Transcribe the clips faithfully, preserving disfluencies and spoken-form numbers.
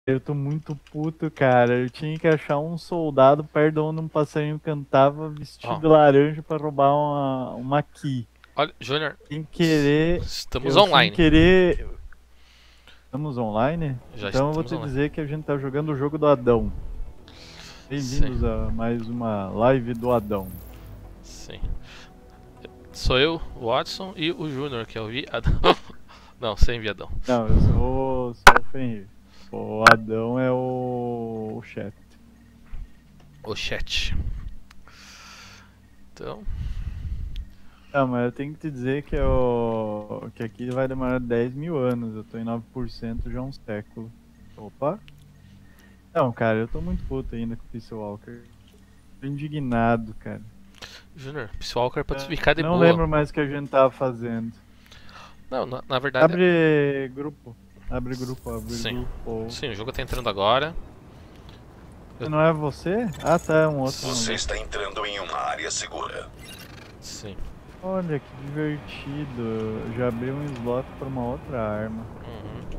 Eu tô muito puto, cara. Eu tinha que achar um soldado perto de onde um passarinho cantava vestido Ó, de laranja pra roubar uma, uma key. olha, Júnior, Sem querer, estamos eu sem online. querer. Estamos online? Já Então eu vou estamos te online. dizer que a gente tá jogando o jogo do Adão. Sim, Bem-vindos a mais uma live do Adão. sim. Sou eu, o Watson, e o Júnior, que é o viadão. Não, sem viadão. Não, eu sou só o Fenrir. O Adão é o, o chefe. O chat. Então, Não, mas eu tenho que te dizer que, eu, que aqui vai demorar dez mil anos. Eu tô em nove por cento já há um século. Opa! Não, cara, eu tô muito puto ainda com o Peace Walker. Tô indignado, cara. Júnior, Peace Walker pode Eu ficar de não boa. lembro mais o que a gente tava fazendo. Não, na, na verdade, Abre grupo. Abre grupo, abre sim. grupo. Sim, o jogo tá entrando agora. Eu- Não é você? Ah, tá, é um outro Você maluco. está entrando em uma área segura. Sim. Olha que divertido. Já abri um slot pra uma outra arma. Uhum.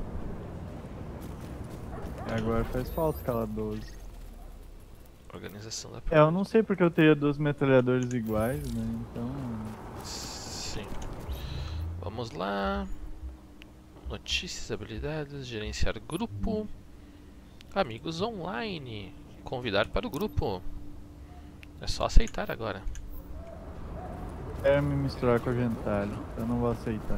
Agora faz falta aquela doze. Organização da É, eu não sei porque eu teria dois metralhadores iguais, né? Então. Sim. Vamos lá. Notícias, habilidades, gerenciar grupo. Amigos online. Convidar para o grupo. É só aceitar agora. Quero me misturar com a gentalha. Eu não vou aceitar.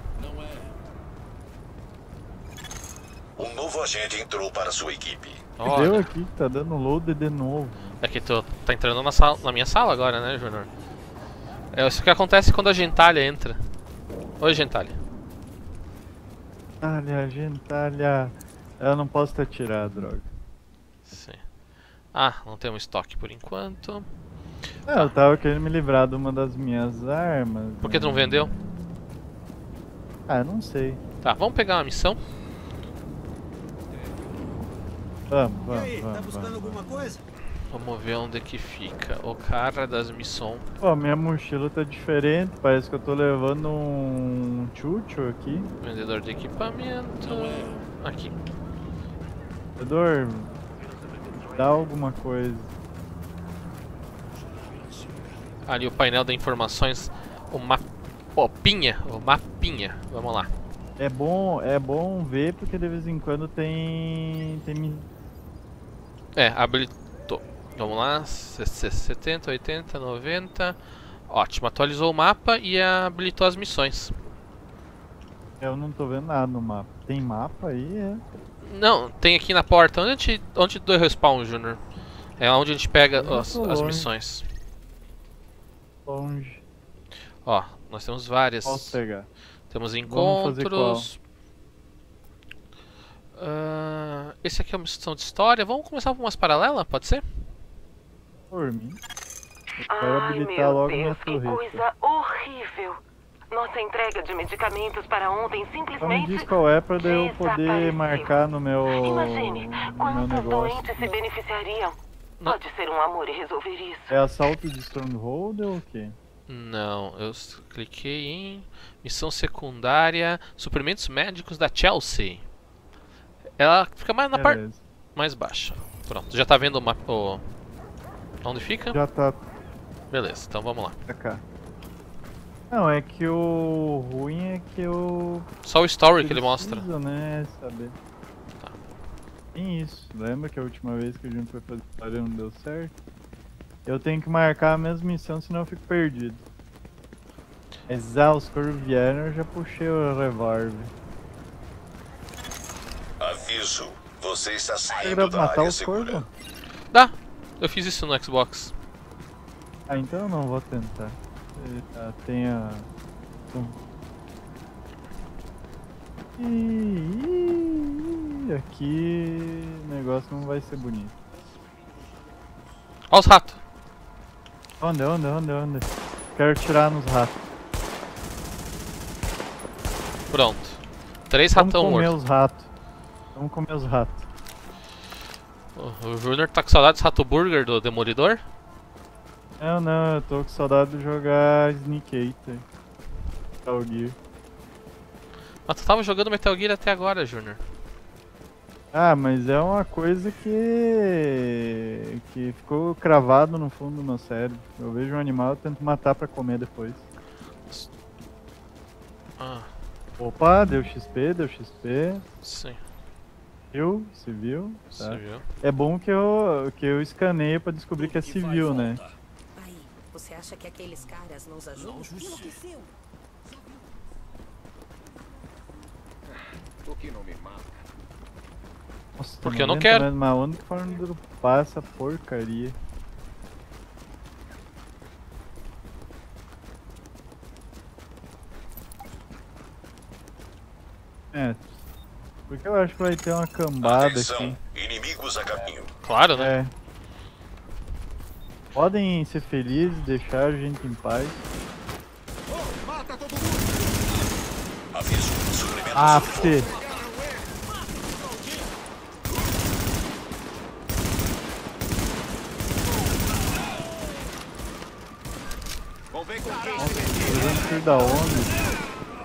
Um novo agente entrou para sua equipe. Deu Olha, aqui que tá dando load de novo. é que tu tá entrando na, sala, na minha sala agora, né, Júnior? É isso que acontece quando a gentalha entra. Oi, gentalha. Gentalha, gentalha. Eu não posso te atirar, droga. Sim. Ah, não temos estoque por enquanto. Não, Tá. eu tava querendo me livrar de uma das minhas armas. Por que tu não né? vendeu? Ah, eu não sei. Tá, vamos pegar uma missão. Vamos, E vamos, aí, vamos. tá buscando vamos. alguma coisa? Vamos ver onde que fica. O cara das missões. Pô, minha mochila tá diferente. Parece que eu tô levando um chucho aqui. Vendedor de equipamento. Aqui. Vendedor, dá alguma coisa. Ali o painel de informações. O mapinha. O mapinha. Vamos lá. É bom, é bom ver porque de vez em quando tem. tem mi- É, habilitou. Vamos lá. setenta, oitenta, noventa. Ótimo. Atualizou o mapa e habilitou as missões. Eu não tô vendo nada no mapa. Tem mapa aí? É. Não, tem aqui na porta. Onde a gente, onde deu respawn, Júnior? É onde a gente pega Eu as, tô as longe. missões. Longe. Ó, nós temos várias. Posso pegar. Temos Vamos fazer encontros. Ah, esse aqui é uma missão de história. Vamos começar por umas paralelas, pode ser? Por mim. Eu quero Ai, habilitar meu logo minha Deus, que torreta. coisa horrível. Nossa entrega de medicamentos para ontem Só me simplesmente diz qual é pra daí eu poder desapareceu. marcar no meu, Imagine no meu quantos negócio. doentes se beneficiariam. Não. Pode ser um amor e resolver isso. É assalto de Stronghold ou o quê? Não, eu s- cliquei em missão secundária, suprimentos médicos da Chelsea. Ela fica mais na parte Beleza. mais baixa. Pronto, já tá vendo o mapa? O... Onde fica? Já tá Beleza, então vamos lá. pra cá. Não, é que o ruim é que eu Só o story que ele mostra. preciso, né, saber. Tá. Tem isso. Lembra que a última vez que a gente foi fazer história não deu certo? Eu tenho que marcar a mesma missão, senão eu fico perdido. Mas ah, os corvos vieram, eu já puxei o revólver. Aviso, você está Você saindo deve da matar área os segura. corvos? Dá! Eu fiz isso no Xbox. Ah, então eu não vou tentar. Eita, tem a... Ih, ih, aqui o negócio não vai ser bonito. Olha os ratos! Onde, onde, onde, onde? Quero tirar nos ratos. Pronto. Três Vamos ratão comer mortos. os ratos. Vamos comer os ratos. O o Júnior tá com saudade dos rato burger do Demolidor? Não, não, eu tô com saudade de jogar Sneak Eater. Metal Gear. Mas tu tava jogando Metal Gear até agora, Júnior. Ah, mas é uma coisa que que ficou cravado no fundo do meu cérebro. Eu vejo um animal, eu tento matar pra comer depois. Ah, Opa, deu X P, deu X P. sim. Viu? Civil. Tá. Você viu? É bom que eu, que eu escaneio pra descobrir que é civil, né? Aí, você acha que aqueles caras nos ajudam? Enlouqueceu. O que não me mata. Nossa, Porque eu não noventa quero. metros, Mas onde que foram dropar essa porcaria? É. Porque eu acho que vai ter uma cambada Atenção, aqui. inimigos a caminho. Claro, né? É. Podem ser felizes, deixar a gente em paz. Mata todo mundo! Aviso, suprimentos Ah, sob Fê. fogo. Vão ver com quem Nossa, se meter. fazendo tiro da onda.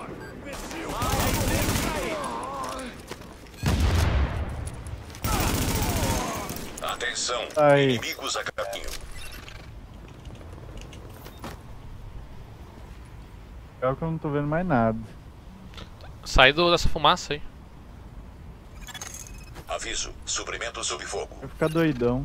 Atenção, Aí. inimigos a caminho. Pior que eu não tô vendo mais nada. Sai do, dessa fumaça aí. Aviso, suprimentos sob fogo. Vai ficar doidão.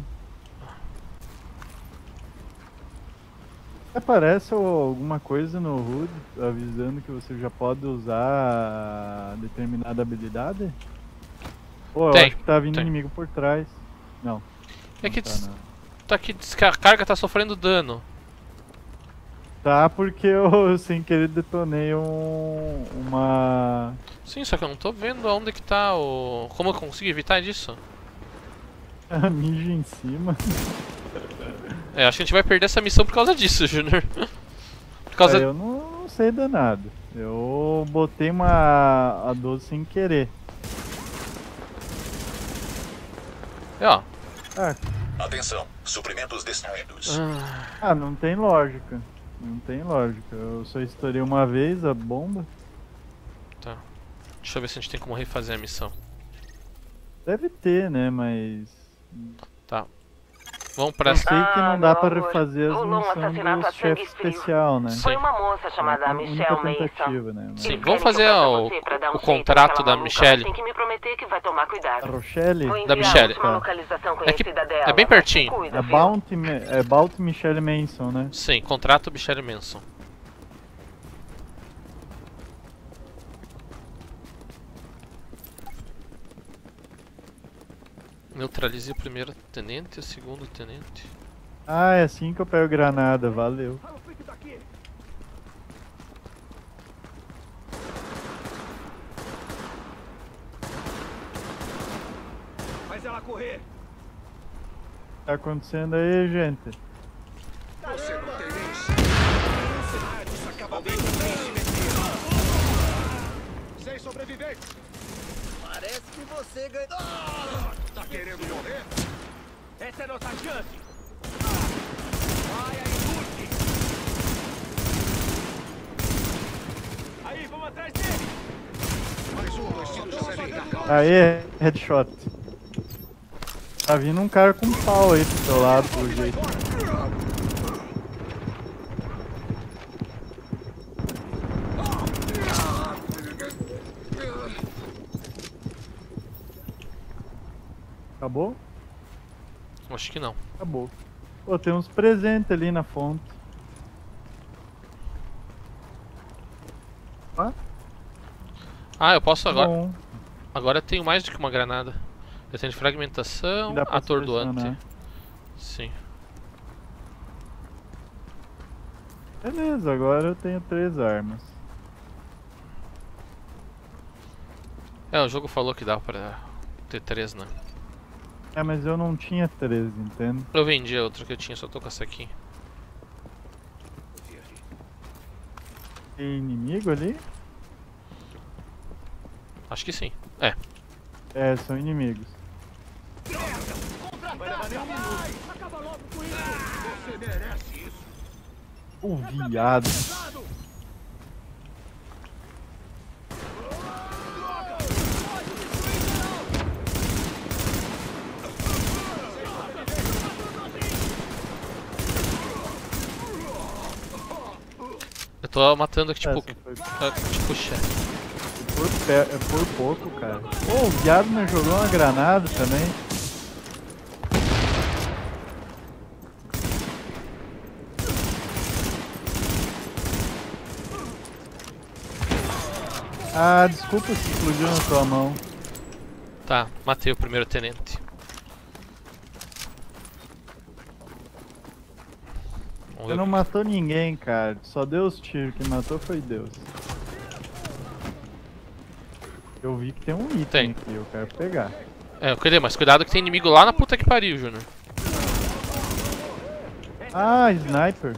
Aparece alguma coisa no H U D avisando que você já pode usar determinada habilidade? Pô, eu Tem, acho que tá vindo tem. inimigo por trás. Não. É não que tá, des- não. tá aqui, a carga tá sofrendo dano. Tá porque eu sem querer detonei um, uma... Sim, só que eu não tô vendo aonde que tá o... Como eu consigo evitar disso? ninja em cima. É, acho que a gente vai perder essa missão por causa disso, Junior. Por causa... Aí eu não, não sei danado. Eu botei uma a doze sem querer. É, ó. Ah, Atenção, suprimentos destruídos. Ah, ah, não tem lógica. Não tem lógica. Eu só estourei uma vez a bomba. tá. Deixa eu ver se a gente tem como refazer a missão. Deve ter, né? Mas... Tá. Vamos pra Eu essa... sei que não dá Ah, pra meu amor. refazer as Rolou um missões assassinato do a chefe sangue frio. especial, né? Foi uma moça chamada É a única Michelle Mason. tentativa, né? Mas- Sim, Eles vamos querem que eu fazer peça o, você pra dar um o jeito contrato naquela da maluca, Michelle. mas tem que me prometer que vai tomar A cuidado. Rochelle? Vou Da enviar Michelle. a última Tá. localização É que- conhecida dela. é bem mas pertinho. se cuida, É viu? Bounty, Me- é Bounty Michelle Manson, né? Sim, contrato Michelle Manson. Neutralize o primeiro tenente e o segundo tenente. Ah, é assim que eu pego granada, valeu. Faz ela correr! O que tá acontecendo aí, gente? Você não tem nem chance! Isso acaba bem com quem se meter! Sem sobreviventes! Parece que você ganhou. Tá querendo morrer? Essa é nossa chance. Vai aí, Luke! Aí, vamos atrás dele. Mais um, dois tiros já servem na calma. Aê, headshot. Tá vindo um cara com pau aí pro seu lado, pelo jeito. Acabou? Acho que não. Acabou. Pô, tem uns presentes ali na fonte. Ah, Ah, eu posso agora. bom. Agora eu tenho mais do que uma granada. Eu tenho de fragmentação, Dá pra atordoante. selecionar. Sim. Beleza, agora eu tenho três armas. É, o jogo falou que dá pra ter três, né? É, mas eu não tinha três, entende? Eu vendi a outra que eu tinha, só tô com essa aqui. Tem inimigo ali? Acho que sim. É. É, são inimigos. Vai levar nem um minuto! Acaba logo com isso! Você merece isso! O viado. tô matando tipo. Essa foi ah, tipo chefe. por, pe- é por pouco, cara. Pô, o viado me jogou uma granada também. Ah, desculpa se explodiu na tua mão. Tá, matei o primeiro tenente. Vamos Você ver não o- matou ninguém, cara. Só deu os tiros. Quem matou foi Deus. Eu vi que tem um item Tem. aqui, eu quero pegar. É, eu queria, mas cuidado que tem inimigo lá na puta que pariu, Júnior. Ah, sniper.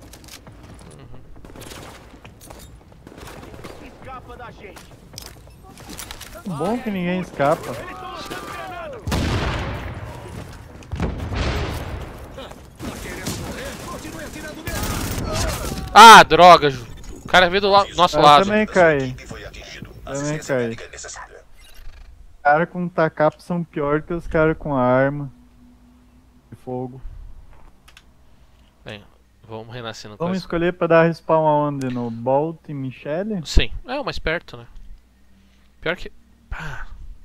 Escapa da gente. Bom que ninguém escapa. Eles estão lançando granada. Tá querendo morrer? Continue atirando mesmo. Ah, droga, Ju. O cara veio do la nosso Eu lado. também caí. E foi atingido. Também Assistência caí. médica é necessária. Os caras com tacap são pior que os caras com arma de fogo. Bem, vamos renascer no Vamos coisa. escolher pra dar respawn aonde? No Bolt e Michele? Sim, é o mais perto, né? Pior que. Ah.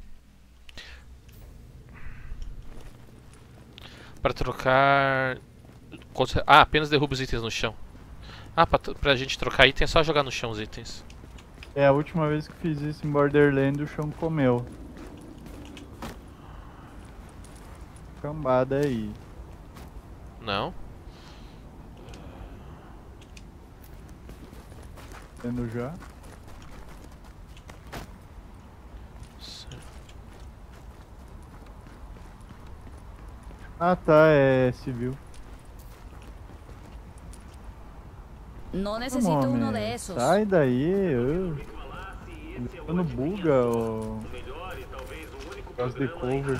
Pra trocar. Contra- Ah, apenas derruba os itens no chão. Ah, pra, pra gente trocar item é só jogar no chão os itens. É a última vez que fiz isso em Borderlands, o chão comeu. Cambada aí. Não? Tendo já. Certo. Ah tá, é civil. No necesito uno de Homem, esos. sai daí, eu. Quando buga o. Gosto de cover.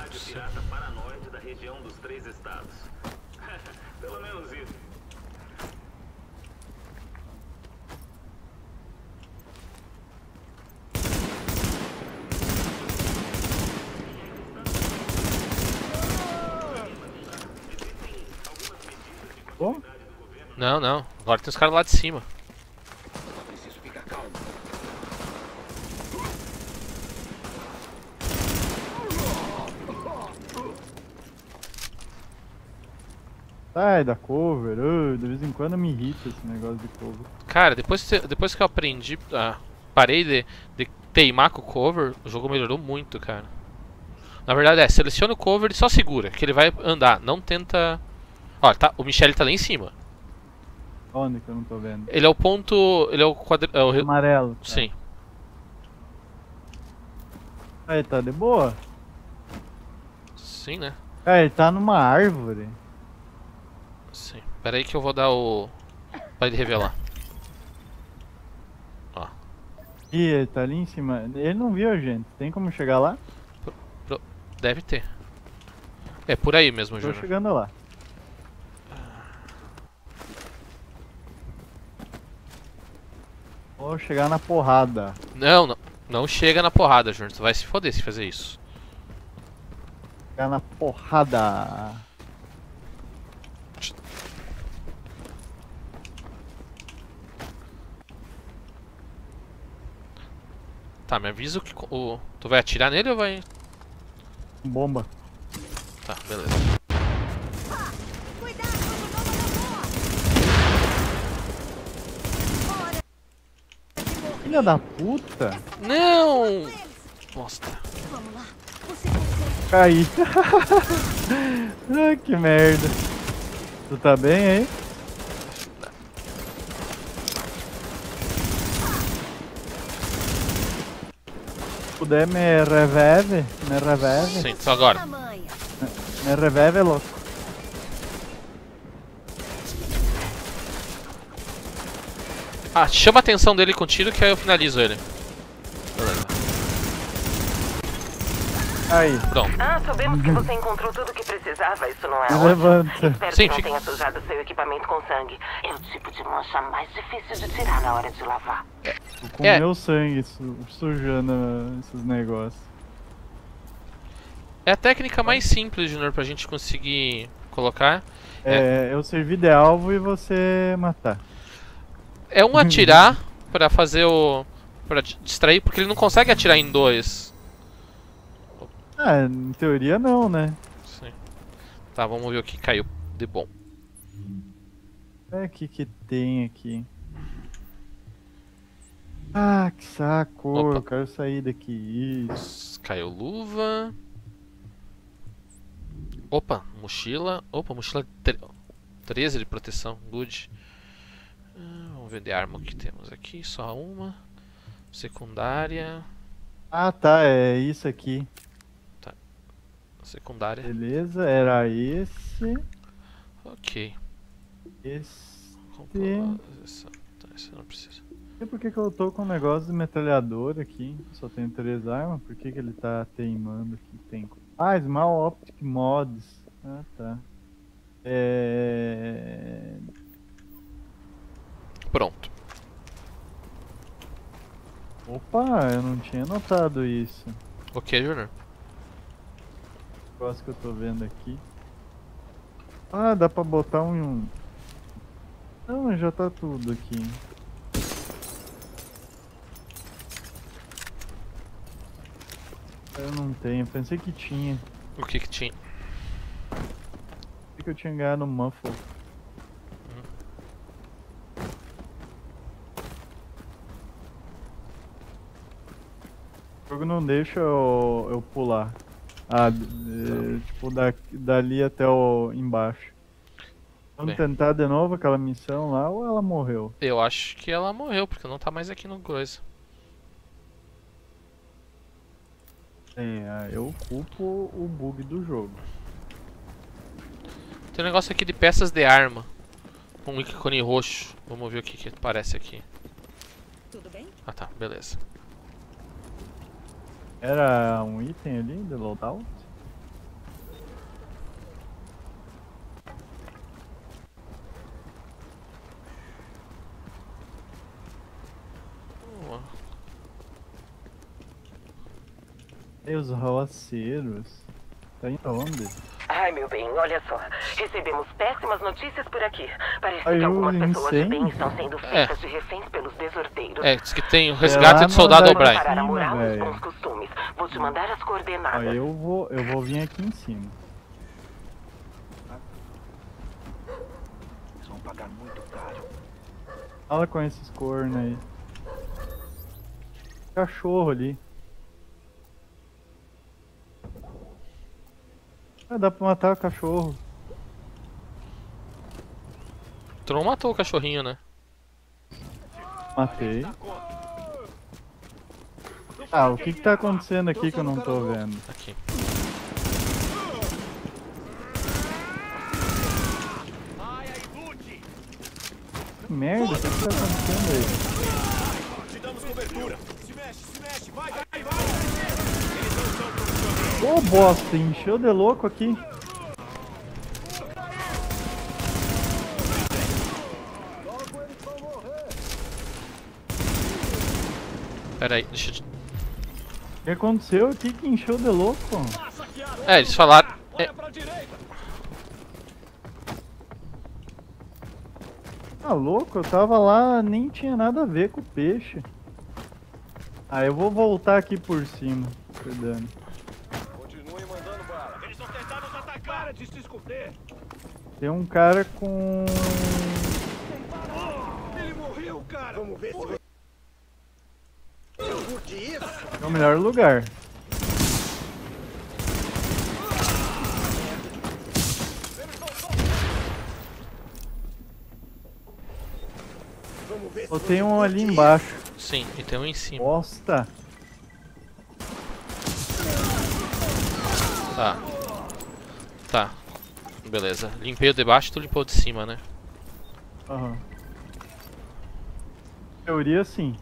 Bom, Não, não. Agora tem os caras lá de cima. Preciso ficar calmo. sai da cover. ô, de vez em quando me irrita esse negócio de cover. Cara, depois, que- depois que eu aprendi. Ah, parei de, de teimar com o cover, o jogo melhorou muito, cara. Na verdade é, seleciona o cover e só segura, que ele vai andar. Não tenta. Ó, tá, o Michele tá lá em cima. Onde que eu não tô vendo? Ele é o ponto. Ele é o quadro. É o re- Amarelo. tá. Sim. Aí, tá de boa? Sim, né? Ah, ele tá numa árvore. Sim. Pera aí que eu vou dar o. Pra ele revelar. Ó. Ih, ele tá ali em cima. Ele não viu a gente. Tem como chegar lá? Deve ter. É por aí mesmo, Tô Júnior. chegando lá. Vou chegar na porrada. Não, não. Não chega na porrada, Júnior. Tu vai se foder se fazer isso. Chegar na porrada. Tá, me avisa que o. Tu vai atirar nele ou vai. Bomba. Tá, beleza. Filha da puta. Não! Bosta. Caí. ah, que merda. Tu tá bem aí? Se puder me revive, me revive, Sim, só agora. me revive, louco. Ah, chama a atenção dele com tiro que aí eu finalizo ele. Beleza. Aí, Pronto. Ah, sabemos que você encontrou tudo o que precisava. Isso não é me ótimo. levanta. Espero Sim, que não fica- tenha sujado seu equipamento com sangue. É o tipo de mancha mais difícil de tirar na hora de lavar. Tô com É. meu sangue su sujando esses negócios. É a técnica mais simples, Junior, pra gente conseguir colocar. É, eu servi de alvo e você matar. É um atirar pra fazer o... pra distrair, porque ele não consegue atirar em dois. Ah, em teoria não, né? Sim. Tá, vamos ver o que caiu de bom. É, o que que tem aqui? Ah, que saco, Opa. eu quero sair daqui. Isso. Caiu luva. Opa, mochila. Opa, mochila treze de proteção. Good. Ah, vamos ver de arma o que temos aqui. Só uma. Secundária. Ah, tá, é isso aqui. Secundária. Beleza, era esse. Ok. Esse. Essa, tá, essa não precisa. Não sei por que que eu tô com um negócio de metralhador aqui. Só tenho três armas. Por que que ele tá teimando aqui? Tem. Ah, Small Optic Mods. Ah, tá. É... Pronto. Opa, eu não tinha notado isso. Ok, Júnior. O negócio que eu tô vendo aqui. Ah, dá pra botar um... Não, já tá tudo aqui. Eu não tenho, pensei que tinha. O que que tinha? Pensei que eu tinha ganhado um muffle. O jogo não deixa eu, eu pular. Ah, é, tipo, da, dali até o embaixo. Vamos Bem. tentar de novo aquela missão lá ou ela morreu? Eu acho que ela morreu, porque não tá mais aqui no coisa. É, eu culpo o bug do jogo. Tem um negócio aqui de peças de arma. Um ícone roxo. Vamos ver o que que aparece aqui. Tudo bem? Ah tá, beleza. Era um item ali de loadout? Boa. E os roaceiros? Tá indo aonde? Ai, meu bem, olha só. Recebemos péssimas notícias por aqui. Parece Ai, que algumas eu pessoas de sei. bem estão sendo feitas de reféns pelos desordeiros. É, diz que tem o resgate lá de soldado no O'Brien. Para cima, namorar os velho. bons costumes. Vou te mandar as Ó, coordenadas. eu vou, eu vou vir aqui em cima. Eles vão pagar muito caro. Fala com esses cornos aí. Cachorro ali. Ah, dá pra matar o cachorro. Tu não matou o cachorrinho, né? Matei. Ah, o que que tá acontecendo aqui que eu não tô vendo? Aqui. Ai, aí, lute! Que merda, o que que tá acontecendo aí? Te damos cobertura! Se mexe, se mexe! Vai, vai, vai! Ô bosta, encheu de louco aqui. Pera aí, deixa eu... O que aconteceu aqui que encheu de louco? É, eles falaram... É, Olha pra direita! Tá louco? Eu tava lá, nem tinha nada a ver com o peixe. Ah, eu vou voltar aqui por cima, cuidando. Continue mandando bala. Eles vão tentar nos atacar! Para de se esconder! Tem um cara com... Ele morreu, cara! Vamos ver se... Eu curti isso! É o melhor lugar. Vamos ver se Só você tem um ali curte embaixo. sim, e tem um em cima. Bosta. Tá. Tá. Beleza. Limpei o de baixo, tu limpou o de cima, né? Aham. Teoria sim.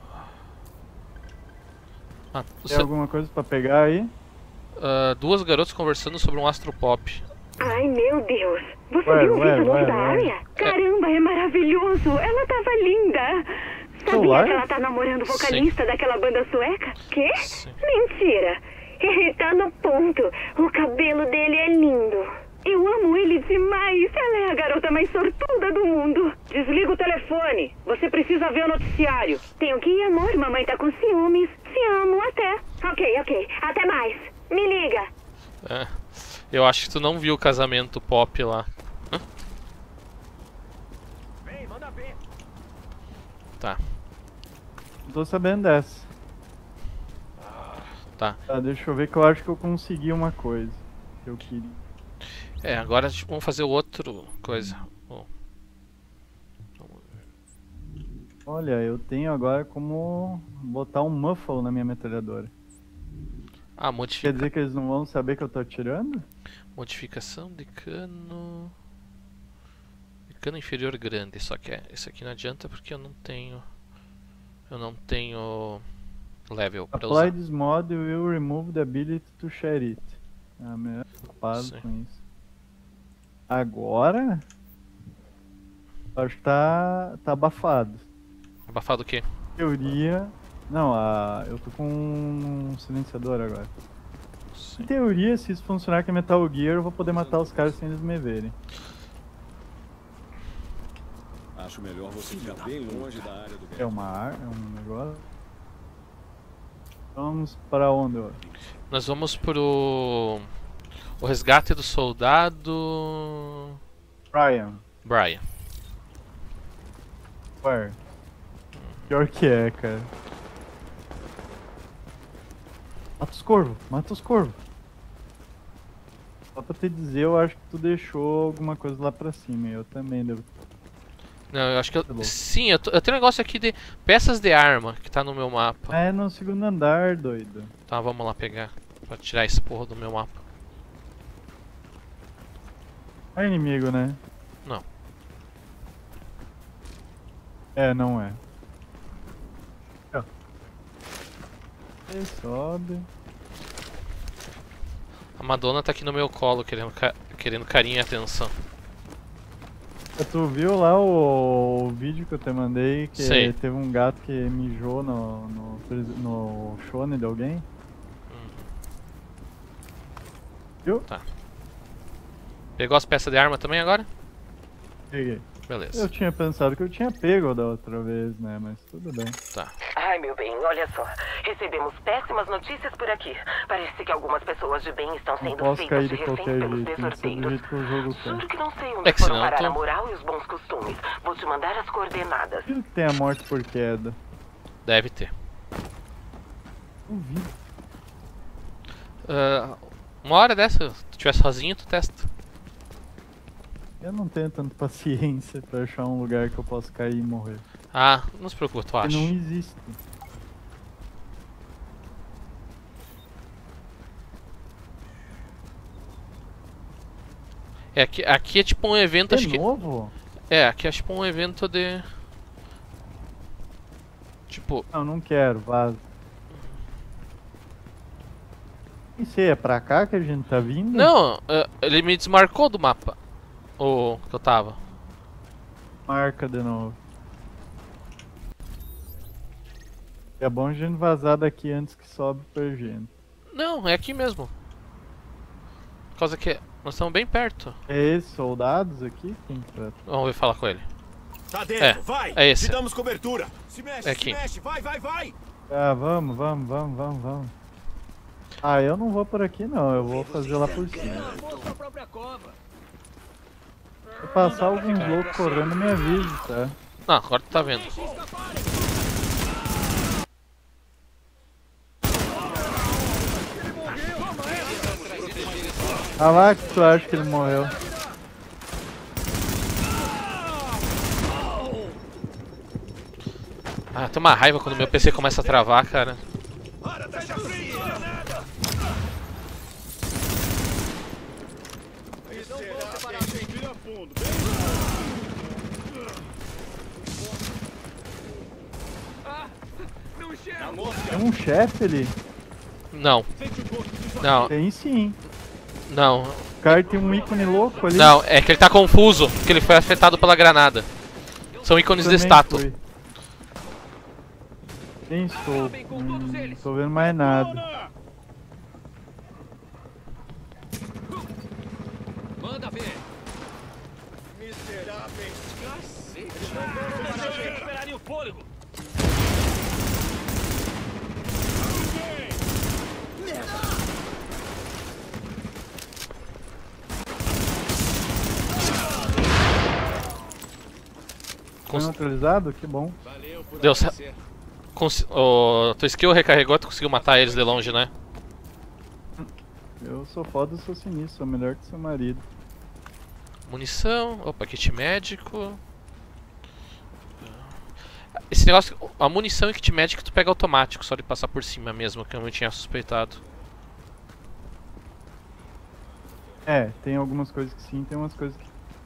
Ah, Tem você... alguma coisa pra pegar aí? ah, duas garotas conversando sobre um astropop. Ai, meu Deus. Você Ué, viu o ué, vídeo ué, novo da ué. Arya? Caramba, é maravilhoso. Ela tava linda. Sabia Celular? que ela tá namorando o vocalista daquela banda sueca? Quê? Sim. Mentira. Ele tá no ponto. O cabelo dele é lindo. Eu amo ele demais. Ela é a garota mais sortuda do mundo. Desliga o telefone. Você precisa ver o noticiário. Tenho que ir, amor. Mamãe tá com ciúmes. Te amo, até. Ok, ok. Até mais. Me liga. É. Eu acho que tu não viu o casamento pop lá. Hã? Vem, manda ver. Tá, Não tô sabendo dessa. tá. Tá, deixa eu ver que eu acho que eu consegui uma coisa. Que eu queria. É, agora tipo, vamos fazer outro coisa. Bom, Olha, eu tenho agora como botar um muffle na minha metralhadora. ah, Quer modifica... dizer que eles não vão saber que eu tô atirando? modificação de cano... De cano inferior grande, só que é, esse aqui não adianta porque eu não tenho... Eu não tenho level pra Apply usar. this mod will remove the ability to share it. Ah, melhor preocupado Sim. com isso. Agora... Acho que tá, tá abafado. Abafado o quê? Teoria... Não, a... eu tô com um silenciador agora. Sim. Em teoria, se isso funcionar com a Metal Gear, eu vou poder matar os caras sem eles me verem. Acho melhor você ficar bem longe da área do É uma arma, é um negócio. Vamos para onde, ó? Nós vamos pro... O resgate do soldado... Brian. Brian. Where? Pior que é, cara. Mata os corvos, mata os corvos. Só pra te dizer, eu acho que tu deixou alguma coisa lá pra cima. E eu também devo. Não, eu acho que eu... Tá bom. Sim, eu, tô- eu tenho um negócio aqui de peças de arma que tá no meu mapa. Ah, é no segundo andar, doido. Tá, vamos lá pegar. Pra tirar esse porra do meu mapa. É inimigo, né? Não. É, não é. Ó. Ele sobe. A Madonna tá aqui no meu colo, querendo, ca- querendo carinho e atenção. Tu viu lá o, o vídeo que eu te mandei que Sei. teve um gato que mijou no, no, pres- no shone de alguém? Viu? Pegou as peças de arma também agora? Peguei. Beleza. Eu tinha pensado que eu tinha pego da outra vez, né? Mas tudo bem. Tá. Ai, meu bem, olha só. Recebemos péssimas notícias por aqui. Parece que algumas pessoas de bem estão Não sendo posso feitas cair de de refém qualquer pelos jeito, tem que ser do desordeiros. jeito que o jogo Juro tem. que não sei onde É que foram senão eu parar tô- a moral e os bons costumes. Vou te mandar as coordenadas. Aquilo que tem a morte por queda. Deve ter. Duvido. Ah, uma hora dessa, se tu estiver sozinho, tu testa. Eu não tenho tanta paciência pra achar um lugar que eu possa cair e morrer. Ah, não se preocupa, tu Porque acha. não existe. É, aqui, aqui é tipo um evento, acho De que... novo? É, aqui é tipo um evento de... Tipo, Não, não quero, vaza. E se é pra cá que a gente tá vindo? não, ah, ele me desmarcou do mapa. O que eu tava. Marca de novo. É bom a gente vazar daqui antes que sobe pra gente. Não, é aqui mesmo. Por causa que nós estamos bem perto. É esses soldados aqui? Quem trata? Vamos ver falar com ele. Tá dentro, É, vai! é esse. Te damos cobertura! Se mexe, É se aqui. mexe, vai, vai, vai! Ah, vamos, vamos, vamos, vamos, vamos. Ah, eu não vou por aqui não, eu vou fazer lá por cima. Armou sua própria cova. Se passar alguns loucos correndo, me avise, tá? Não, agora tu tá vendo. Deixe escaparem. Ah lá que tu acha que ele morreu. Ah, tem uma raiva quando meu P C começa a travar, cara. Para, deixa frio! Respira fundo, Ah, não enxerga. Tem um chefe ali? Não. Não, Tem sim. não. O cara tem um ícone louco ali. Não, é que ele tá confuso, porque ele foi afetado pela granada. São ícones de Também estátua. foi. Nem estou. Hum, não tô vendo mais nada. Manda ver. Miseráveis. Cacete. Deixa eu recuperarem o fôlego. Foi neutralizado? Que bom. Valeu por Deu certo. aparecer. Consi o tua skill recarregou, tu conseguiu matar eles de longe, né? Eu sou foda, eu sou sinistro, sou melhor que seu marido. Munição, opa, kit médico. Esse negócio, a munição e kit médico tu pega automático, só de passar por cima mesmo, que eu não tinha suspeitado. É, tem algumas coisas que sim, tem umas coisas que...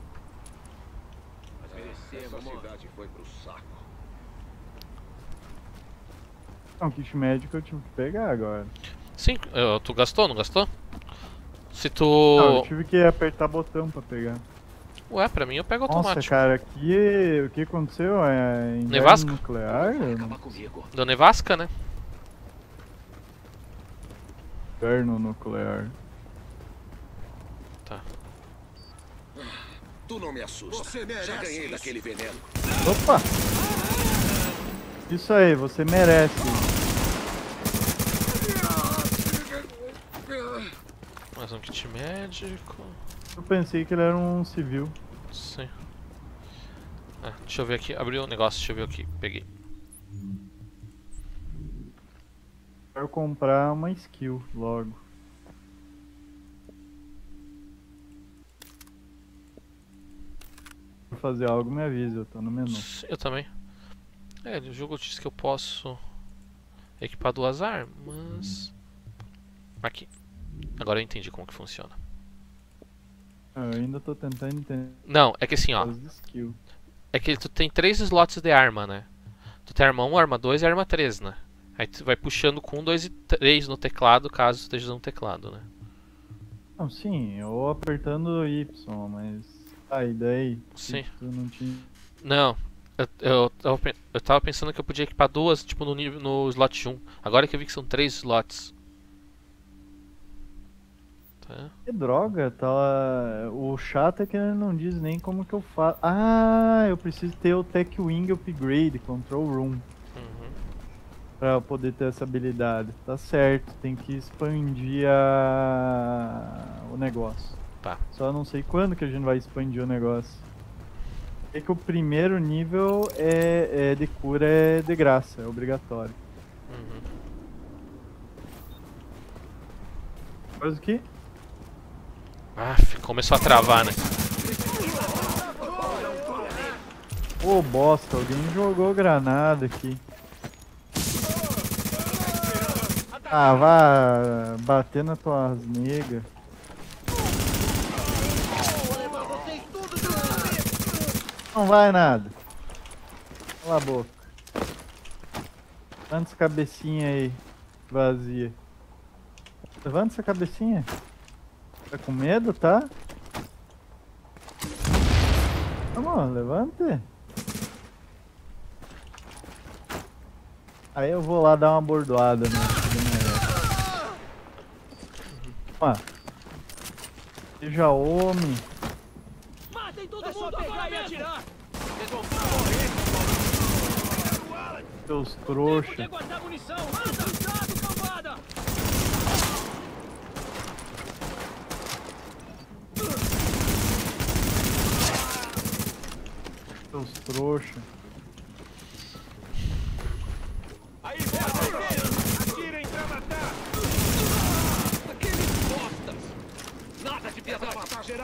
Essa cidade foi pro saco. Não, kit médico eu tive que pegar agora. Sim, eu- tu gastou, não gastou? Se tu... Não, eu tive que apertar botão pra pegar. Ué, pra mim eu pego Nossa, automático. cara, aqui o que aconteceu? É inverno Nevasca? nuclear? Acaba comigo. Deu nevasca, né? Inverno nuclear. Tá. Tu não me assusta. Você merece. Já ganhei isso. Daquele veneno. Opa! Isso aí, você merece. Mais um kit médico. Eu pensei que ele era um civil. Sim. Ah, deixa eu ver aqui. Abriu um negócio, deixa eu ver aqui. Peguei. Quero comprar uma skill logo. Se fazer algo, me avisa, eu tô no menu. Eu também. É, o jogo diz que eu posso equipar duas armas. Aqui. Agora eu entendi como que funciona. Ah, eu ainda tô tentando entender Não, é que assim, ó. as skill. É que tu tem três slots de arma, né? Tu tem arma um, arma dois e arma três, né? Aí tu vai puxando com um, dois e três no teclado, caso tu esteja no teclado, né? Não, sim, eu apertando Y, mas... Ah, e daí? Sim. Tu não tinha... Não, eu, eu, tava, pe- eu tava pensando que eu podia equipar duas, tipo, no, nível, no slot um. Agora que eu vi que são três slots. Tá? Que droga, tá lá... O chato é que ele não diz nem como que eu faço. Ah, eu preciso ter o Tech Wing Upgrade, Control Room, Uhum. pra eu poder ter essa habilidade. Tá certo, tem que expandir a... o negócio. Tá. Só não sei quando que a gente vai expandir o negócio. É que o primeiro nível é, é de cura é de graça, é obrigatório. Uhum. Faz o quê? Ah, começou a travar, né? Ô bosta, alguém jogou granada aqui. Ah, vá bater nas tuas negas. Não vai nada. Cala a boca. Levanta essa cabecinha aí, vazia. Levanta essa cabecinha. Tá com medo, tá? Vamos, levante. Aí eu vou lá dar uma bordoada no Ó. Seja homem. Matem todo mundo agora mesmo. Seus Tempo trouxa. de guardar munição. Cuidado, cambada. Seus trouxa. Aí, bora, atirem pra matar. Aqueles bostas. Nada de piedade. Matar geral.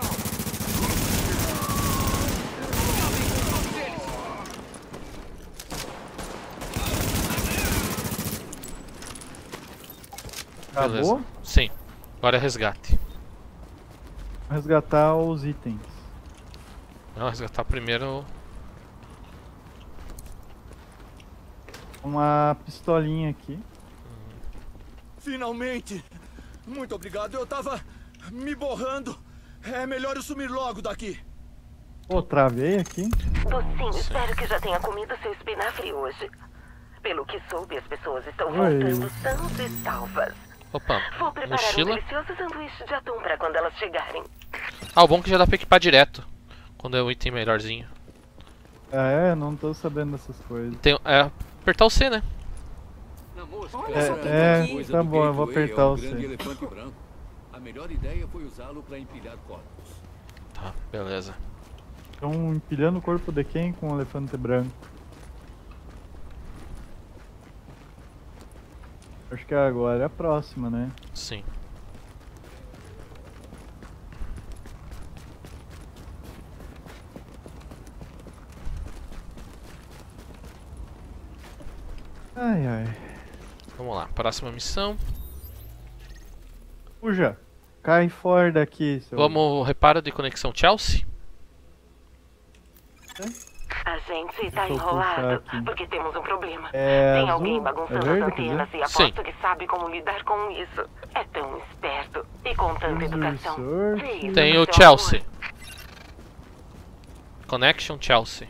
Acabou? Beleza. Sim. Agora é resgate. Resgatar os itens. Não, resgatar primeiro. Uma pistolinha aqui. Finalmente. Muito obrigado. Eu tava me borrando. É melhor eu sumir logo daqui. Pô, travei aqui. Docinho, espero que já tenha comido seu espinafre hoje. Pelo que soube, as pessoas estão Oi. voltando sãs e salvas. Opa, Vou preparar um mochila. delicioso sanduíche de atum para quando elas chegarem. Ah, o bom é que já dá pra equipar direto. Quando é um item melhorzinho. Ah, é? Não tô sabendo dessas coisas. Tem, é apertar o C, né? É, é tá bom, eu vou apertar o C. A melhor ideia foi usá-lo para empilhar corpos. Tá, beleza. Estão empilhando o corpo de quem com o elefante branco? Acho que agora é a próxima, né? Sim. Ai, ai. Vamos lá, próxima missão. Fuja! Cai fora daqui, seu... Vamos, reparo de conexão Chelsea. A gente tá Deixa eu enrolado, puxar aqui. porque temos um problema. É Tem azul? alguém É bagunçando verde, as quer antenas dizer? e aposto que sabe como lidar com isso. É tão esperto e com tanta User educação. search. Vê isso Tem no o seu Chelsea. amor. Connection Chelsea.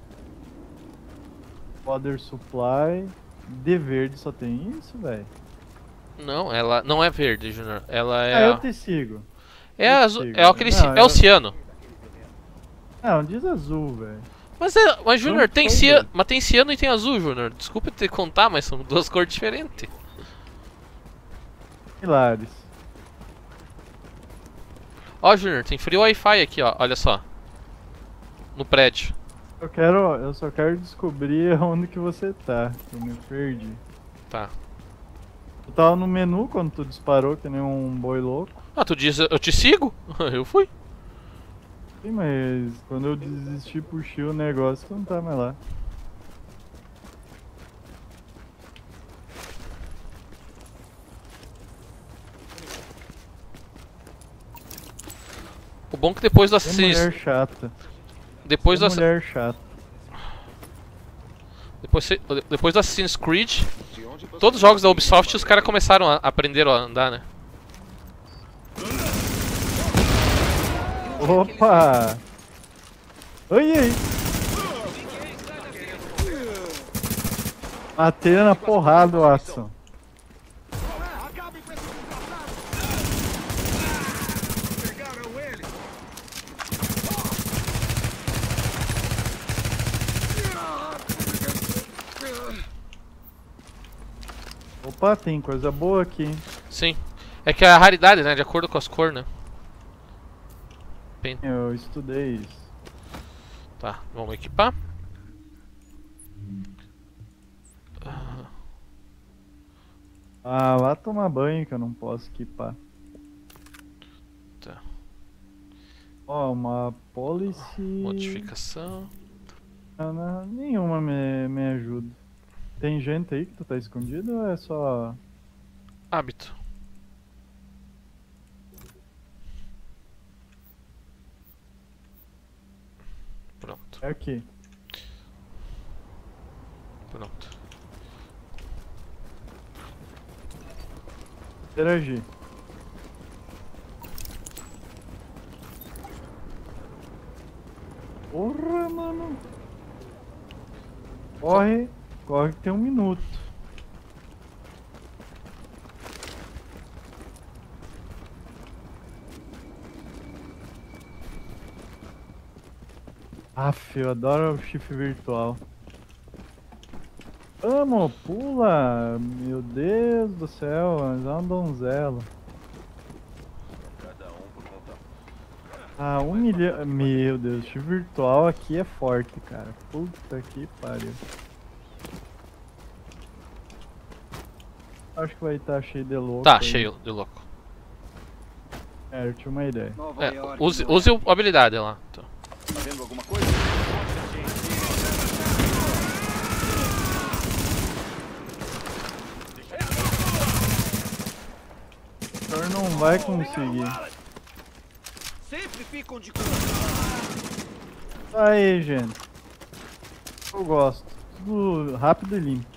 Water Supply. De verde só tem isso, velho? Não, ela não é verde, Junior. Ela é. Ah, eu a- te sigo. É eu azul. sigo. É aquele ci- Não, é eu- oceano. Não, diz azul, velho. Mas, é, mas Junior, Não tem foi, ciano, velho. mas tem ciano e tem azul, Junior. Desculpa te contar, mas são duas cores diferentes. Pilares. Ó, Junior, tem free Wi-Fi aqui, ó. Olha só. No prédio. Eu quero, eu só quero descobrir onde que você tá. Eu me perdi. Tá. Eu tava no menu quando tu disparou que nem um boi louco. Ah, tu diz eu te sigo? Eu fui. Sim, mas quando eu desisti, puxei o negócio, tu não tá mais lá. O bom é que depois do Que Assassin's... mulher chata. Depois do, Que Assa- mulher chata. depois, se- depois do Assassin's Creed, todos os jogos da Ubisoft os caras começaram a aprender a andar, né? Opa! Oi, aí! Matei na porrada, Watson. Acabe com esse desgraçado! Pegaram ele! Opa, tem coisa boa aqui, hein? Sim. É que é a raridade, né? De acordo com as cores, né? Bem- Eu estudei isso. Tá, vamos equipar. Ah, Ah, vá tomar banho que eu não posso equipar. Tá. Ó, uma policy... Modificação. Ah, não, nenhuma me, me ajuda. Tem gente aí que tu tá escondido ou é só... Hábito. Pronto, É aqui. pronto. Interagir. Porra, mano. Corre. Corre que tem um minuto. Aff, eu adoro o chifre virtual. Vamos, pula! Meu Deus do céu, mas é uma donzela. Cada um por conta. Ah, um milhão. Meu Deus, o chifre virtual aqui é forte, cara. Puta que pariu. Acho que vai estar cheio de louco. Tá, aí. cheio de louco. É, eu tinha uma ideia. Nova É, York, use, não é? use a habilidade lá. Então. Tá vendo alguma coisa? O senhor não vai conseguir. Sempre ficam de Aí, gente. Eu gosto. Tudo rápido e limpo.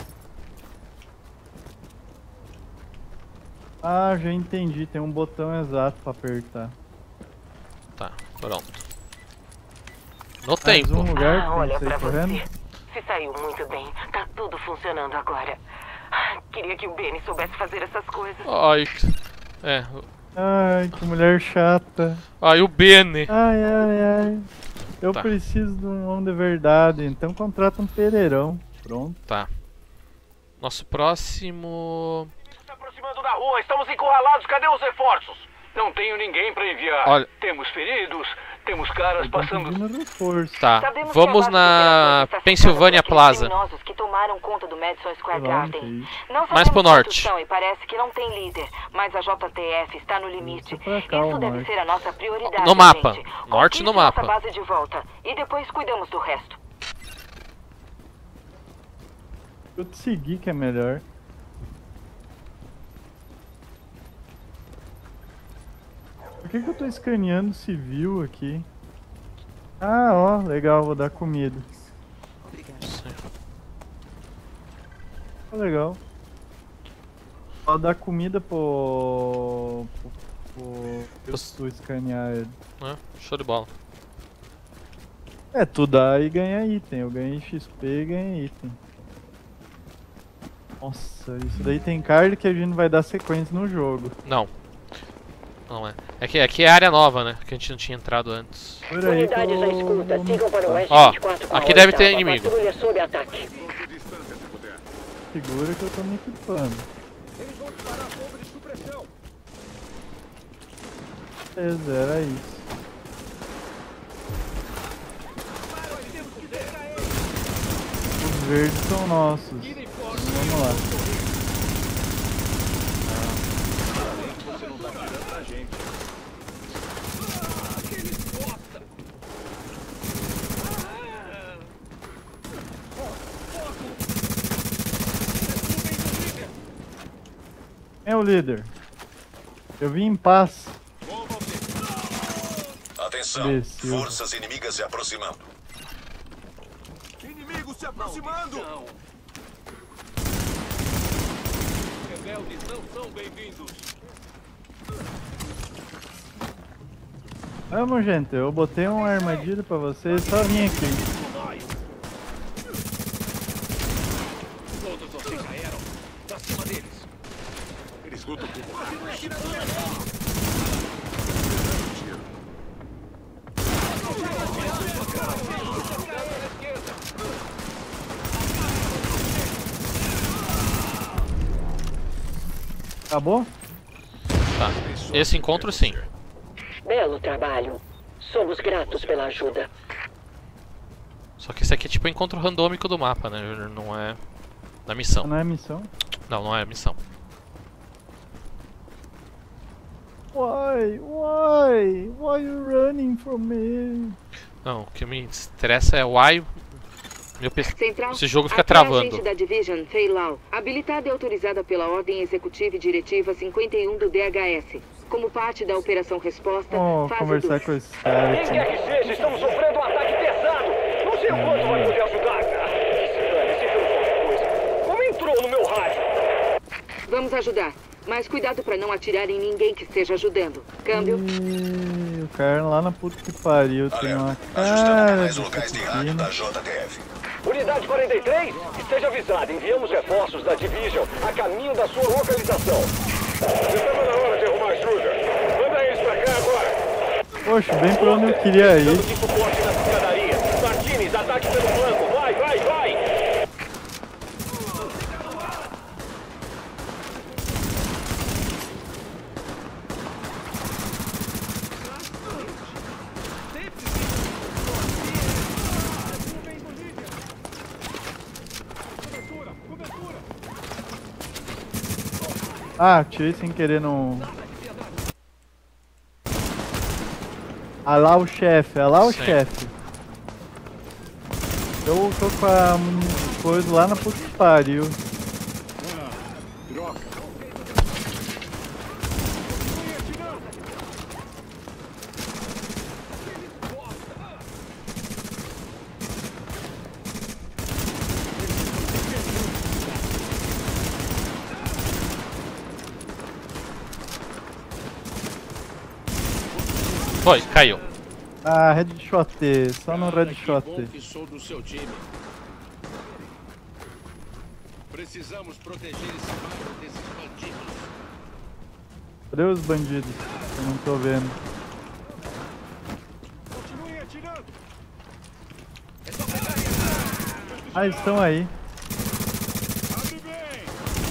Ah, já entendi. Tem um botão exato pra apertar. Tá, pronto. No Mais tempo. um lugar Ah, que tem olha que sair pra correndo. você. Se saiu muito bem. Tá tudo funcionando agora. Ah, queria que o Benny soubesse fazer essas coisas. Ai, que- é, Ai, que mulher chata. Ah, e o Bene. Ai, ai, ai. Eu Tá. preciso de um homem de verdade, então contrata um pereirão. Pronto. Tá. Nosso próximo... Se aproximando da rua, estamos encurralados. Cadê os reforços? Não tenho ninguém pra enviar. Olha. Temos feridos, temos caras Estão passando... pedindo reforço. Tá, Sabemos que vamos a base de na operações está Pennsylvania cercada por aqueles Plaza. criminosos que tomaram conta do Madison Square Sei lá onde que é Garden. isso. Não Mais sabemos pro quantos norte. são e parece que não tem líder, mas a J T F está no limite. Isso pra cá, Isso o deve norte. ser a nossa prioridade. No mapa. gente. Norte no Conquiste nossa mapa. base de volta e depois cuidamos do resto. Eu te segui que é melhor. Por que que eu tô escaneando civil aqui? Ah, ó, legal, vou dar comida. Ó, legal. Vou dar comida pro... pro... pro... Eu sou escanear ele. É, show de bola. É, tu dá e ganha item. Eu ganhei X P e ganhei item. Nossa, isso daí tem card que a gente vai dar sequência no jogo. Não. Não é. É que aqui é área nova, né? Que a gente não tinha entrado antes. Por aí que Unidades à eu escuta, vou sigam para o oeste Ó, vinte e quatro com a aqui deve ter oitava. inimigo. Patrulha sob ataque. Segura que eu tô me equipando. Eles vão disparar fogo de supressão. Beleza, era isso. Os verdes são nossos. Vamos lá. Você não tá tirando pra gente. É o líder. Eu vim em paz. Atenção, Imbecil. forças inimigas se aproximando. Inimigos se aproximando. Rebeldes não são bem-vindos. Vamos, gente. Eu botei uma armadilha pra vocês. Só vim aqui. Todos vocês caíram. Pra cima deles. Eles lutam por Acabou? Tá. Esse encontro sim. Belo trabalho. Somos gratos pela ajuda. Só que esse aqui é tipo o encontro randômico do mapa, né? Não é da missão. Não é missão? Não, não é missão. Why? Why? Why you running from me? Não, o que me estressa é why meu P C. Central, Esse jogo fica aqui é a travando. agente da Division, Fei Lau, habilitada e autorizada pela Ordem Executiva e Diretiva cinquenta e um do D H S. Como parte da Operação Resposta, Oh, fase conversar dois. com esse cara Quem aqui. quer que seja, estamos sofrendo um ataque pesado. Não sei o quanto vai poder ajudar. Se dane, se viu qualquer coisa. Como entrou no meu rádio? Vamos ajudar, mas cuidado para não atirar em ninguém que esteja ajudando. Câmbio. Ih, o cara lá na puta que pariu tem uma Alerta, ajustando cara canais de locais de rádio assassino. da J T F. Unidade quarenta e três, esteja avisado. Enviamos reforços da Division a caminho da sua localização. Já estava na hora de arrumar ajuda. Manda eles pra cá agora. Poxa, bem pra onde eu queria ir. Dando de suporte na escadaria. Martínez, ataque pelo flanco. Vai, vai, vai. Ah, tirei sem querer no... Ah lá o chefe, ah lá o Sim. chefe. Eu tô com a hum, coisa lá na puta que pariu. Foi, caiu. Ah, headshot, só no headshot. Que bom que sou do seu time. Precisamos proteger esse bairro desses bandidos. Cadê os bandidos? Eu não tô vendo. Continuem atirando. Ah, estão aí. Abre bem.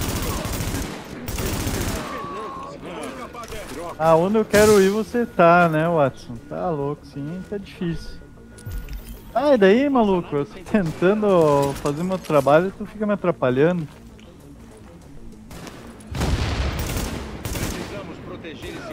Ah, onde eu quero ir você tá, né, Watson? Tá louco, sim, tá difícil. Ah, e daí, maluco? Eu tô tentando fazer meu trabalho e tu fica me atrapalhando. Precisamos proteger esse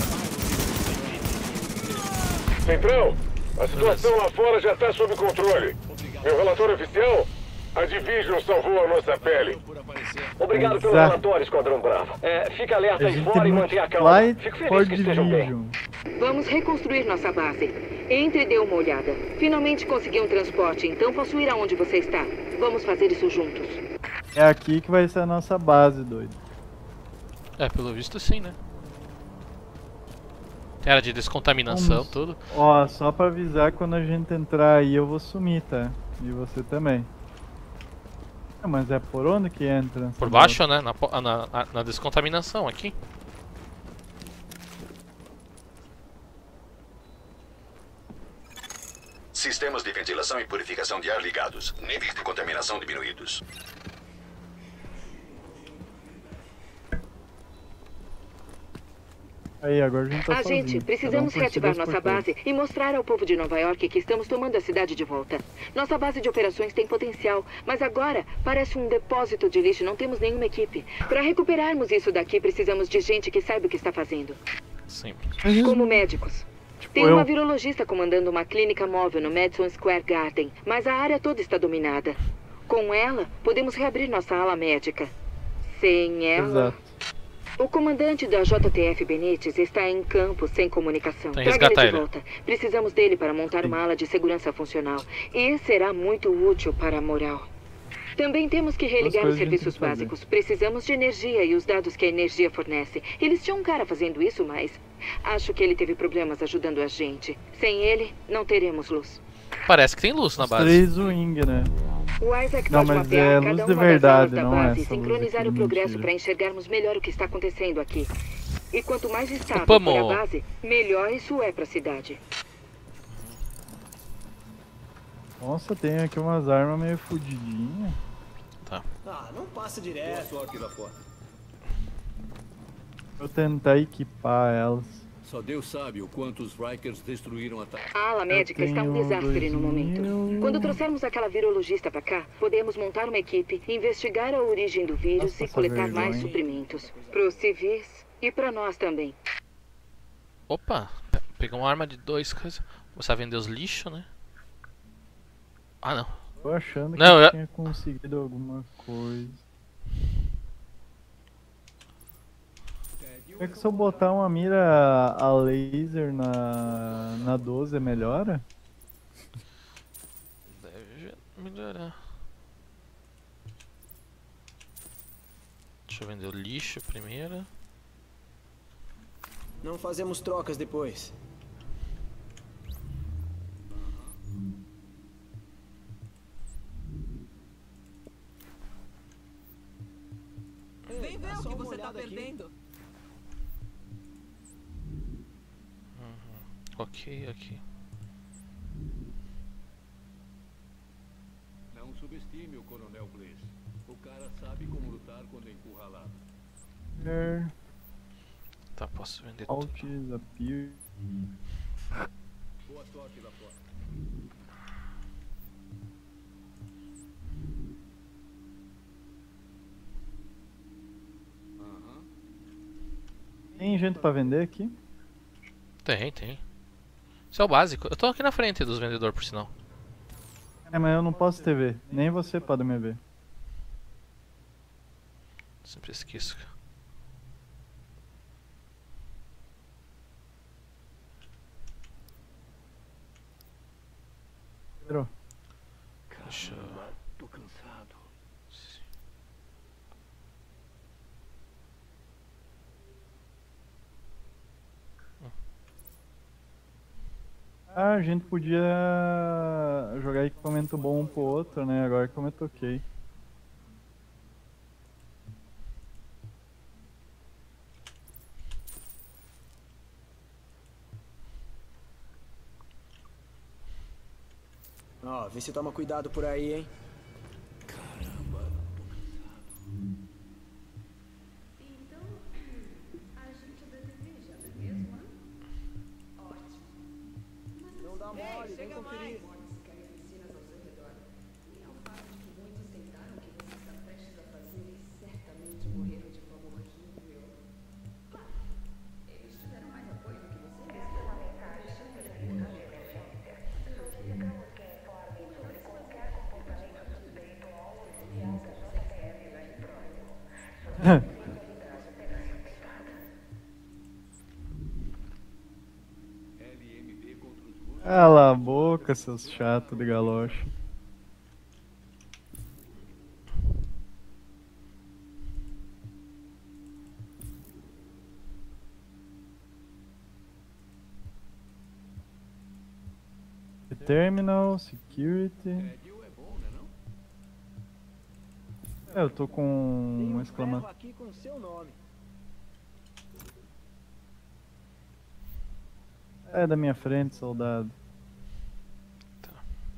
bairro. Central, a situação lá fora já está sob controle. Meu relatório oficial? A Division salvou a nossa pele. Obrigado pelo Exato. relatório, Esquadrão Bravo. É, fica alerta A aí gente fora tem e mantenha a calma. Flight Fico for feliz que estejam bem. Division. Vamos reconstruir nossa base. Entre e dê uma olhada. Finalmente consegui um transporte, então posso ir aonde você está. Vamos fazer isso juntos. É aqui que vai ser a nossa base, doido. É, pelo visto sim, né? Tem área de descontaminação, Vamos. tudo. Ó, só pra avisar, quando a gente entrar aí eu vou sumir, tá? E você também. Ah, mas é por onde que entra? Por baixo, né? Na, po- na, na- na descontaminação aqui. Sistemas de ventilação e purificação de ar ligados. Níveis de contaminação diminuídos. Aí, agora a gente tá sozinho. Agente, Cada um precisamos por si, reativar dois por nossa todos. base e mostrar ao povo de Nova York que estamos tomando a cidade de volta. Nossa base de operações tem potencial, mas agora parece um depósito de lixo, não temos nenhuma equipe. Para recuperarmos isso daqui, precisamos de gente que saiba o que está fazendo. Simples. Como médicos. Tem eu. uma virologista comandando uma clínica móvel no Madison Square Garden, mas a área toda está dominada. Com ela, podemos reabrir nossa ala médica. Sem ela... Exato. O comandante da J T F Benítez está em campo sem comunicação. Tem que Traga ele resgatar de ele. volta. Precisamos dele para montar uma ala de segurança funcional. E será muito útil para a moral. Também temos que religar coisas os a gente tem serviços que fazer. básicos. Precisamos de energia e os dados que a energia fornece. Eles tinham um cara fazendo isso, mas acho que ele teve problemas ajudando a gente. Sem ele, não teremos luz. Parece que tem luz na Os base. três wing, né? O Isaac Não, pode mas mapear é cada luz uma de das verdade, alas da não é base e essa luz sincronizar aqui o de progresso mentira. para enxergarmos melhor o que está acontecendo aqui. E quanto mais estável Opa, for a mo. base, melhor isso é para a cidade. Nossa, tem aqui umas armas meio fudidinhas. Ah, não passa direto. Boa sorte lá fora. Vou tentar equipar elas. Só Deus sabe o quanto os Rikers destruíram a... ta- A ala médica está um tenho desastre no dois momento. mil. Quando trouxermos aquela virologista para cá, podemos montar uma equipe, investigar a origem do vírus Nossa, e coletar essa mais vergonha. suprimentos. Para os civis e para nós também. Opa, pe- pegou uma arma de dois coisas. Começar a vender os lixos, né? Ah, não. Tô achando que Não, eu eu- tinha conseguido alguma coisa. É que se eu botar uma mira a laser na, na doze melhora? Deve melhorar. Deixa eu vender o lixo primeiro. Não fazemos trocas depois. Vem ver o que você tá perdendo. Ok, aqui. Não subestime o Coronel Bliss. O cara sabe como lutar quando é encurralado. Er, Tá, posso vender tudo. Alt, desafio. Boa sorte lá fora. Aham. Tem gente pra vender aqui? Tem, tem. Isso é o básico. Eu tô aqui na frente dos vendedores, por sinal. É, mas eu não posso te ver. Nem você pode me ver. Sempre esqueço. Pedro, Deixa eu... Tô cansado. ah, a gente podia jogar equipamento bom um pro outro, né? Agora que eu me toquei. Ó, vê se toma cuidado por aí, hein? Não dá mole, vem conferir. Cala a boca, seus chatos de galocha. Terminal, security. É, eu tô com um exclamação. Aqui com seu nome. É da minha frente, soldado. Tá.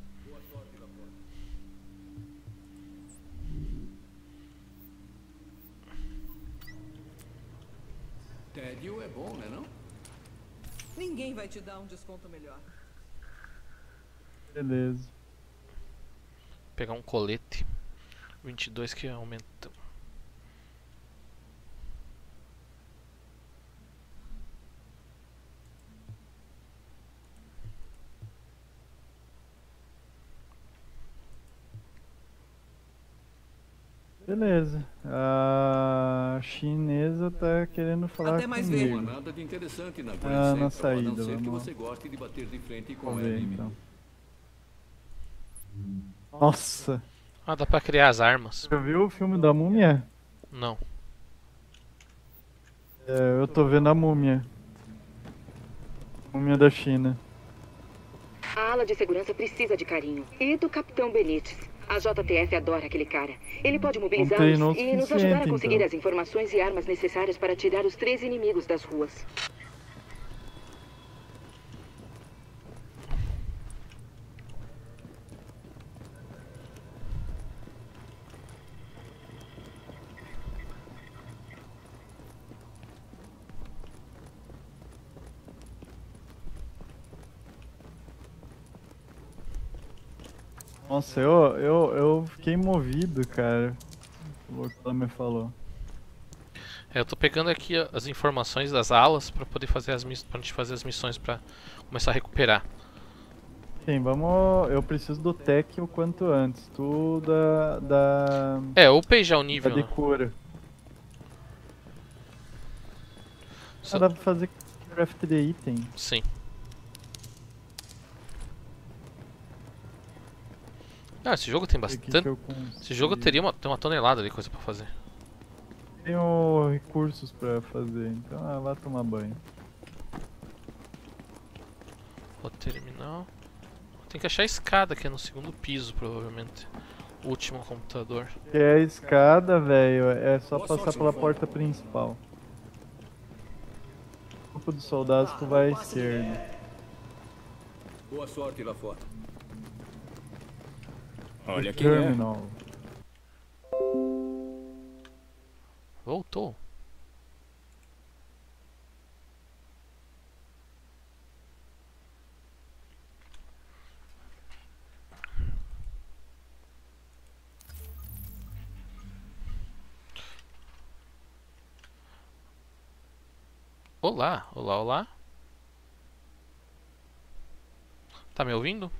Tédio é bom, né não? Ninguém vai te dar um desconto melhor. Beleza. Vou pegar um colete. vinte e dois que aumenta. Beleza. A chinesa tá querendo falar Até mais comigo. Não há nada de interessante na Grand Ah, na Central, saída, a não ser que vamos. você goste de bater de frente com Vamos ela. ver Amy. então. Nossa. Ah, dá pra criar as armas. Você viu o filme da múmia? Não. É, eu tô vendo a múmia. Múmia da China. A ala de segurança precisa de carinho. E do Capitão Benítez. A J T F adora aquele cara. Ele pode treinou o mobilizá-los e nos ajudar a suficiente, conseguir então. as informações e armas necessárias para tirar os três inimigos das ruas. Nossa, eu, eu, eu fiquei movido, cara. O que ela me falou. É, eu tô pegando aqui a- as informações das alas pra poder fazer as miss... pra gente fazer as missões pra começar a recuperar. Sim, vamos. Eu preciso do tech o quanto antes. Tu da. da. É, eu upei já o da nível, de né? cura. Só- Ah, dá pra fazer craft de item. Sim. Ah, esse jogo tem Aqui bastante. que eu Esse jogo consigo. teria uma, tem uma tonelada de coisa pra fazer. Tenho recursos pra fazer, então ah, vá tomar banho. O terminal. Tem que achar a escada que é no segundo piso, provavelmente. O último computador. Que é a escada, velho, é só Boa passar sorte, pela Fone. porta principal. O grupo dos soldados tu vai à esquerda. Boa sorte lá fora. Olha quem é. Terminal. Voltou. Olá, olá, olá. Tá me ouvindo?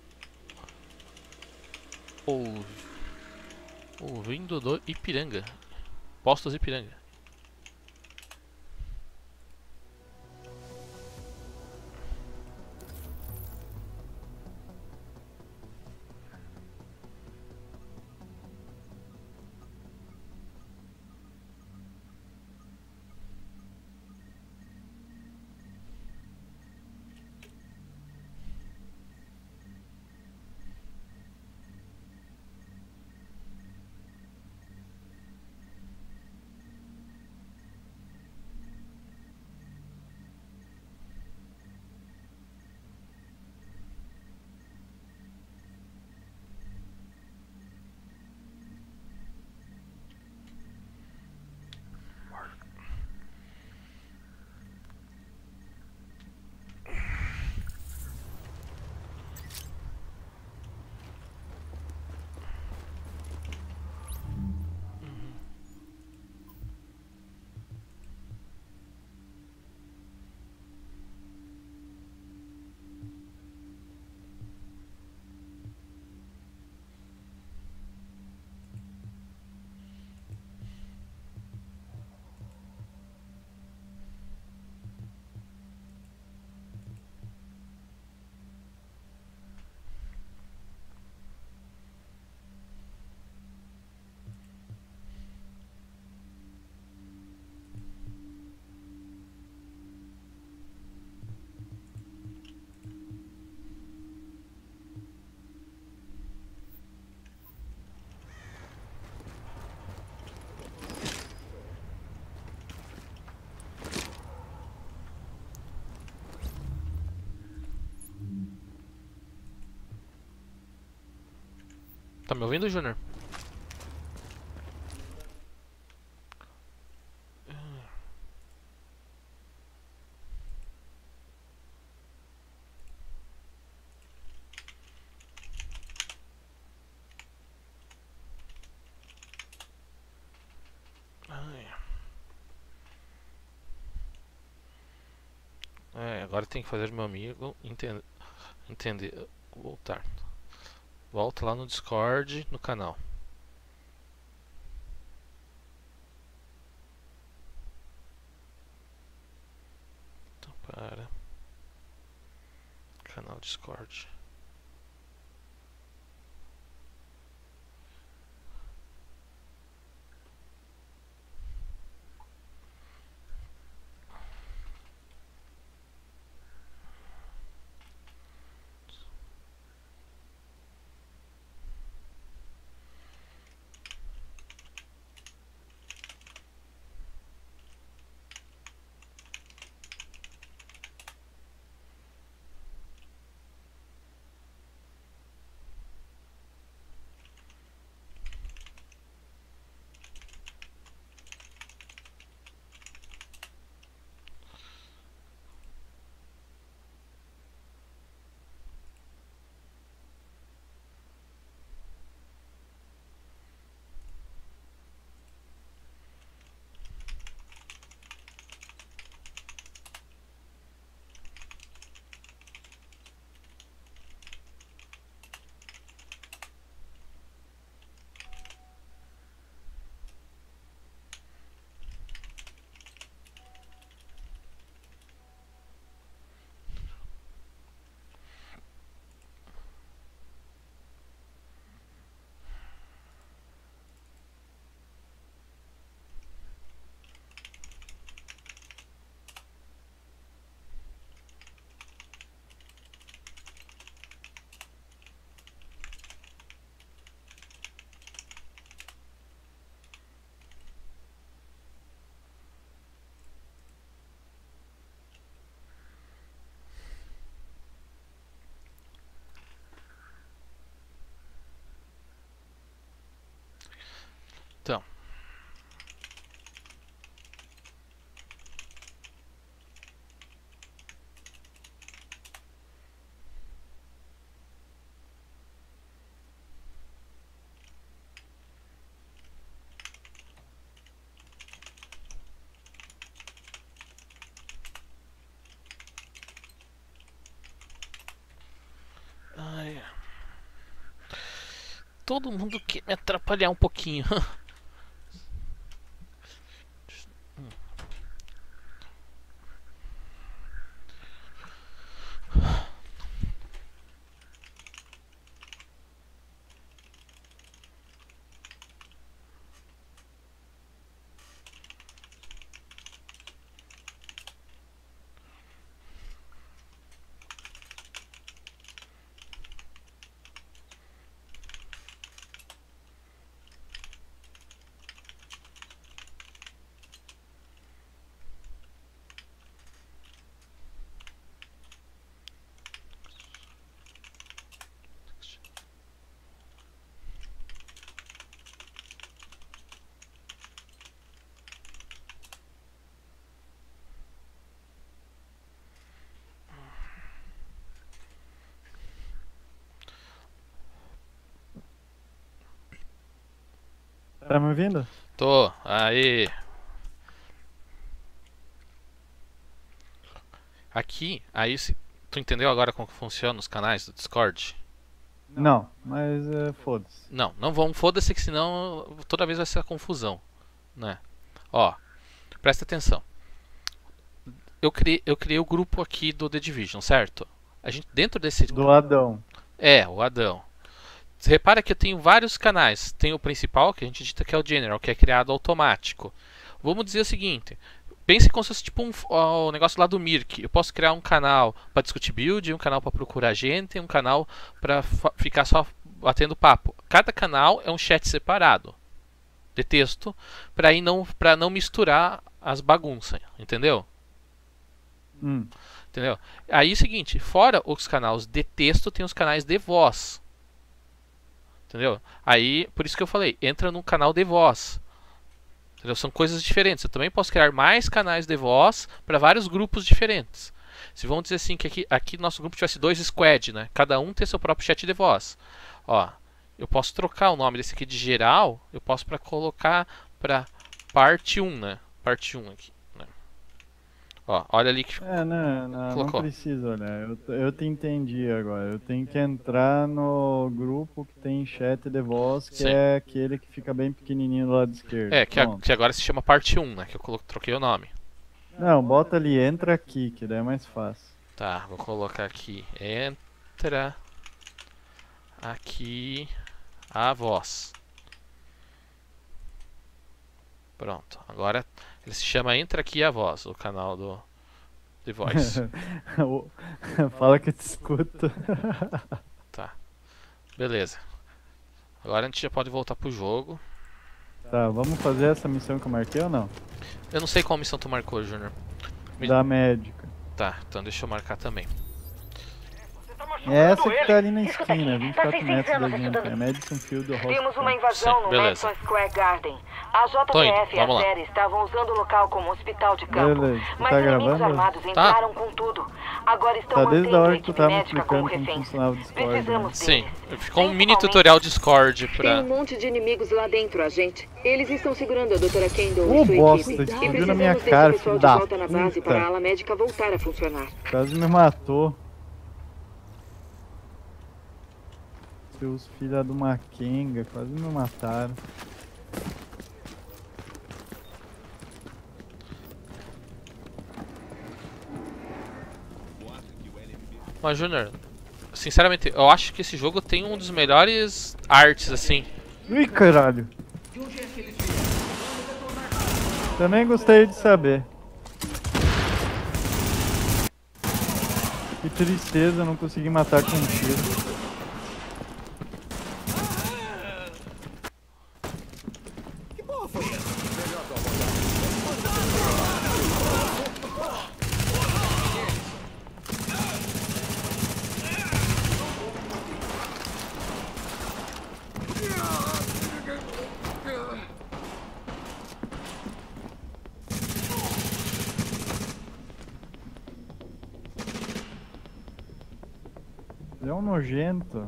Ou... Ouvindo do Ipiranga. Postos Ipiranga. Tá me ouvindo, Júnior? É, agora tem que fazer meu amigo entender, entender, voltar. Volta lá no Discord, no canal. Então, para. Canal Discord. Então. Ai. Todo mundo quer me atrapalhar um pouquinho. Tá me ouvindo? Tô, aí. Aqui, aí se tu entendeu agora como que funciona os canais do Discord? Não, mas é, foda-se. Não, não vamos, foda-se que senão toda vez vai ser a confusão, né? Ó, presta atenção. Eu criei, eu criei o grupo aqui do The Division, certo? A gente dentro desse Do Adão. É, o Adão. Você repara que eu tenho vários canais. Tem o principal, que a gente dita que é o General, que é criado automático. Vamos dizer o seguinte. Pense como se fosse tipo um, ó, o negócio lá do Mirk. Eu posso criar um canal para discutir build, um canal para procurar gente, um canal para ficar só batendo papo. Cada canal é um chat separado de texto para não, para não misturar as bagunças, entendeu? Hum. Entendeu? Aí é o seguinte, fora os canais de texto, tem os canais de voz. Entendeu? Aí, por isso que eu falei, entra num canal de voz. Entendeu? São coisas diferentes. Eu também posso criar mais canais de voz para vários grupos diferentes. Se vamos dizer assim, que aqui, aqui no nosso grupo tivesse dois squad, né? Cada um tem seu próprio chat de voz. Ó, eu posso trocar o nome desse aqui de geral, eu posso para colocar para parte um, né? Parte um aqui, né? Ó, olha ali que É, não, não, não precisa olhar. Eu, eu te entendi agora. Eu tenho que entrar no grupo que tem chat de voz, que Sim. é aquele que fica bem pequenininho do lado esquerdo. É, que, a, que agora se chama parte um, né? Que eu colo, troquei o nome. Não, bota ali, entra aqui, que daí é mais fácil. Tá, vou colocar aqui. Entra aqui a voz. Pronto, agora ele se chama Entra Aqui a Voz, o canal do The Voice. Fala que eu te escuto. Tá, beleza. Agora a gente já pode voltar pro jogo. Tá, vamos fazer essa missão que eu marquei ou não? Eu não sei qual missão tu marcou, Júnior. Me... Da médica. Tá, então deixa eu marcar também. É essa que tá ali na esquina, vinte e quatro metros da gente. É Madison Field Hospital. Temos uma invasão Sim, no beleza. Madison Square Garden. A J T F e a série estavam usando o local como hospital de campo. Beleza. Mas Tá inimigos gravando? armados Tá. entraram com tudo. Agora estão Tá desde mantendo a a hora que tu equipe tava médica como explicando como reféns. funcionava o Discord. Né? Precisamos Sim, deles. ficou um mini tutorial Discord Tem pra... um monte de inimigos lá dentro, agente. Eles estão segurando a doutora Kendall Ô, e sua bosta, equipe. explodiu E na minha precisamos cara, desse pessoal filho de da volta na base puta. para a ala médica voltar a funcionar. Quase me matou. Seus filha de uma Kenga, quase me mataram. Mas, Júnior, sinceramente, eu acho que esse jogo tem um dos melhores artes, assim. Ih, caralho. Também gostaria de saber. Que tristeza, não consegui matar com um tiro. Ele é um nojento.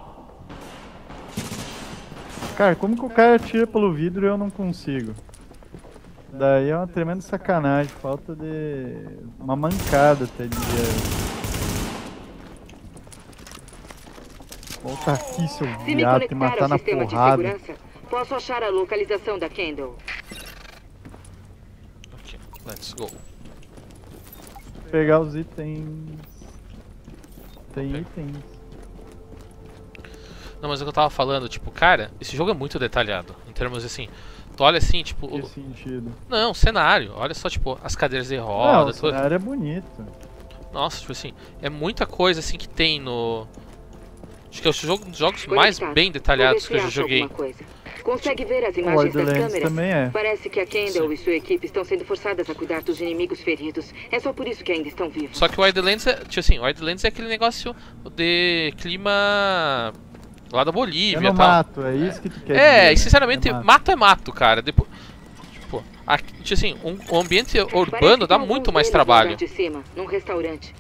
Cara, como que o cara atira pelo vidro e eu não consigo? Daí é uma tremenda sacanagem, falta de... uma mancada, até diria. Volta aqui, seu Se me viado, te conectar matar ao na sistema de porrada. segurança, posso achar a localização da Kendall. Ok, let's go. Pegar os itens... Tem Ok. itens. Não, mas é o que eu tava falando, tipo, cara, esse jogo é muito detalhado. Em termos assim, tu olha assim, tipo... Que o- sentido? Não, cenário. Olha só, tipo, as cadeiras de Não, roda. o tudo. cenário é bonito. Nossa, tipo assim, é muita coisa assim que tem no... Acho que é os jogo- jogos Conectado. mais bem detalhados Vou que eu ver já se acha joguei. alguma coisa. Consegue ver as O imagens das Wildlands câmeras? também é. Parece que a Kendall e sua equipe estão sendo forçadas a cuidar dos inimigos feridos. É só por isso que ainda estão vivos. Só que o Wildlands é, tipo assim, o Wildlands é aquele negócio de clima lá da É Bolívia no e tal. mato, é isso que tu quer É, dizer, e sinceramente, né? É mato. mato é mato, cara. Depois, tipo, aqui, tipo assim, um, um ambiente Parece urbano que dá tem muito alguns mais deles no trabalho. andar de cima, num restaurante.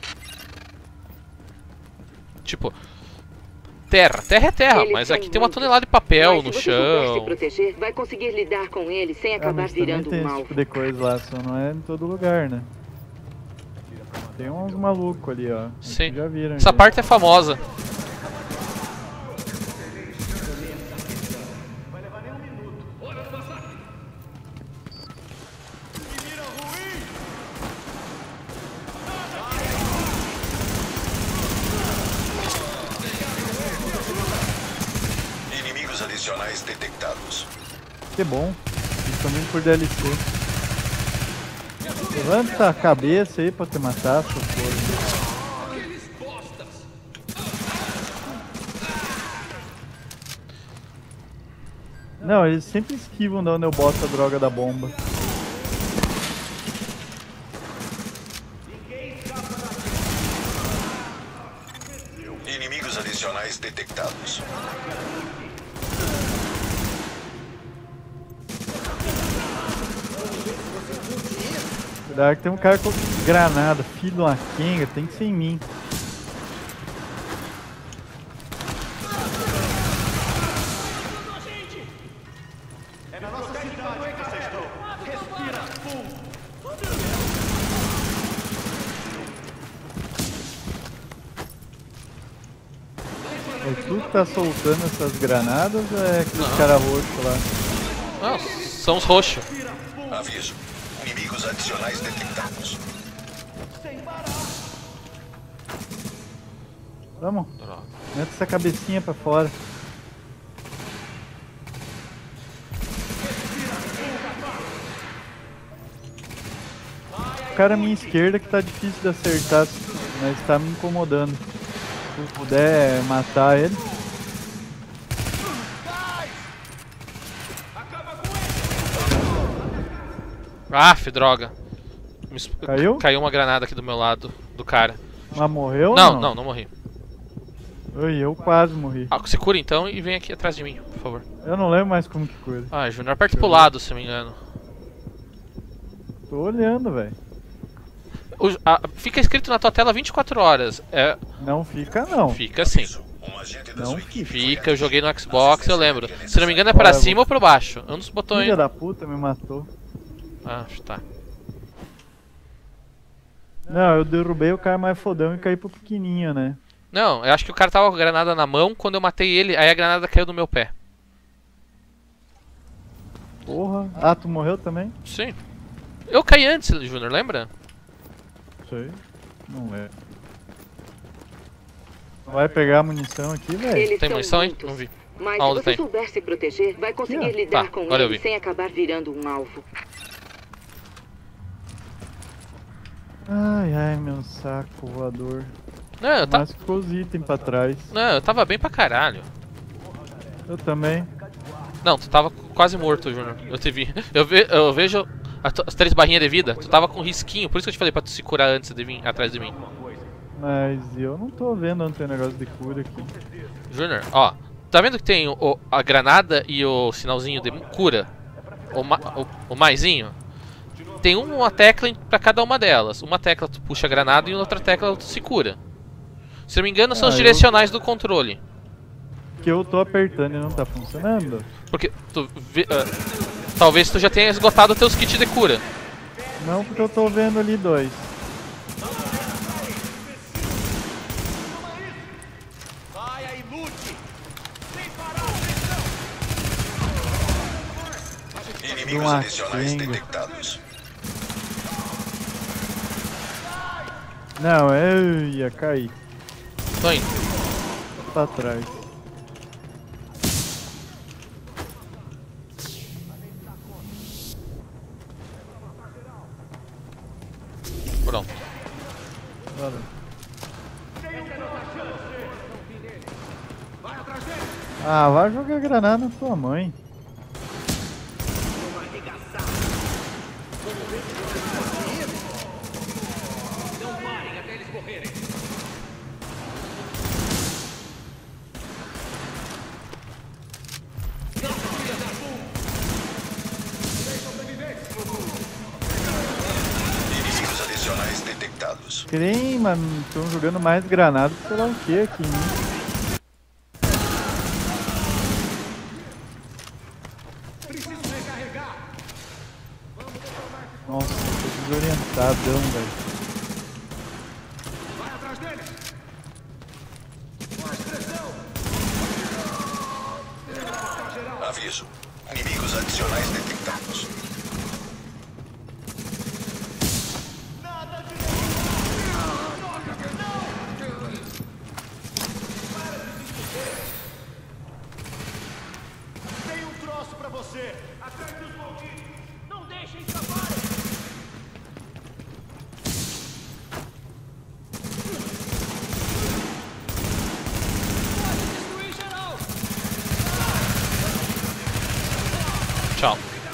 Tipo, terra, terra é terra, Eles mas são aqui tem uma muitos. tonelada de papel Mas no se você souber se chão. proteger, vai conseguir lidar com eles sem Ah, acabar mas também virando tem um esse alvo. tipo de coisa lá, só não é em todo lugar, né? Tem uns malucos ali, ó. Acho Sim. que já viram. Essa já. parte é famosa. Inimigos adicionais detectados. Que bom. Eles estão vindo por D L C. Levanta a cabeça aí pra te matar, seu porra. Não, eles sempre esquivam de onde eu boto a droga da bomba. Inimigos adicionais detectados. Cuidado que tem um cara com granada, filho de uma quenga, tem que ser em mim. É na nossa cidade que vocês estão. Respira fundo. É tu que tá soltando essas granadas ou é aquele cara roxo lá? Não, são os roxos. Aviso. Inimigos adicionais detectados. Vamos. Mete essa cabecinha pra fora. O cara à minha esquerda que tá difícil de acertar, mas tá me incomodando. Se eu puder matar ele. Aff, droga. Me esp- Caiu? Caiu uma granada aqui do meu lado, do cara. Mas morreu Não, ou não? não, não morri. Oi, eu quase morri. Ah, se cura então e vem aqui atrás de mim, por favor. Eu não lembro mais como que cura. Ah, Júnior, aperte pro lado, se eu me engano. Tô olhando, velho. O- a- fica escrito na tua tela vinte e quatro horas. É, Não fica não. fica sim. Não fica. Fica, eu joguei no Xbox, eu lembro. Se não me engano é pra Olha, cima ou pra baixo. É um dos botões. Filha da puta me matou. Ah, tá. Não, eu derrubei o cara mais fodão e caí pro pequenininho, né? Não, eu acho que o cara tava com a granada na mão, quando eu matei ele, aí a granada caiu no meu pé. Porra. Ah, tu morreu também? Sim. Eu caí antes, Júnior, lembra? Sei. Não é. Vai pegar a munição aqui, velho? Eles Tem são munição aí? muitos. Não vi. Mas Aonde se você tem? souber se proteger, vai conseguir Aqui, ó. lidar Tá, com agora eu ele vi. sem acabar virando um alvo. Ai, ai, meu saco voador. Não, eu, ta... Mas ficou os itens pra trás. Não, eu tava bem pra caralho. Eu também. Não, tu tava quase morto, Júnior. Eu te vi. Eu, ve... eu vejo as, tu- as três barrinhas de vida. Tu tava com risquinho, por isso que eu te falei pra tu se curar antes de vir atrás de mim. Mas eu não tô vendo onde tem negócio de cura aqui. Júnior, ó. Tá vendo que tem o, a granada e o sinalzinho de cura? O, ma... o, o maisinho? Tem uma tecla em- pra cada uma delas. Uma tecla tu puxa a granada e outra tecla tu se cura. Se eu não me engano, são Ah, os eu- direcionais do controle. Que eu tô apertando e não tá funcionando. Porque tu vê, ah, talvez tu já tenha esgotado teus kits de cura. Não, porque eu tô vendo ali dois. Vai aí, lute. Inimigos Uma adicionais quenga. detectados. Não, eu ia cair. Tô indo. Pra trás. Pronto. Valeu. Ah, vai jogar granada na tua mãe. Inimigos adicionais detectados. Crem, mano, estão jogando mais granada, sei lá o que aqui em mim. Nossa, tô desorientadão, velho. Vai atrás dele. Aviso. Inimigos adicionais detectados. Tem um troço pra você. Atrás dos malditos. Não deixem escapar. Tchau.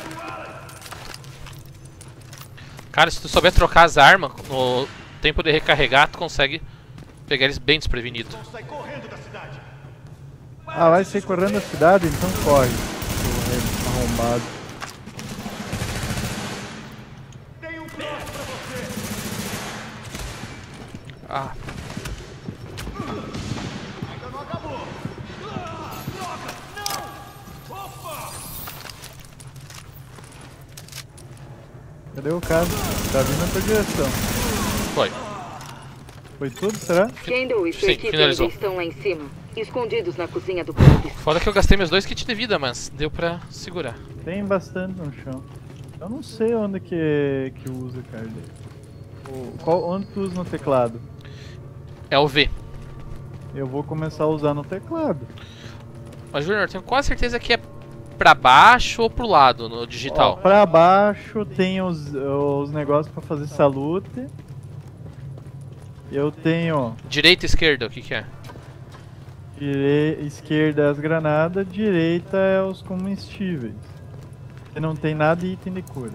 Cara, se tu souber trocar as armas no tempo de recarregar, tu consegue pegar eles bem desprevenidos. Sai correndo da cidade. Ah, vai sair correndo da cidade? Então corre. Seu arrombado. Tem um troço pra você. Ah. Ainda não acabou. Droga! Não! Opa! Cadê o cara? Tá vindo na tua direção. Foi. Foi tudo, será? Kendall e sua Sim, equipe finalizou. ainda estão lá em cima, escondidos na cozinha do Kobe. Foda que eu gastei meus dois kits de vida, mas deu pra segurar. Tem bastante no chão. Eu não sei onde que, que usa, cara. O, qual, onde tu usa no teclado? É o V. Eu vou começar a usar no teclado. Mas, Junior, tenho quase certeza que é pra baixo ou pro lado no digital. Ó, pra baixo tem os, os negócios pra fazer salute. Eu tenho Direita e esquerda, o que que é? dire... esquerda é as granadas, direita é os comestíveis. E não tem nada de item de cura.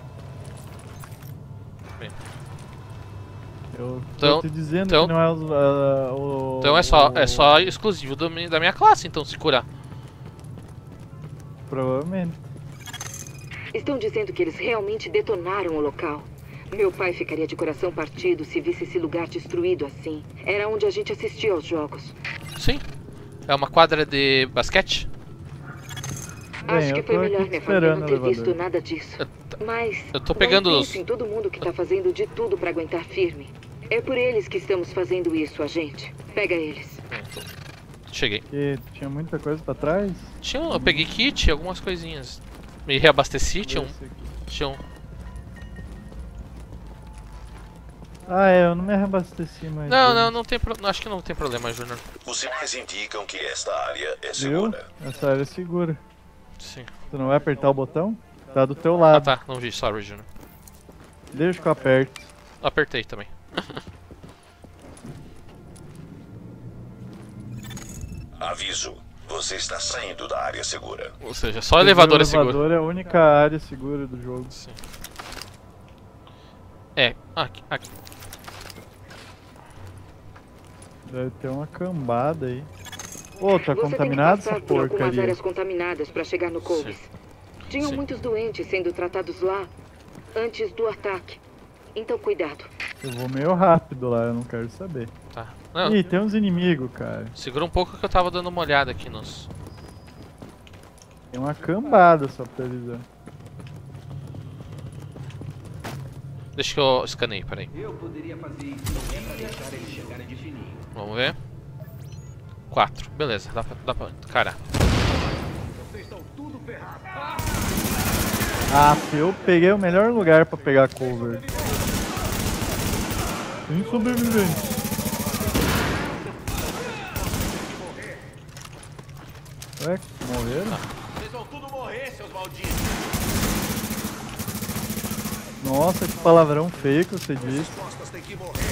Bem. Eu Então- tô te dizendo então- que não é os, ah, o... Então é só, o- é só exclusivo do mi- da minha classe, então, se curar. Provavelmente. Estão dizendo que eles realmente detonaram o local. Meu pai ficaria de coração partido se visse esse lugar destruído assim. Era onde a gente assistia aos jogos. Sim. É uma quadra de basquete? Bem, Acho que eu foi tô melhor aqui minha família esperando não o ter elevador. visto nada disso. Mas eu tô pegando não os- pense em todo mundo que tá fazendo de tudo pra aguentar firme. É por eles que estamos fazendo isso, a gente. Pega eles. Cheguei. E tinha muita coisa pra trás. Tinha, eu peguei kit, algumas coisinhas. Me reabasteci, tinha um. Esse aqui. Tinha um. Ah, é, eu não me reabasteci mais. Não, não, não tem pro... acho que não tem problema, Junior. Os sinais indicam que esta área é Viu? segura. Essa área é segura. Sim. Tu não vai apertar o botão? Tá do teu lado. Ah tá, não vi, sorry, Junior. Deixa que eu aperto. Apertei também. Aviso, você está saindo da área segura. Ou seja, só o elevador é O seguro. elevador é a única área segura do jogo. Sim. É, aqui, aqui. Deve ter uma cambada aí. Ô, tá Você contaminado tem que essa passar por algumas porcaria? áreas contaminadas pra chegar no Coves. Tinham Sim. muitos doentes sendo tratados lá antes do ataque. Então cuidado. Eu vou meio rápido lá, eu não quero saber. Tá. Não, Ih, tem uns inimigos, cara. segura um pouco que eu tava dando uma olhada aqui nos. Tem uma cambada só pra avisar. Deixa que eu escaneie, peraí. Eu poderia fazer isso, não é pra deixar eles chegarem de fininho. Vamos ver. Quatro, beleza, dá pra. Dá pra. Cara. Vocês estão tudo ferrados. Ah, eu peguei o melhor lugar pra pegar cover. Tem sobrevivente. Ué, morreram? Vocês vão tudo morrer, seus malditos. Nossa, que palavrão feio que você disse. Costas têm que morrer.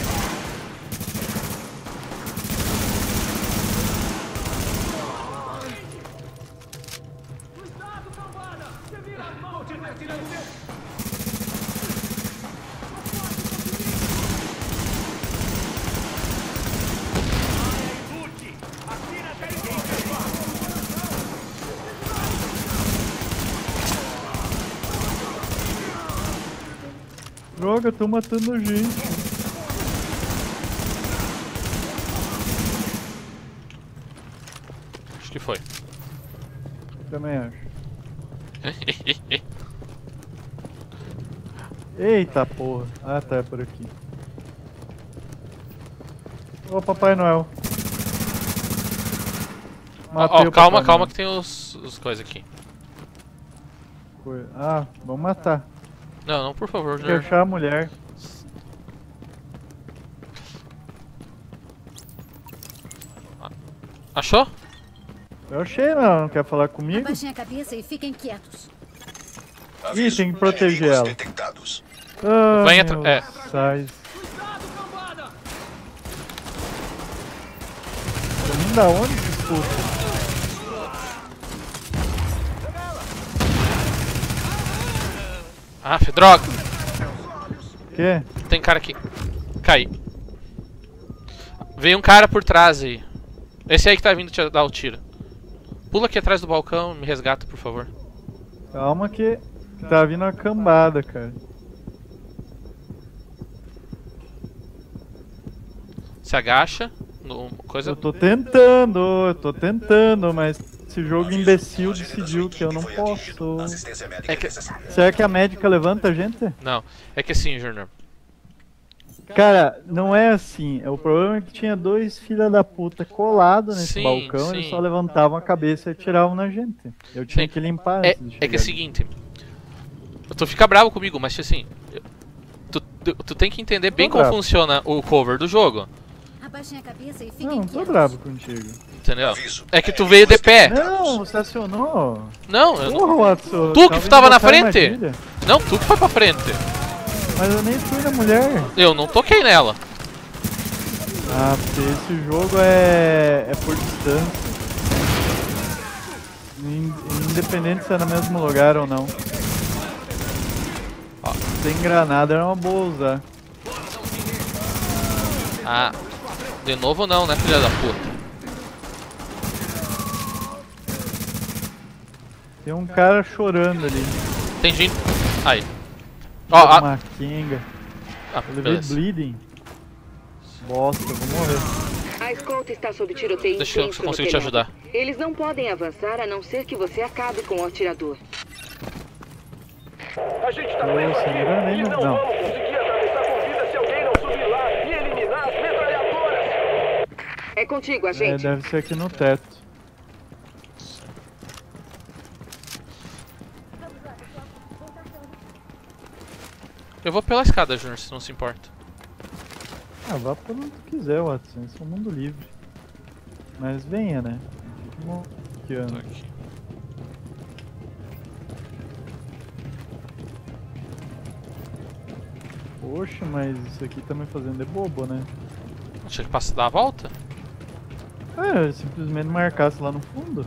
Droga, eu tô matando gente. Acho que foi. Também acho. Eita porra. Ah, tá, é por aqui. Ô, Papai Noel. Ó, Matei ó, o calma, Papai calma Noel. que tem os, os coisas aqui. Foi- Ah, vamos matar. Não, não, por favor, Tem que Junior. achar a mulher. Achou? Eu achei, não. Não quer falar comigo? Abaixem a cabeça e fiquem quietos. Ih, tem que proteger Inimigos ela. detectados. Ah, Vai entrar- meu é. sais. Pra mim, da onde que escuta? Ah, droga! Quê? Tem cara aqui. Cai. Veio um cara por trás aí. Esse aí que tá vindo te dar o tiro. Pula aqui atrás do balcão e me resgata, por favor. Calma que tá vindo uma cambada, cara. Se agacha. No, coisa... Eu tô tentando, eu tô tentando, mas esse jogo imbecil decidiu que eu não posso. É que... Será que a médica levanta a gente? Não, é que assim, Júnior. Cara, não é assim. O problema é que tinha dois filha da puta colados nesse Sim, balcão, sim. eles só levantavam a cabeça e atiravam na gente. Eu tinha Sim. que limpar É, antes de é que é chegar o seguinte. Tu fica bravo comigo, mas assim. Tu, tu, tu tem que entender bem Tô como bravo. funciona o cover do jogo. Abaixem a cabeça e fiquem Não, não tô quietos. bravo contigo. Entendeu? É que tu veio de pé. Não, você acionou. Não, eu Porra, não. Watson, Tu que indo tava na botar frente. armadilha. Não, tu que foi pra frente. Mas eu nem fui na mulher. Eu não toquei nela. Ah, porque esse jogo é, é por distância. In- Independente se é no mesmo lugar ou não. Ó. Sem granada era uma boa usar. Ah, de novo não, né, filha da puta? Tem um cara chorando ali. Tem gente. Aí. Ó, a... Uma quenga. ah, Eu levei beleza. bleeding. Bosta, eu vou morrer. A escolta está sob tiroteio Deixa eu intenso se eu no consigo te telhado. ajudar. Eles não podem avançar a não ser que você acabe com o atirador. A gente tá Ô, preso sem aqui granada, e não, não. vamos conseguir atravessar com vida se alguém não subir lá e eliminar as metralhadoras. É contigo, É, agente. deve ser aqui no teto. Eu vou pela escada, Júnior, se não se importa. Ah, vá pra onde tu quiser, Watson. Isso é um mundo livre. Mas venha, né? Vamos aqui, ó. Tô aqui. Poxa, mas isso aqui tá me fazendo de bobo, né? Tinha que passar dar a volta? É, eu simplesmente marcasse lá no fundo.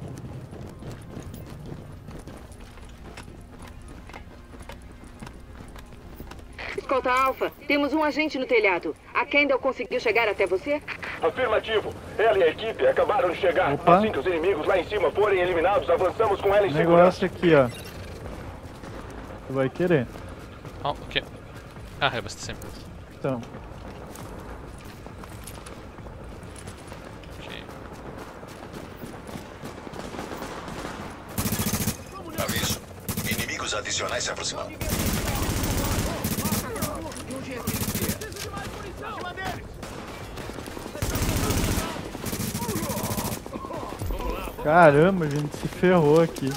Escolta Alpha, temos um agente no telhado. A Kendall conseguiu chegar até você? Afirmativo. Ela e a equipe acabaram de chegar. Opa. Assim que os inimigos lá em cima forem eliminados, avançamos com ela em O segurança. negócio aqui, ó. Tu vai querer. Ó, ok. Ah, reabastecimento. Então. Ok. Aviso. Inimigos adicionais se aproximando. Caramba, a gente se ferrou aqui.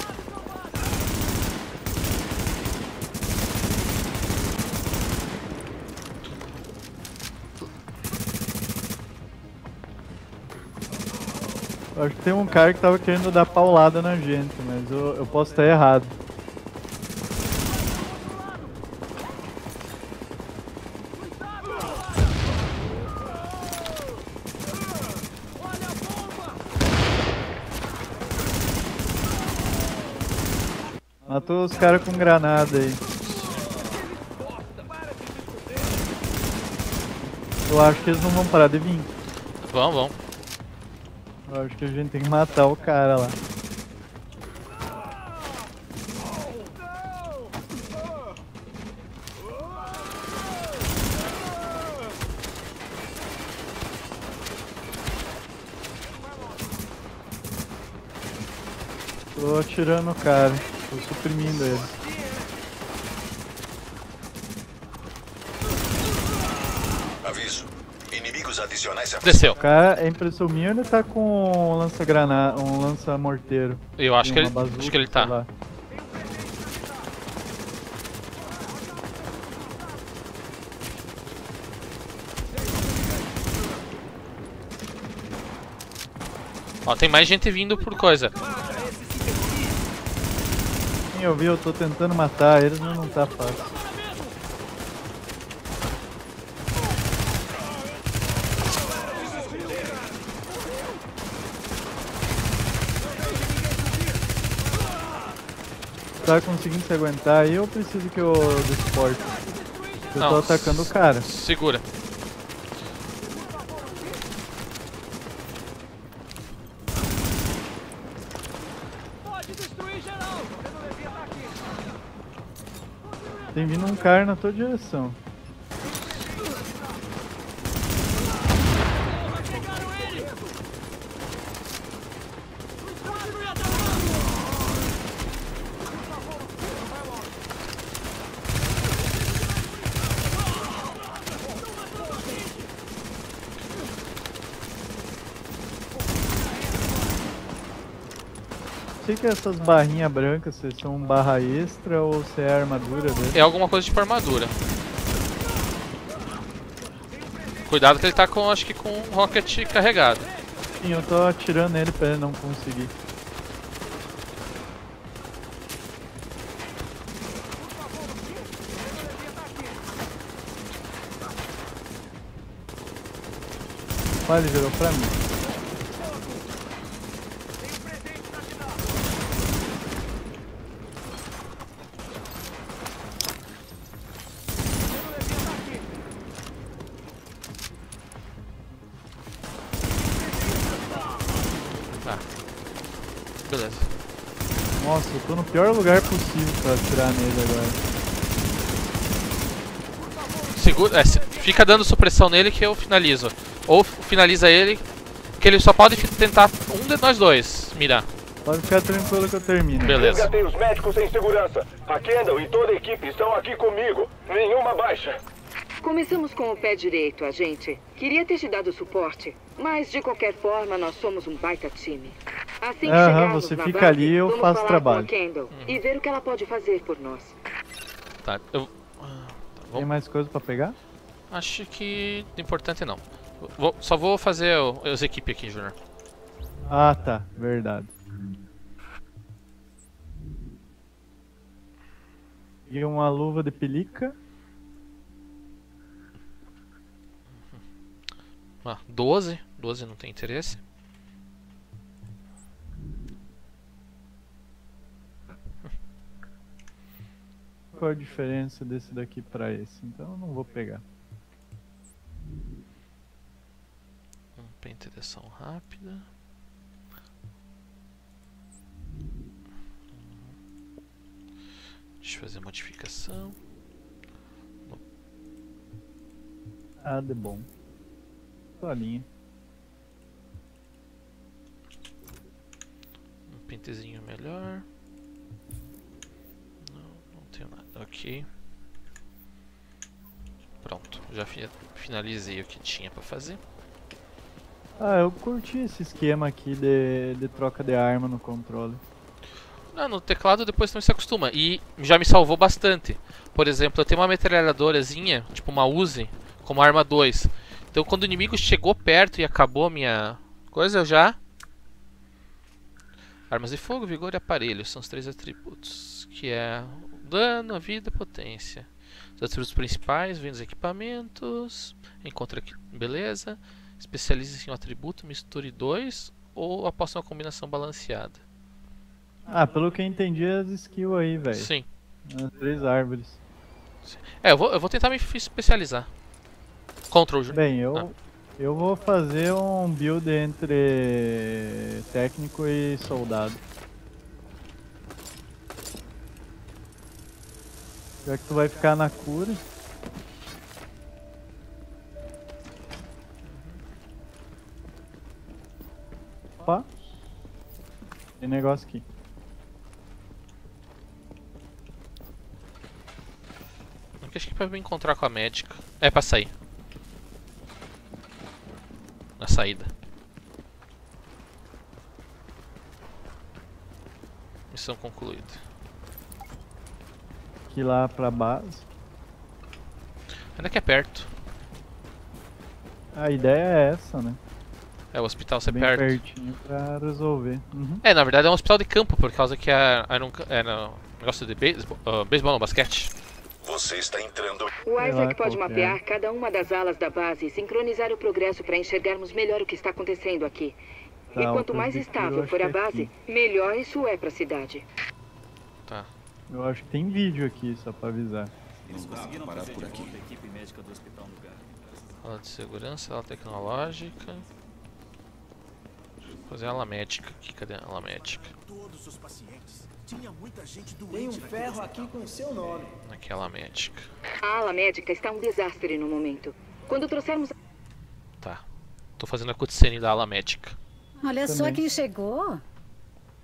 Eu acho que tem um cara que tava querendo dar paulada na gente, mas eu, eu posso estar errado. Matou os caras com granada aí. Eu acho que eles não vão parar de vir. Vamos, vamos. Eu acho que a gente tem que matar o cara lá. Tô atirando no cara, tô suprimindo ele. Aviso. Inimigos adicionais se Desceu. O cara, é impressão minha, ele tá com um lança-granada, um lança-morteiro. Eu acho E que uma ele, bazuca, acho que ele sei tá. lá. Ó, tem mais gente vindo por coisa. Sim, eu vi, eu tô tentando matar eles, mas não tá fácil. Tá conseguindo se aguentar aí ou preciso que eu do suporte? Eu Não, tô atacando o cara. Segura. Tem vindo um cara na tua direção. Sei que essas barrinhas brancas, se são barra extra ou se é a armadura dele. É alguma coisa tipo armadura. Cuidado que ele tá com, acho que com um rocket carregado. Sim, eu tô atirando nele pra ele não conseguir. Olha, ele virou pra mim. Beleza. Nossa, eu tô no pior lugar possível pra atirar nele agora. Segura, é, fica dando supressão nele que eu finalizo. Ou finaliza ele, que ele só pode tentar um de nós dois mirar. Pode ficar tranquilo que eu termino. Beleza. Resgatei os médicos em segurança. A Kendall e toda a equipe estão aqui comigo. Nenhuma baixa. Começamos com o pé direito, agente. Queria ter te dado suporte, mas de qualquer forma nós somos um baita time. Assim que Aham, chegarmos você na fica base, ali e eu vamos faço falar trabalho. com a Kendall e ver o que ela pode fazer por nós. Tá, eu... ah, tá, Tem mais coisa pra pegar? Acho que importante não. Vou, só vou fazer o, as equipes aqui, Júnior. Ah, tá. Verdade. E uma luva de pelica. Ah, doze. doze não tem interesse. Qual a diferença desse daqui pra esse? Então eu não vou pegar. Um pente de ação rápida. Deixa eu fazer a modificação. Ah, de bom. Toalhinha. Um pentezinho melhor. Não, não tenho nada. Ok. Pronto, já fi finalizei o que tinha pra fazer. Ah, eu curti esse esquema aqui de, de troca de arma no controle. Ah, no teclado depois também se acostuma. E já me salvou bastante. Por exemplo, eu tenho uma metralhadorazinha, tipo uma Uzi, como arma dois. Então quando o inimigo chegou perto e acabou a minha coisa, eu já... Armas de fogo, vigor e aparelho. São os três atributos. Que é o dano, a vida e a potência. Os atributos principais vêm dos equipamentos. Encontra aqui, beleza. Especialize-se em um atributo, misture dois. Ou aposta uma combinação balanceada. Ah, pelo que eu entendi, as skills aí, velho. Sim. As três árvores. É, eu vou, eu vou tentar me especializar. Control. Bem, eu, ah. eu vou fazer um build entre técnico e soldado. Já que tu vai ficar na cura. Opa. Tem negócio aqui. Acho que é pra me encontrar com a médica. É pra sair. Na saída. Missão concluída. Aqui lá pra base. Ainda que é perto. A ideia é essa, né? É, o hospital ser bem perto. Pertinho pra resolver. Uhum. É, na verdade é um hospital de campo, por causa que era, era um era um negócio de beisebol, uh, beisebol não, basquete. Você está entrando... O Isaac pode mapear cada uma das alas da base e sincronizar o progresso para enxergarmos melhor o que está acontecendo aqui. Tá, e quanto mais estável for a base, melhor isso é para a cidade. Tá. Eu acho que tem vídeo aqui, só pra avisar. Eles conseguiram parar por aqui. A equipe médica do hospital no lugar. Sala de segurança, sala tecnológica. Vou fazer a ala médica aqui, cadê a ala médica? Todos os pacientes. Tinha muita gente doente. Tem um ferro aqui com seu nome. Aqui a ala médica. A ala médica está um desastre no momento. Quando trouxermos... Tá. Tô fazendo a cutscene da ala médica. Olha Também. só quem chegou.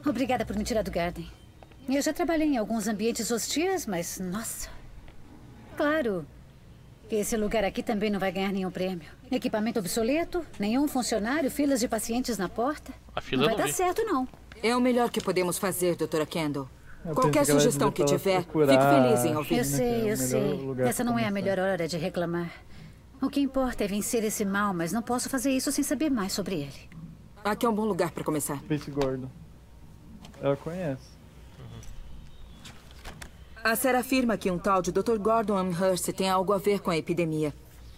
Obrigada por me tirar do Garden. Eu já trabalhei em alguns ambientes hostis, mas... Nossa. Claro que esse lugar aqui também não vai ganhar nenhum prêmio. Equipamento obsoleto, nenhum funcionário, filas de pacientes na porta. A fila não vai não dar vi. certo, não. É o melhor que podemos fazer, doutora Kendall. Eu Qualquer pensei que ela ia sugestão que dizer pra ela tiver, procurar fico feliz em ouvir. Eu sei, eu é o melhor sei. lugar Essa pra não é a começar. melhor hora de reclamar. O que importa é vencer esse mal, mas não posso fazer isso sem saber mais sobre ele. Aqui é um bom lugar para começar. Space Gordon. Ela conhece. A Sarah afirma que um tal de doutor Gordon Amherst tem algo a ver com a epidemia.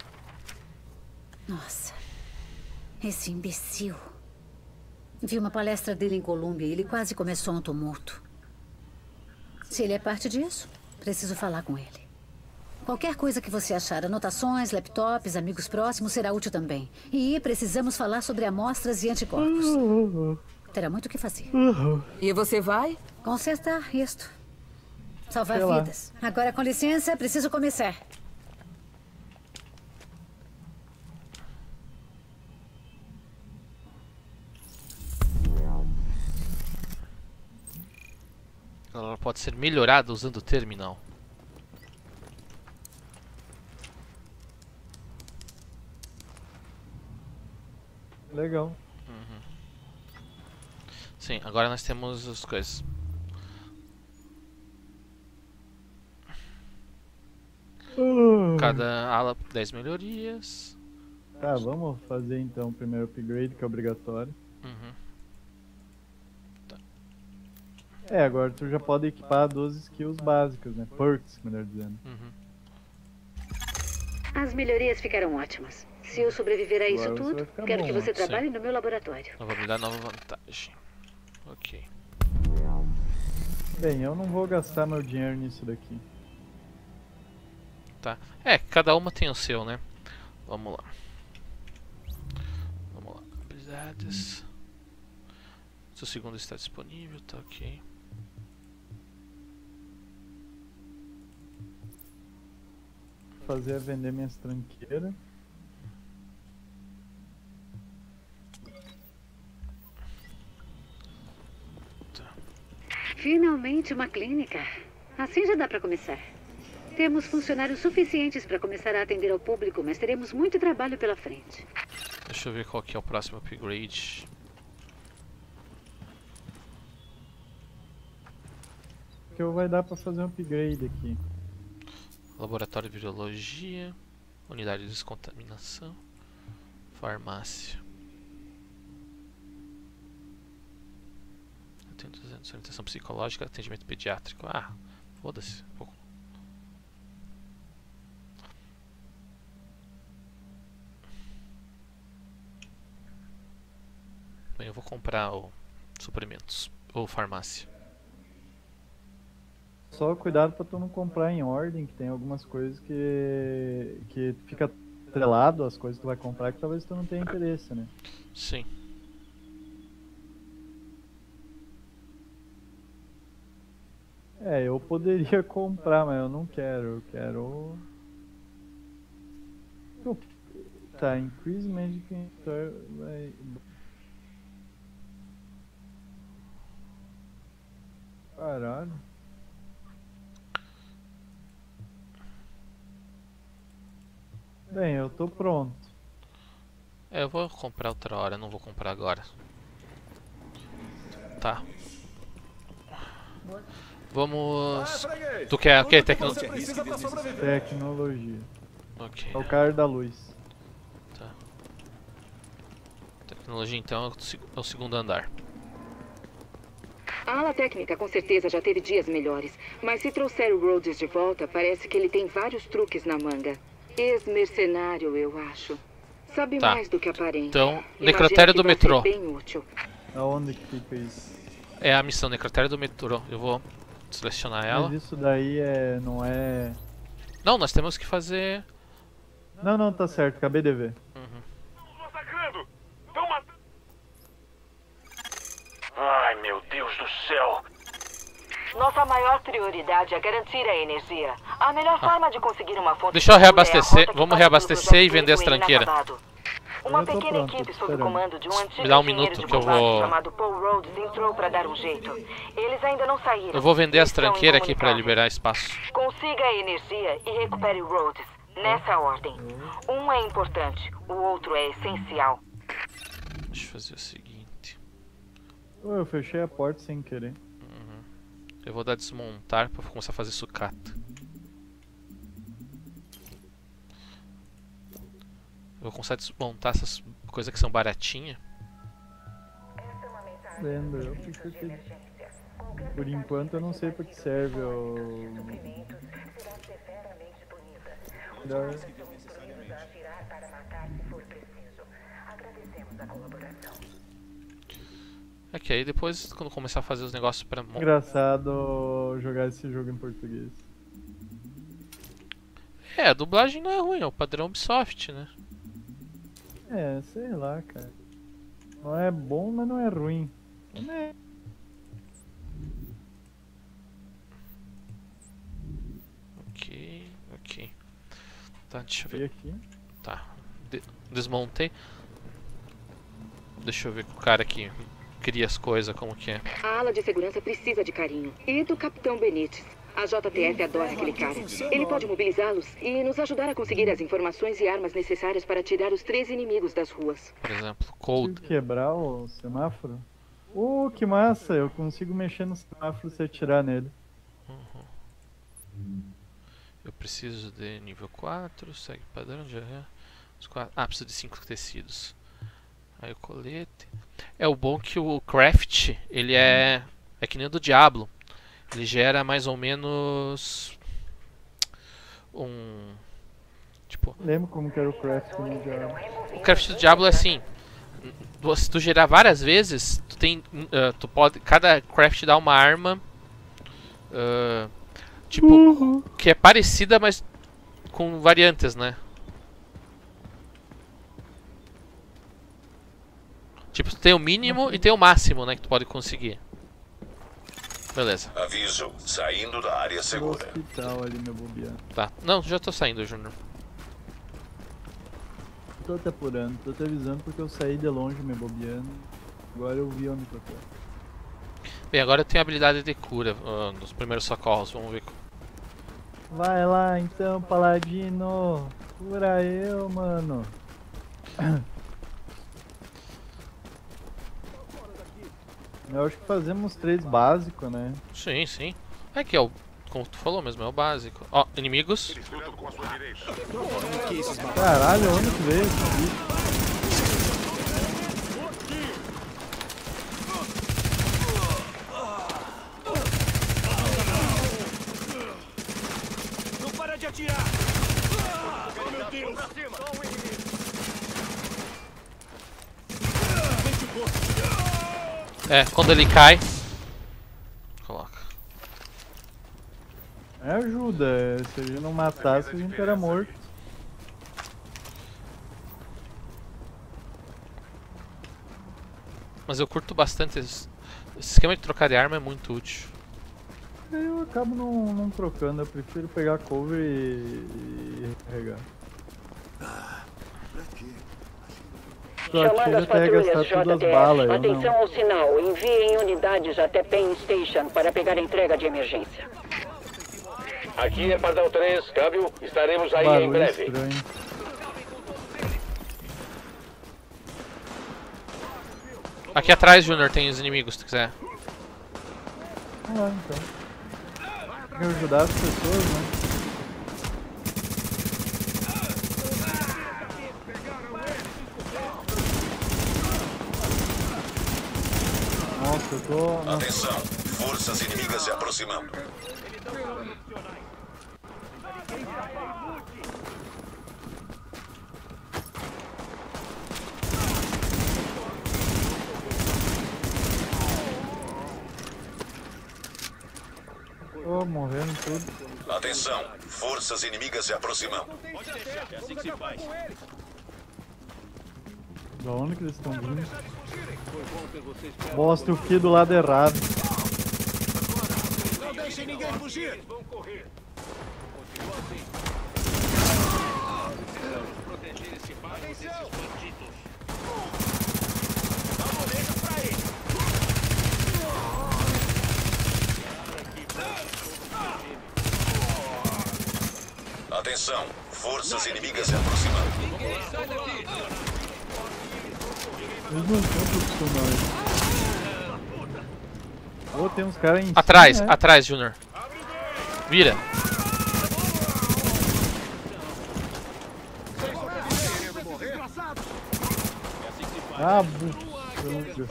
Nossa. Esse imbecil. Vi uma palestra dele em Colômbia e ele quase começou um tumulto. Se ele é parte disso, preciso falar com ele. Qualquer coisa que você achar, anotações, laptops, amigos próximos, será útil também. E precisamos falar sobre amostras e anticorpos. Terá muito o que fazer. E você vai? Consertar isto. Salvar Sei lá. vidas. Agora, com licença, preciso começar. Ela pode ser melhorada usando o terminal. Legal. Uhum. Sim, agora nós temos as coisas. Cada ala dez melhorias. Tá, vamos fazer então o primeiro upgrade, que é obrigatório. Uhum. É, agora tu já pode equipar doze skills básicas, né? Perks, melhor dizendo. Uhum. As melhorias ficaram ótimas. Se eu sobreviver a isso Agora você vai tudo, ficar quero bom, que você né? trabalhe no meu laboratório. Nova habilidade, nova vantagem. Ok. Bem, eu não vou gastar meu dinheiro nisso daqui. Tá. É, cada uma tem o seu, né? Vamos lá. Vamos lá. Habilidades. Seu segundo está disponível, tá ok. Fazer é vender minhas tranqueiras. Finalmente uma clínica. Assim já dá para começar. Temos funcionários suficientes para começar a atender ao público, mas teremos muito trabalho pela frente. Deixa eu ver qual que é o próximo upgrade. Que eu vai dar pra fazer um upgrade aqui. Laboratório de Virologia. Unidade de descontaminação. Farmácia. duzentos, orientação psicológica, atendimento pediátrico. Ah, foda-se. Vou... Bem, eu vou comprar o suprimentos ou farmácia. Só cuidado pra tu não comprar em ordem, que tem algumas coisas que que fica atrelado às coisas que tu vai comprar que talvez tu não tenha interesse, né? Sim. É, eu poderia comprar, mas eu não quero. Eu quero... Eu- Tá, increase magic inventory vai... Caralho. Bem, eu tô pronto. É, eu vou comprar outra hora, não vou comprar agora. Tá. Vamos... Tu quer o que? Tecno... Tecnologia. Ok. É o cara da luz. Tá. Tecnologia então é o seg- é o segundo andar. A ala técnica com certeza já teve dias melhores, mas se trouxer o Rhodes de volta, parece que ele tem vários truques na manga. Ex-mercenário, eu acho. Sabe Tá. mais do que aparenta. Então, Imagino necrotério que do vai ser metrô. bem útil. Aonde que fica isso? É a missão necrotério do metrô. Eu vou selecionar ela. Mas isso daí é... não é... Não, nós temos que fazer... Não, não, tá certo, acabei de ver. Massacrando! Estão matando! Ai, meu Deus do céu! Nossa maior prioridade é garantir a energia. A melhor forma de conseguir uma fonte Deixa eu segura é a reabastecer. rota que Vamos passa reabastecer pelo e vender as projeto tranqueiras. inacabado. Uma Eu tô pequena pronto, equipe tô sob o esperando. comando de um antigo Me dá um engenheiro minuto de que eu combate vou- chamado Paul Rhodes entrou para dar um jeito. Eles ainda não saíram. Eu vou vender as Estão tranqueiras aqui pra incomunicáveis. liberar espaço. Consiga a energia e recupere Rhodes. Nessa ordem. Um é importante, o outro é essencial. Deixa eu fazer o seguinte. Pô, eu fechei a porta sem querer. Uhum. Eu vou dar desmontar pra começar a fazer sucata. Eu vou começar a desmontar essas coisas que são baratinhas. Lembra, eu fico aqui. Por enquanto eu não sei pra que serve o... Da... É que aí depois, quando começar a fazer os negócios pra... Engraçado jogar esse jogo em português. É, a dublagem não é ruim, é o padrão Ubisoft, né? É, sei lá, cara. Não é bom, mas não é ruim. Não é... Ok, ok. Tá, deixa eu E ver. aqui? Tá, de desmontei. Deixa eu ver com o cara que cria as coisas, como que é. A ala de segurança precisa de carinho. E do Capitão Benítez. A J T F adora aquele cara. Ele pode mobilizá-los e nos ajudar a conseguir as informações e armas necessárias para tirar os três inimigos das ruas. Por exemplo, Cold. Consigo quebrar o semáforo? Uh, que massa! Eu consigo mexer no semáforo e atirar nele. Uhum. Eu preciso de nível quatro, segue padrão, já é. Os quatro. Ah, preciso de cinco tecidos. Aí o colete. É o bom que o craft, ele é. É que nem o do Diablo. Ele gera mais ou menos. Um. Tipo. Lembro como que era o craft no Diablo. O craft do Diablo é assim. Se tu gerar várias vezes, tu tem. Uh, tu pode. Cada craft dá uma arma. Uh, tipo. Uhum. Que é parecida, mas com variantes, né? Tipo, tu tem o mínimo e tem o máximo, né? Que tu pode conseguir. Beleza. Aviso, saindo da área segura. Hospital ali, meu bobeando. Tá. Não, já tô saindo, Júnior. Tô até apurando, tô te avisando porque eu saí de longe me bobeando. Agora eu vi onde eu tô. Bem, agora eu tenho habilidade de cura uh, nos primeiros socorros, vamos ver. Vai lá então, Paladino. Cura eu, mano. Eu acho que fazemos três básicos, né? Sim, sim. É que é o. Como tu falou mesmo, é o básico. Ó, inimigos. Caralho, onde que veio esse bicho? Não para de atirar! Oh, meu Deus! É, quando ele cai. Coloca. É ajuda, se a gente não matasse a gente era morto. Mas eu curto bastante. Esse esse esquema de trocar de arma é muito útil. Eu acabo não, não trocando, eu prefiro pegar cover e, e recarregar. Chamando as patrulhas J T F, balas, atenção ao sinal. Enviem unidades até Penn Station para pegar a entrega de emergência. Aqui é Pardal três, câmbio. Estaremos aí Barulho em breve. Estranho. Aqui atrás, Júnior, tem os inimigos, se tu quiser. Vamos lá então. Tem que ajudar as pessoas, né? Nossa, eu tô... Atenção, forças inimigas se aproximando. Tô morrendo tudo. Atenção, forças inimigas se aproximando. É assim que se faz. Da onde que eles estão vindo? Bosta, eu fiquei do lado errado. Não deixem ninguém fugir! Vão correr. Continua assim. Vamos proteger esse Atenção! Dá moleza pra ele! Atenção, forças inimigas se aproximando. Ninguém sai daqui! Eles não são profissionais. Ô, tem uns caras em Atrás, cima, né? atrás, Junior. Vira. Ah, bucanga.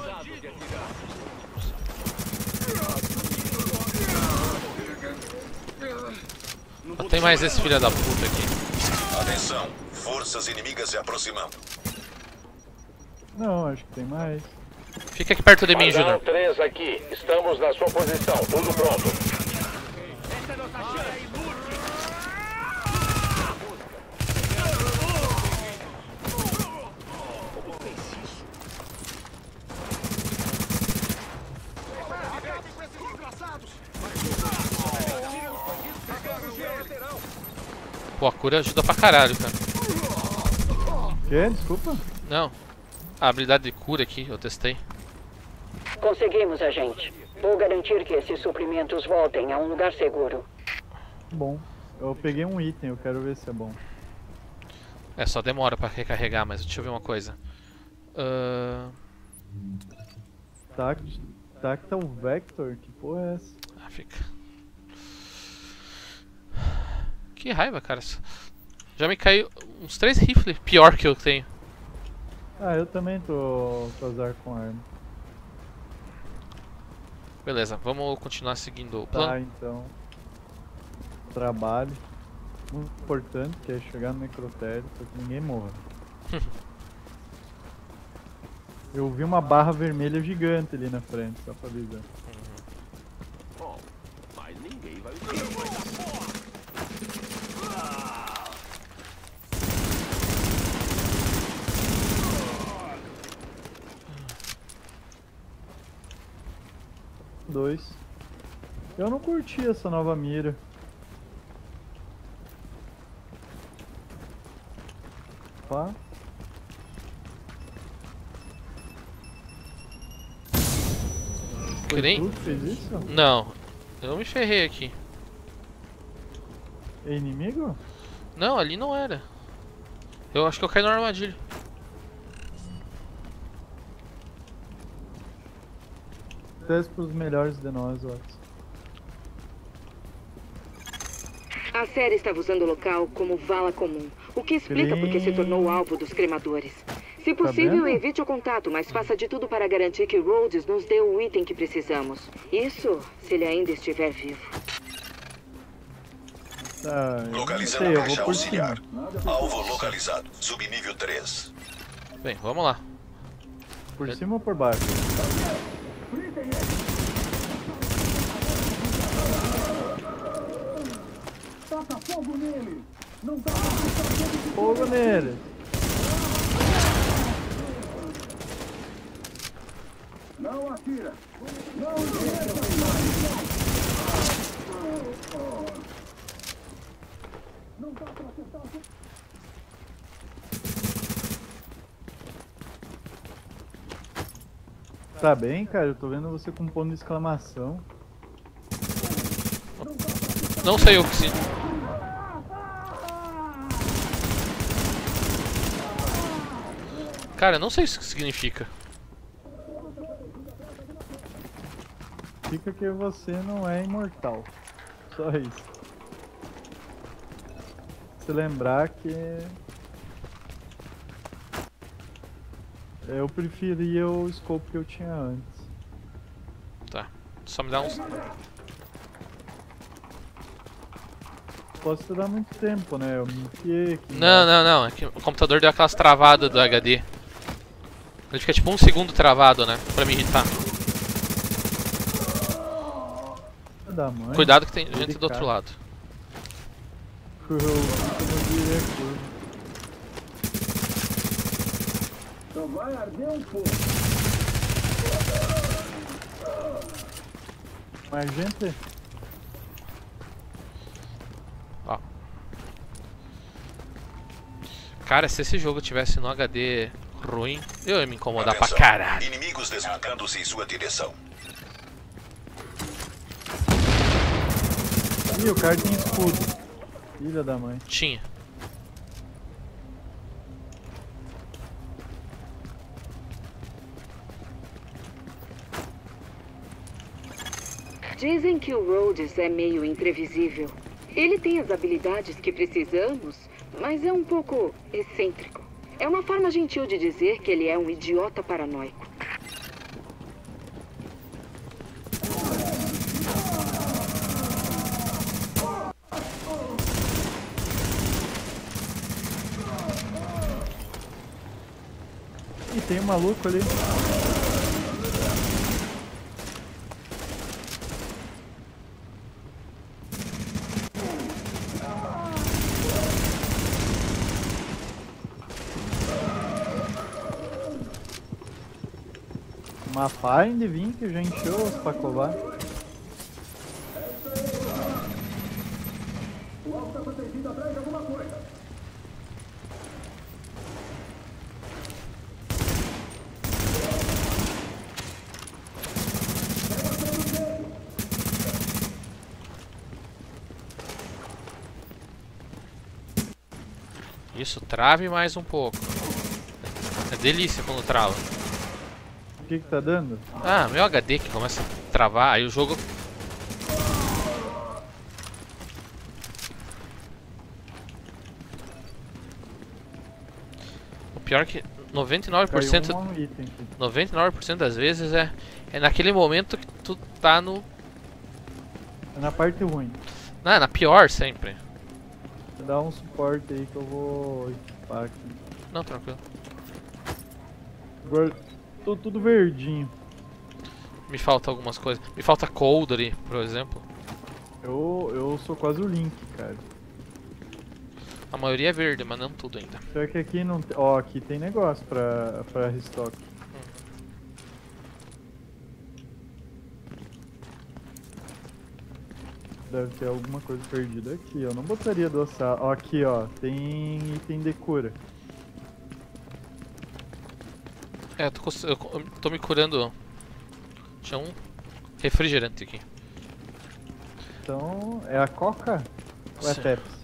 Não tem mais esse filho da puta aqui. Atenção, forças inimigas se aproximando. Não, acho que tem mais. Fica aqui perto de mim, Padrão Junior. três aqui. Estamos na sua posição. Tudo pronto. Essa é nossa chance! Pô, a cura ajuda pra caralho, cara. Quê? Desculpa? Não. A habilidade de cura aqui, eu testei. Conseguimos, agente. Vou garantir que esses suprimentos voltem a um lugar seguro. Bom. Eu peguei um item, eu quero ver se é bom. É, só demora pra recarregar, mas deixa eu ver uma coisa. Uh... Tact... Tactile Vector? Que porra é essa? Ah, fica. Que raiva, cara. Já me caiu uns três rifles pior que eu tenho. Ah, eu também tô com azar com arma. Beleza, vamos continuar seguindo o plano. Tá, então. Trabalho. Muito importante, que é chegar no necrotério pra que ninguém morra. Eu vi uma barra vermelha gigante ali na frente, só pra avisar. Bom, mas ninguém vai usar. Dois. Eu não curti essa nova mira. Opa. Que nem... Tu que fez isso? Não, eu me ferrei aqui. É inimigo? Não, ali não era. Eu acho que eu caí na armadilha. Teste pros melhores de nós, Watson. A série estava usando o local como vala comum, o que explica por que se tornou alvo dos cremadores. Se possível, vendo? evite o contato, mas faça de tudo para garantir que Rhodes nos dê o item que precisamos. Isso, se ele ainda estiver vivo. Tá, eu não Localizando sei, a eu vou caixa por auxiliar. cima. Alvo localizado. Subnível três. Bem, vamos lá. Por cima ou por baixo? Taca fogo nele! Não dá Fogo nele! Não atira! Não atira! Não dá pra acertar. Tá bem, cara? Eu tô vendo você com um ponto de exclamação. Não sei o que sim. Cara, não sei o que isso significa. Fica que você não é imortal. Só isso. Se lembrar que... Eu preferia o scope que eu tinha antes. Tá. Só me dá uns... Posso te dar muito tempo, né? Eu me enfiei aqui. Não, não, não. É que o computador deu aquelas travadas do H D. Ele fica tipo um segundo travado, né? Pra me irritar. Da mãe. Cuidado que tem gente do outro lado. Eu virei a curva. Então vai arder um pouco. Mais gente? Ó. Cara, se esse jogo tivesse no H D ruim, eu ia me incomodar Atenção, pra caralho. Inimigos deslocando-se em sua direção. Ih, o cara tem escudo. Filha da mãe. Tinha. Dizem que o Rhodes é meio imprevisível. Ele tem as habilidades que precisamos, mas é um pouco excêntrico. É uma forma gentil de dizer que ele é um idiota paranoico. Ih, tem um maluco ali. Uma Find vim que já encheu os pra covar. O alvo tá protegido atrás de alguma coisa. Isso, trave mais um pouco. É delícia quando trava. O que que tá dando? Ah, meu H D que começa a travar, aí o jogo... O pior é que noventa e nove por cento, Caiu um item aqui. noventa e nove por cento das vezes é, é naquele momento que tu tá no... É na parte ruim. Não, é na pior sempre. Dá um suporte aí que eu vou equipar aqui. Não, tranquilo. Agora tô tudo verdinho. Me falta algumas coisas. Me falta cold ali, por exemplo. Eu, eu sou quase o Link, cara. A maioria é verde, mas não tudo ainda. Só que aqui não tem... Ó, aqui tem negócio pra, pra restock. Deve ter alguma coisa perdida aqui. Eu não botaria do assado. Ó, aqui, ó. Tem item de cura. É, eu tô, cons- eu co- eu tô me curando. Tinha um refrigerante aqui. Então, é a Coca ou é Sim. Pepsi?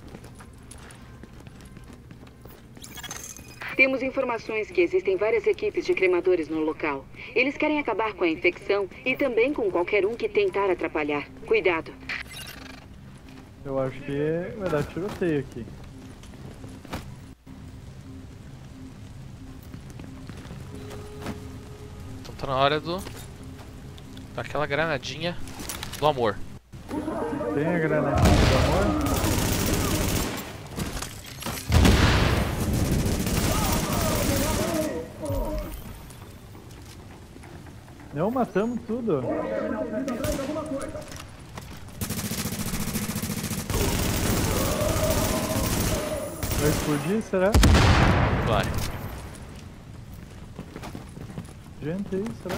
Temos informações que existem várias equipes de cremadores no local. Eles querem acabar com a infecção e também com qualquer um que tentar atrapalhar. Cuidado. Eu acho que vai dar tiroteio aqui. Então tá na hora do... daquela granadinha do amor. Tem a granadinha do amor? Não, matamos tudo. Vai explodir, será? Vai. Gente aí, será?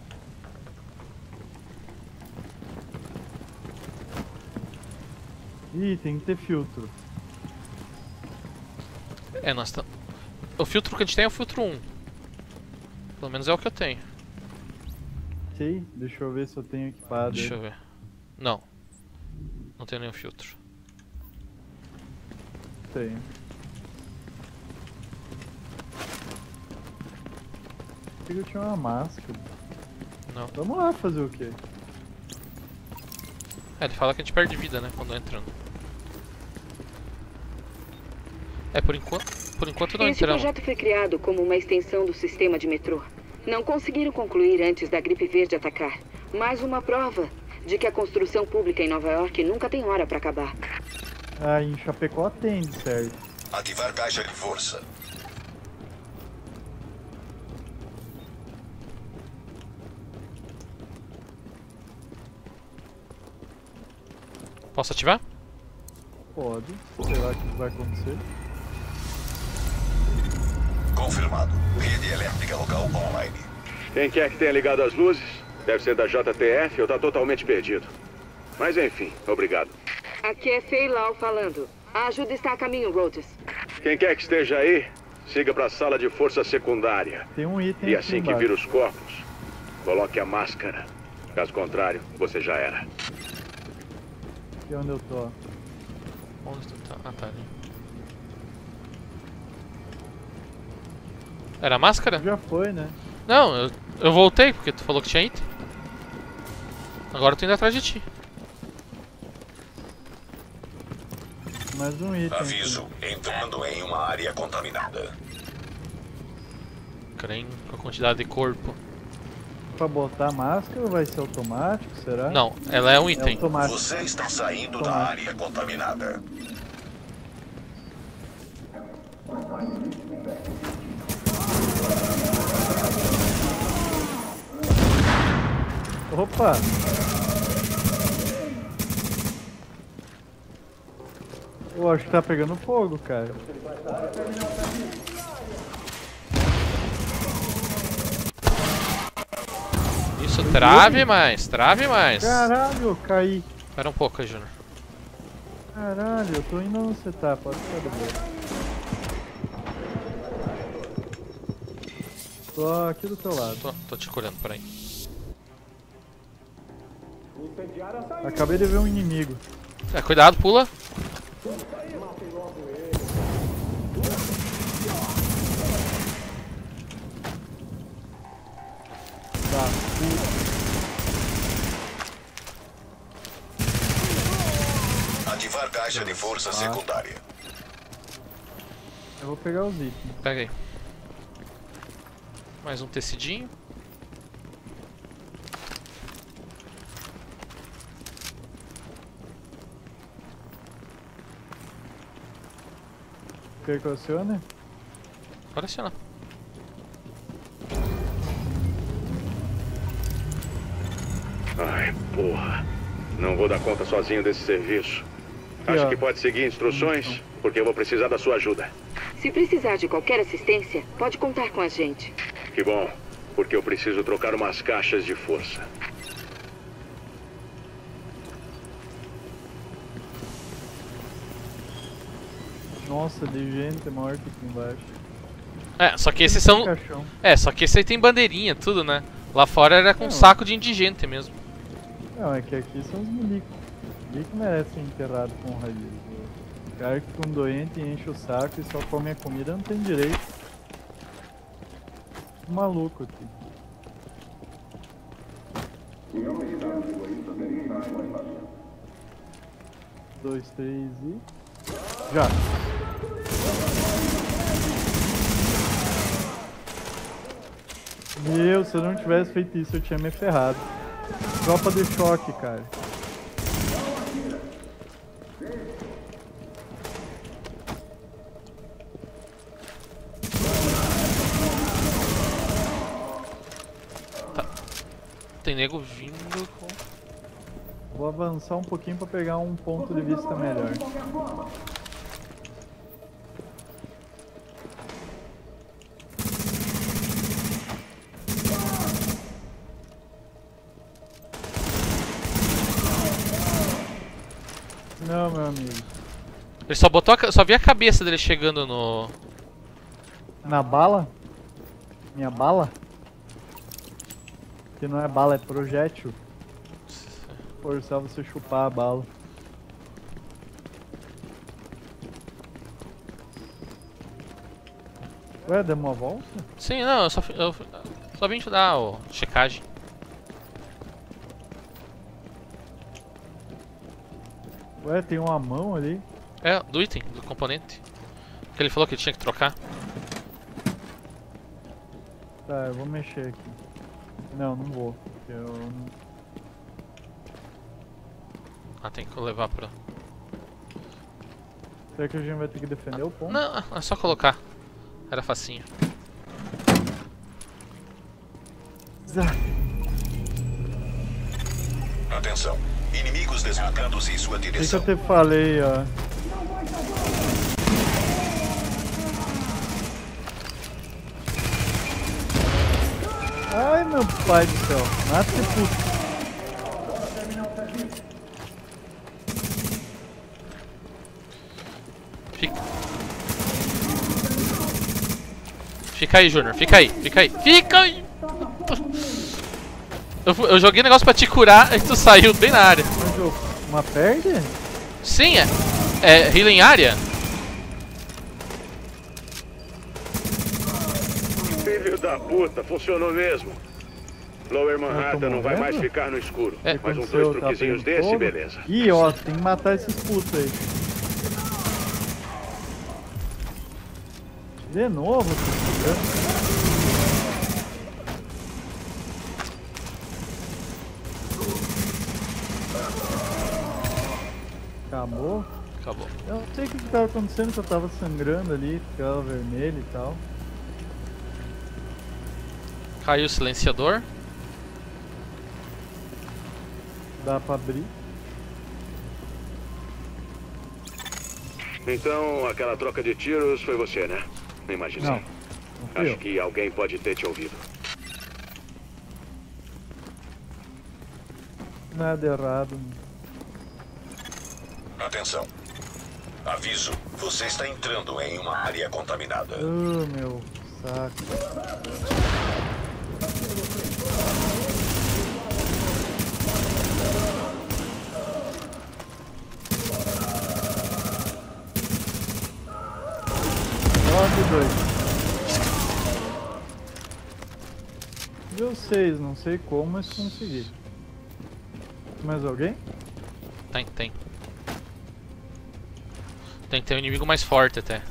Ih, tem que ter filtro. É, nós estamos... O filtro que a gente tem é o filtro um. Pelo menos é o que eu tenho. Sei, deixa eu ver se eu tenho equipado. Deixa aí. eu ver. Não. Não tenho nenhum filtro. Tenho. Achei que eu tinha uma máscara. Não. Vamos lá fazer o quê? É, ele fala que a gente perde vida, né, quando entrando. É, por enquanto, por enquanto não Esse entramos. projeto foi criado como uma extensão do sistema de metrô. Não conseguiram concluir antes da gripe verde atacar. Mais uma prova de que a construção pública em Nova York nunca tem hora para acabar. Ah, em Chapecó atende, certo? Ativar caixa de força. Posso ativar? Pode. Sei lá o que vai acontecer. Confirmado. Rede elétrica local online. Quem quer que tenha ligado as luzes? Deve ser da J T F ou tá totalmente perdido. Mas enfim, obrigado. Aqui é Fei Lau falando. A ajuda está a caminho, Rhodes. Quem quer que esteja aí, siga para a sala de força secundária. Tem um item E aqui assim que embaixo. vir os corpos, coloque a máscara. Caso contrário, você já era. Aqui onde eu tô. Onde tu tá? Ah, tá ali. Era a máscara? Já foi, né? Não, eu, eu voltei porque tu falou que tinha item. Agora eu tô indo atrás de ti. Mais um item. Aviso, entrando em uma área contaminada. Crem com a quantidade de corpo. Pra botar a máscara vai ser automático, será? Não, ela é um item. É automático. Você está saindo automático. da área contaminada. Opa! Eu acho que tá pegando fogo, cara. Isso, trave mais, trave mais. Caralho, eu caí. Espera um pouco aí, Júnior. Caralho, eu tô indo onde você tá, pode ficar do bem. Tô aqui do teu lado. Tô, tô te colhendo, peraí. Acabei de ver um inimigo. É, cuidado, pula. Tá, Ativar caixa de força secundária. eu vou pegar os itens. Pega aí. Mais um tecidinho. Quer que eu acione? Pode acionar. Ai, porra. Não vou dar conta sozinho desse serviço. Aqui, Acho ó. que pode seguir instruções, porque eu vou precisar da sua ajuda. Se precisar de qualquer assistência, pode contar com a gente. Que bom, porque eu preciso trocar umas caixas de força. Nossa, de gente morta aqui embaixo. É, só que esses são... Caixão. É, só que esse aí tem bandeirinha, tudo, né? Lá fora era com Não. saco de indigente mesmo. Não, é que aqui são os milicos. Milico merece ser enterrado com raiz. O cara que fica um doente e enche o saco e só come a comida não tem direito. Maluco aqui. Dois, três e... Já! Meu, se eu não tivesse feito isso eu tinha me ferrado. Tropa de choque, cara. Tá. Tem nego vindo com... Vou avançar um pouquinho pra pegar um ponto de vista melhor. Não, meu amigo. Ele só botou a, ca- só vi a cabeça dele chegando no... Na bala? Minha bala? Que não é bala, é projétil. Forçar você chupar a bala. Ué, deu uma volta? Sim, não, eu só, fi- eu só vim te dar a checagem. Ué, tem uma mão ali. É, do item, do componente. Que ele falou que tinha que trocar. Tá, eu vou mexer aqui. Não, não vou. Porque eu não... Ah, tem que levar pra... Será que a gente vai ter que defender o ponto? Não, é só colocar. Era facinho. Atenção. Inimigos deslocados em sua O que, que direção. eu te falei, ó? Ai, meu pai do céu. Mata esse puto. Fica. Fica aí, Júnior. Fica aí, fica aí. Fica aí! Eu, eu joguei negócio pra te curar e tu saiu bem na área. Uma perde? Sim, é. É healing área? Filho da puta, funcionou mesmo. Lower Manhattan não vai mais ficar no escuro. É. Mas uns dois truquezinhos desse, beleza. Ih, ó, tem que matar esses putos aí. De novo, acabou? Acabou. Eu não sei o que estava acontecendo, que eu tava sangrando ali, ficava vermelho e tal. Caiu o silenciador. Dá pra abrir. Então, aquela troca de tiros foi você, né? Não imaginei. Não, não fui Acho eu. que alguém pode ter te ouvido. Nada errado. Atenção. Aviso, você está entrando em uma área contaminada. Oh, meu saco. Nove, dois. Deu seis, não sei como, mas consegui. Mais alguém? Tem, tem. Tem que ter um inimigo mais forte até.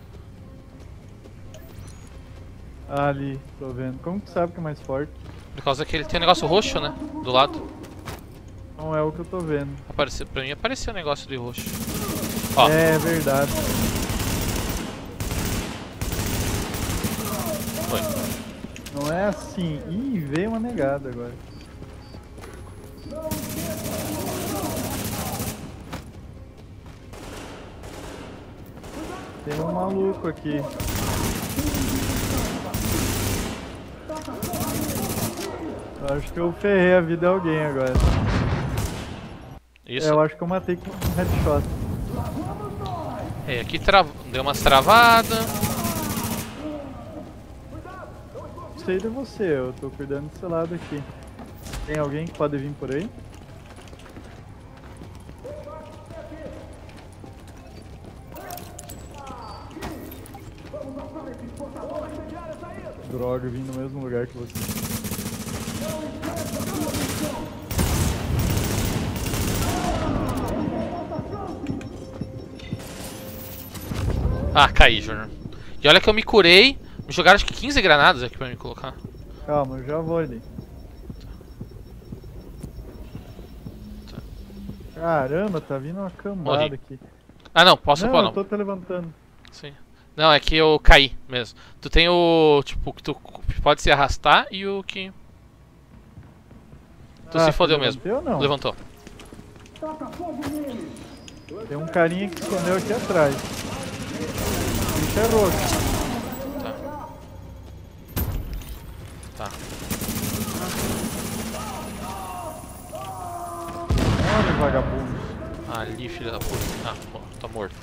Ah, ali, tô vendo. Como que sabe que é mais forte? Por causa que ele tem um negócio roxo, né? Do lado. Não é o que eu tô vendo. Apareceu, pra mim apareceu um negócio de roxo. Ó. É verdade. Foi. Não é assim. Ih, veio uma negada agora. Tem um maluco aqui. Eu acho que eu ferrei a vida de alguém agora. Isso. É, eu acho que eu matei com um headshot. É, aqui tra... deu umas travadas. Sei de você, eu tô cuidando desse lado aqui. Tem alguém que pode vir por aí? Droga, eu vim no mesmo lugar que você. Ah, caí, Júnior. E olha que eu me curei. Me jogaram acho que quinze granadas aqui pra me colocar. Calma, eu já vou ali. Tá. Caramba, tá vindo uma cambada Morri. aqui. Ah não, posso não, pôr não. eu tô te levantando. Sim. Não, é que eu caí mesmo. Tu tem o, tipo, que tu pode se arrastar e o que... Tu Ah, se fodeu tu mesmo. levantou ou não? Levantou. Tem um carinha que escondeu aqui atrás. O bicho é roxo. Tá. Olha o vagabundo. Ali, filho da puta. Ah, tá morto.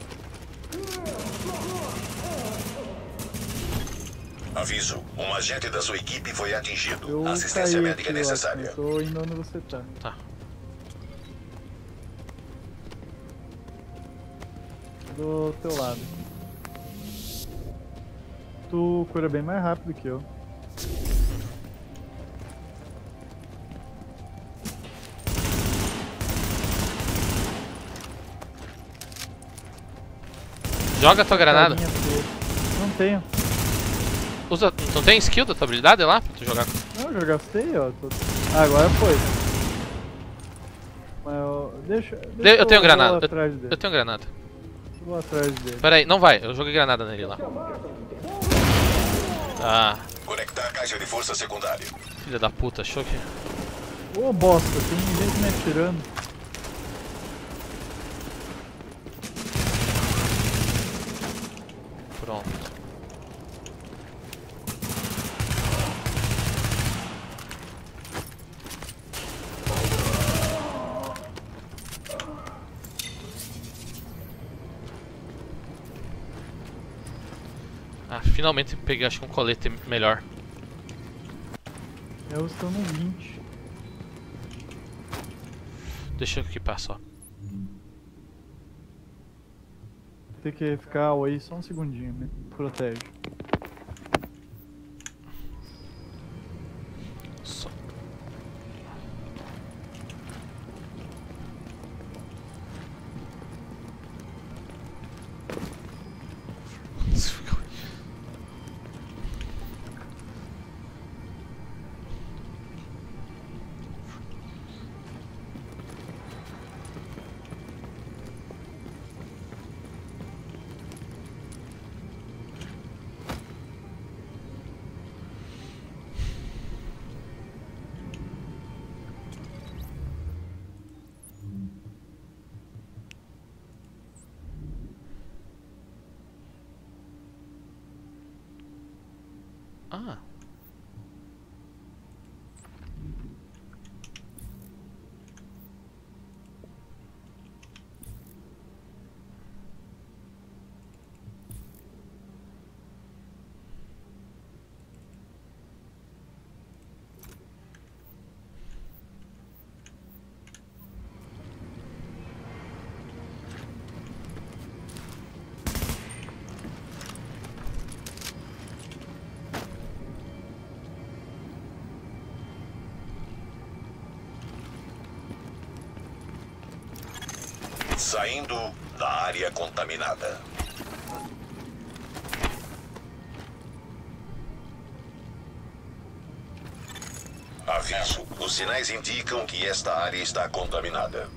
Aviso, um agente da sua equipe foi atingido. Eu Assistência caí médica aqui, eu acho, necessária. eu tô indo onde você tá. Tá. Do teu lado. Tu cura bem mais rápido que eu. Joga a tua granada. Não tenho. Usa, não tem skill da tua habilidade lá pra tu jogar? Não, eu já gastei, ó. Tô... Ah, agora foi. Mas eu... Deixa, deixa eu, eu tenho granada. atrás Eu, dele. eu tenho granada. Vou atrás dele. Pera aí, não vai. Eu joguei granada nele lá. Ah. Conectar a caixa de força secundária. Filha da puta, achou que... Ô bosta, tem gente me atirando. Pronto. Ah, Finalmente peguei, acho que um colete melhor. Eu estou no vinte. Deixa eu equipar só. Tem que ficar away só um segundinho, né? Protege. Só. Ah. Saindo da área contaminada. Aviso: os sinais indicam que esta área está contaminada.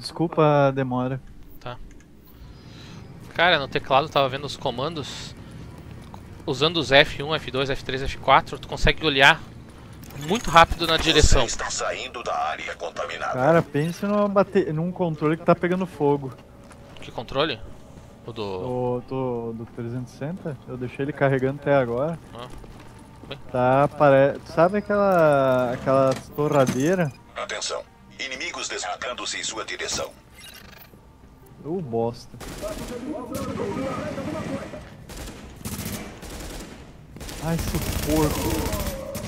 Desculpa a demora. Tá. Cara, no teclado eu tava vendo os comandos. Usando os F um, F dois, F três, F quatro, tu consegue olhar muito rápido na direção. Você está saindo da área contaminada. Cara, pense numa bate... num controle que tá pegando fogo. Que controle? O do... O do, do trezentos e sessenta? Eu deixei ele carregando até agora. Ah. Tá, pare... Sabe aquela... aquela torradeira? Atenção. Inimigos deslocando-se em sua direção. Ô, bosta. Ai, esse porco.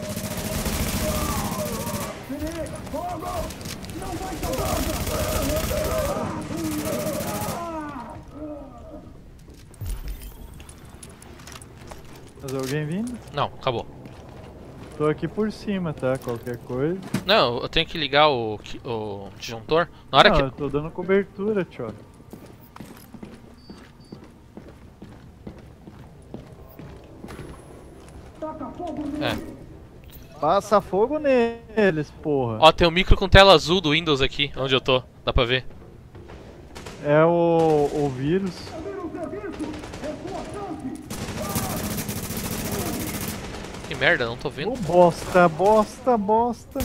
Mas alguém vindo? Não, acabou. Tô aqui por cima, tá? Qualquer coisa. Não, eu tenho que ligar o, o disjuntor. Na hora Não, que... eu tô dando cobertura, tio. É. Passa fogo neles, porra. Ó, tem um micro com tela azul do Windows aqui, onde eu tô. Dá pra ver. É o, o vírus. Que merda, não tô vendo. Ô, bosta, bosta, bosta.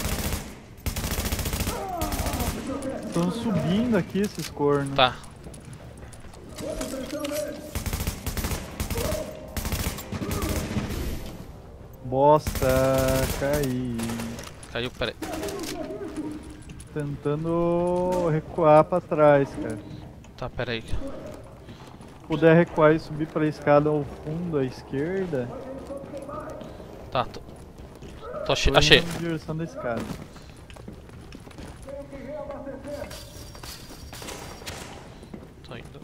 Estão subindo aqui esses cornos. Tá. Bosta, caí. Caiu, peraí. Tentando recuar pra trás, cara. Tá, peraí. Se puder recuar e subir pra escada ao fundo à esquerda. Tá, tô... tô achei. Tô achei. indo na direção da escada. Tô indo.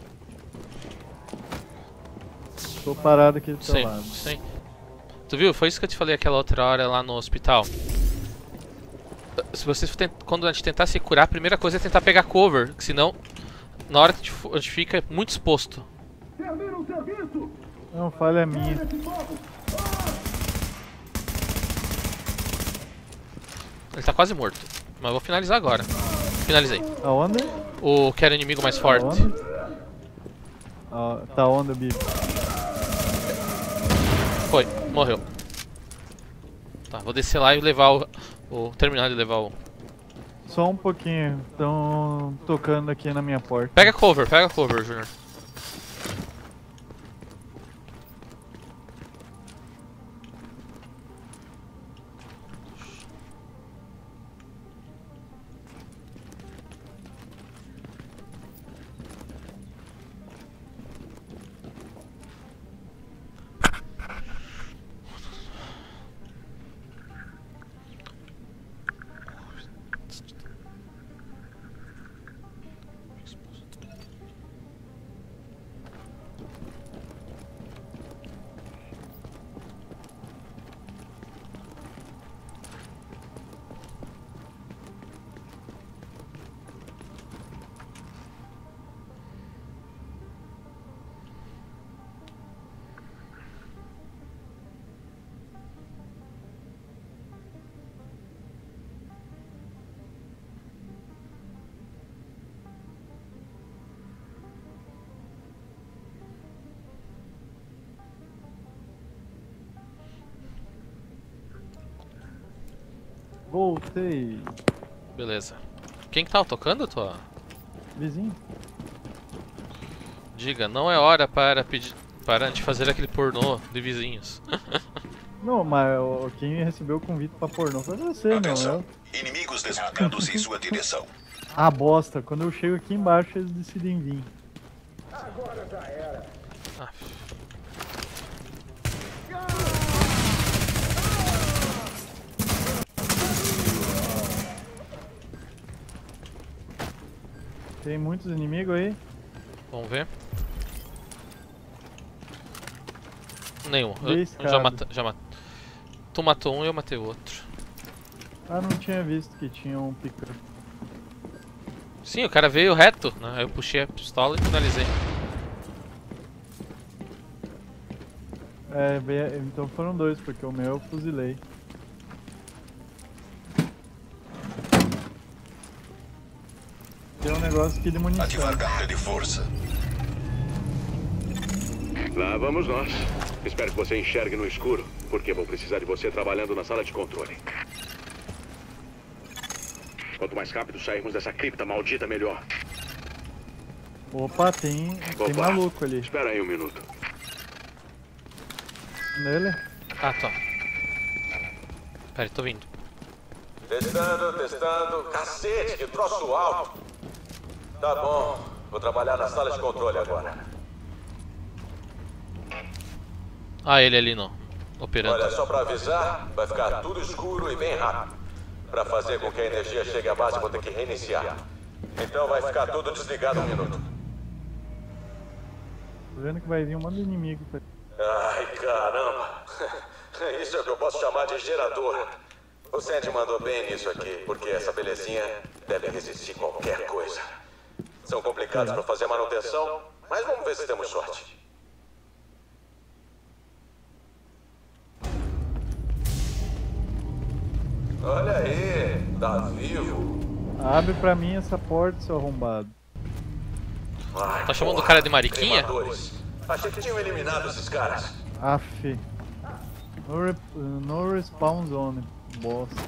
Tô parado aqui do teu Sim, lado. sim. Tu viu? Foi isso que eu te falei aquela outra hora lá no hospital. Se você tent... quando a gente tentar se curar, a primeira coisa é tentar pegar cover, que senão na hora que a gente fica é muito exposto. Não, falha minha. Ele tá quase morto. Mas eu vou finalizar agora. Finalizei. Aonde? O que era o inimigo mais forte. Aonde? Ah, tá onde, bicho? Foi, morreu. Tá, vou descer lá e levar o... o terminar de levar o... Só um pouquinho. Estão tocando aqui na minha porta. Pega cover, pega cover, Junior. Voltei. Beleza. Quem que tava tocando, tua? Vizinho. Diga, não é hora para pedir para de fazer aquele pornô de vizinhos. Não, mas o- quem recebeu o convite pra pornô foi você, não Atenção. eu. Inimigos deslocando-se em sua direção. Ah, bosta. Quando eu chego aqui embaixo, eles decidem vir. Agora já era. Ah. Tem muitos inimigos aí? Vamos ver. Nenhum. Vê Eu, esse eu já cara. matei. Já mat... Tu matou um e eu matei o outro. Ah, não tinha visto que tinha um pica. Sim, o cara veio reto, né? Aí eu puxei a pistola e finalizei. É, veio- então foram dois, porque o meu eu fuzilei. tem um negócio aqui de munição. Ativar câmera de força. Lá vamos nós. Espero que você enxergue no escuro, porque vou precisar de você trabalhando na sala de controle. Quanto mais rápido sairmos dessa cripta maldita, melhor. Opa, tem, tem Opa, maluco ali. Espera aí um minuto. Nele? Ah, tá. Pera, tô vindo. Testando, testando. Cacete, que troço alto. Tá bom. Vou trabalhar na sala de controle agora. Ah, ele ali não. Operando. Olha, só pra avisar, vai ficar tudo escuro e bem rápido. Pra fazer com que a energia chegue à base, vou ter que reiniciar. Então vai ficar tudo desligado um minuto. Tô vendo que vai vir um monte de inimigo. Ai, caramba. Isso é o que eu posso chamar de gerador. O Sandy mandou bem nisso aqui, porque essa belezinha deve resistir qualquer coisa. São complicados pra fazer manutenção, mas vamos ver se temos sorte. Olha aí, tá vivo. Abre pra mim essa porta, seu arrombado. Ai, tá chamando o cara de mariquinha? Cremadores. Achei que tinham eliminado esses caras. Aff. No, re no respawn zone. Bosta.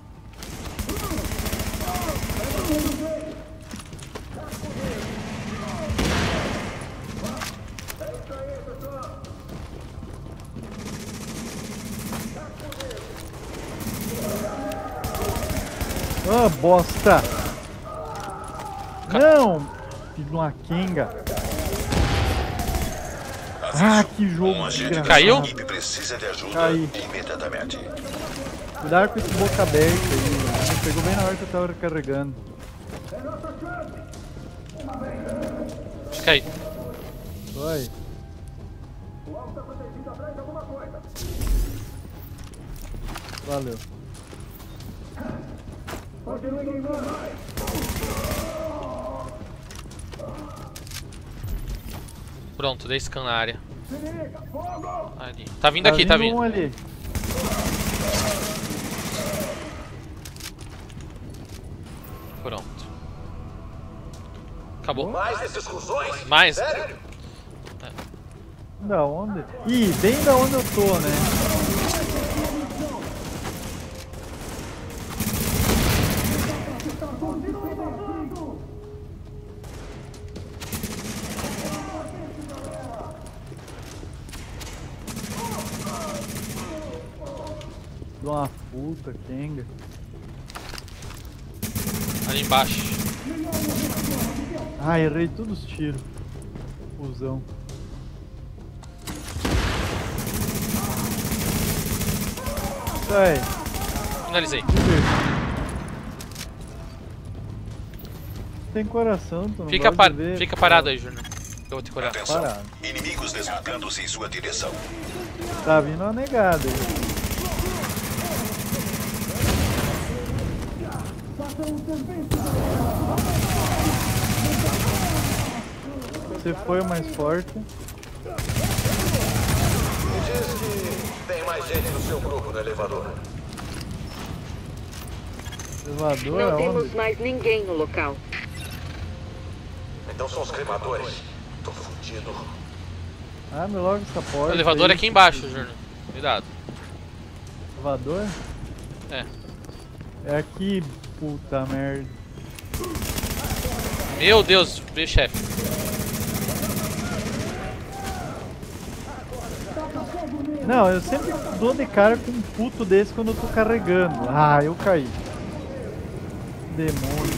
Ah, bosta! Não! Fiz uma Kenga. Ah, que jogo desgraçado. Caiu? A equipe precisa de ajuda Cai. imediatamente. Cuidado com esse boca aberta aí. Ele pegou bem na hora que eu tava carregando. Cai. Vai. Valeu. Pronto, dei scan na área. Ali. Tá vindo aqui, tá vindo. Um ali. Pronto. Acabou. Mais desses cuzões? Mais? Sério? Da onde? Ih, bem da onde eu tô, né? De uma puta, Kenga. Ali embaixo. Ah, errei todos os tiros. Fusão. Sai. Finalizei. Tem coração, tu não Fica, gosta par de ver, fica pô. parado aí, Júnior. Eu vou te curar. Atenção. Parado. Inimigos deslocando-se em sua direção. Tá vindo uma negada aí. Você foi o mais forte. Me diz que tem mais gente no seu grupo no elevador. Elevador Não aonde? temos mais ninguém no local. Então são os cremadores. Tô fudido. Abre logo essa porta. O elevador aí. é aqui embaixo, Júnior. Cuidado. Elevador? É. É aqui, puta merda. Meu Deus, vê, chefe. Não, eu sempre dou de cara com um puto desse quando eu tô carregando. Ah, eu caí. Demônio.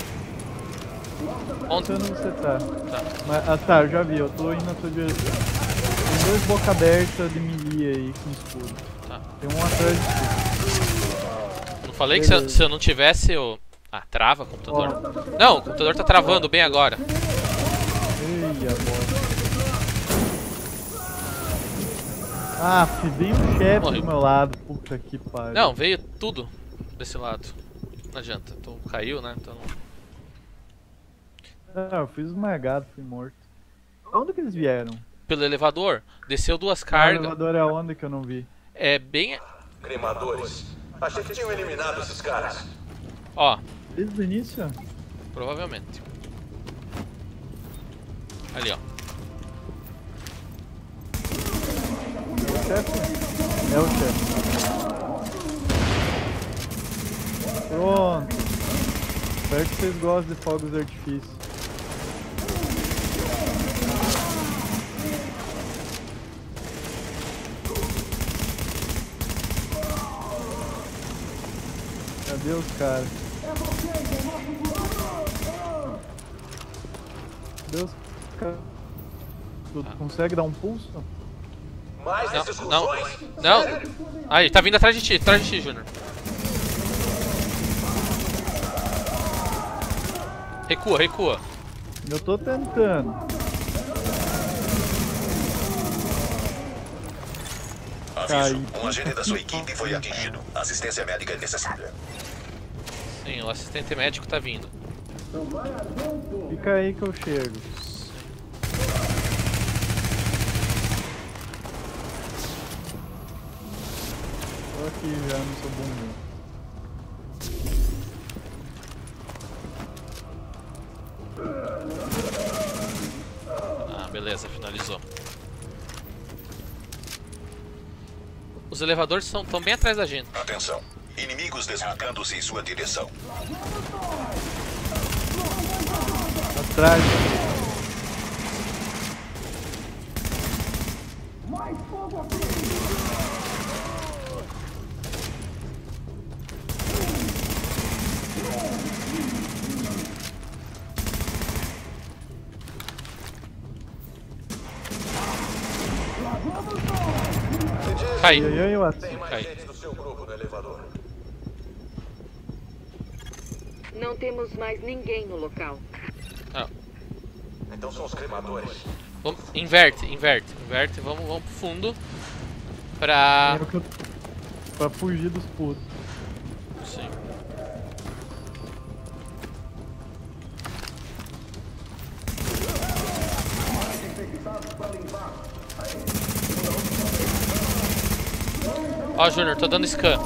Onde você tá? Tá. Mas, ah tá, eu já vi, eu tô indo na tua direção. Tem dois boca aberta de melee aí com escudo. Tá. Tem um atrás de ti. Não falei que se eu, se eu não tivesse eu... Ah, trava o computador. Oh. Não, o computador tá travando bem agora. Eia, bosta. Ah, vem um chefe do meu lado. Puta que pariu. Não, veio tudo desse lado. Não adianta, então caiu, né? Então... Não, eu fiz esmagado, fui morto. Onde que eles vieram? Pelo elevador, desceu duas Ah, cargas. o elevador é onde que eu não vi? É bem... Cremadores. Achei que tinham eliminado esses caras. Ó. Desde o início? Provavelmente. Ali, ó. É o chefe? É o chefe. Pronto. Espero que vocês gostem de fogos de artifício. Cadê os caras? Cadê os caras? Tu consegue dar um pulso? Mais Não, essas não, fusões? não. Aí, tá vindo atrás de ti, atrás de ti, Júnior. Recua, recua. Eu tô tentando. Aviso, um agente da sua equipe foi atingido. Assistência médica é necessária. Sim, o assistente médico tá vindo. Fica aí que eu chego. Tô aqui já no seu bumbum. Ah, beleza, finalizou. Os elevadores estão bem atrás da gente. Atenção. Inimigos deslocando-se em sua direção. Atrás. Mais fogo aqui! Cai. E aí, Watson? Tem mais Cai. gente do seu grupo no elevador. Não temos mais ninguém no local. Ah, Então são os cremadores. vamos, inverte, inverte, inverte. Vamos, vamos pro fundo. Pra... Era o que eu- Pra fugir dos putos. Sim. Ó, Júnior, tô dando scan.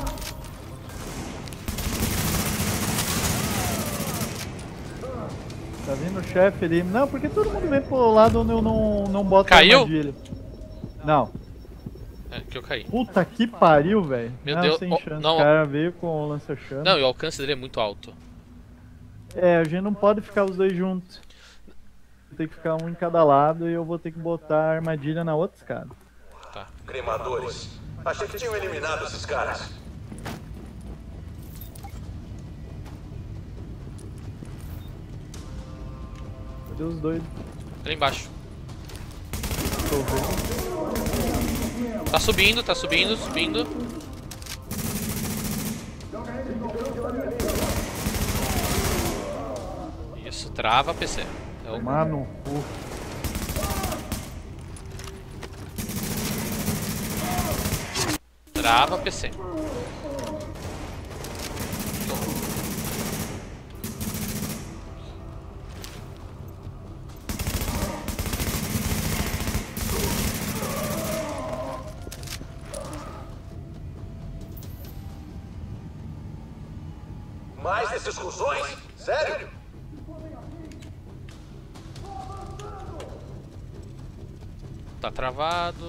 Tá vindo o chefe ali. Não, porque todo mundo vem pro lado onde eu não, não boto Caiu? armadilha. Não. É, que eu caí. Puta que pariu, velho. Meu não, Deus, sem oh, chance. não. O cara veio com o lança-chama. Não, e o alcance dele é muito alto. É, a gente não pode ficar os dois juntos. Tem que ficar um em cada lado e eu vou ter que botar a armadilha na outra escada. Tá. Cremadores. Achei que tinham eliminado esses caras. Cadê os dois? Ali embaixo. Tô vendo. Tá subindo, tá subindo, subindo. Isso, trava P C. É o... Mano, cu. Trava P C. Mais desses fusões? Sério? Tá travado.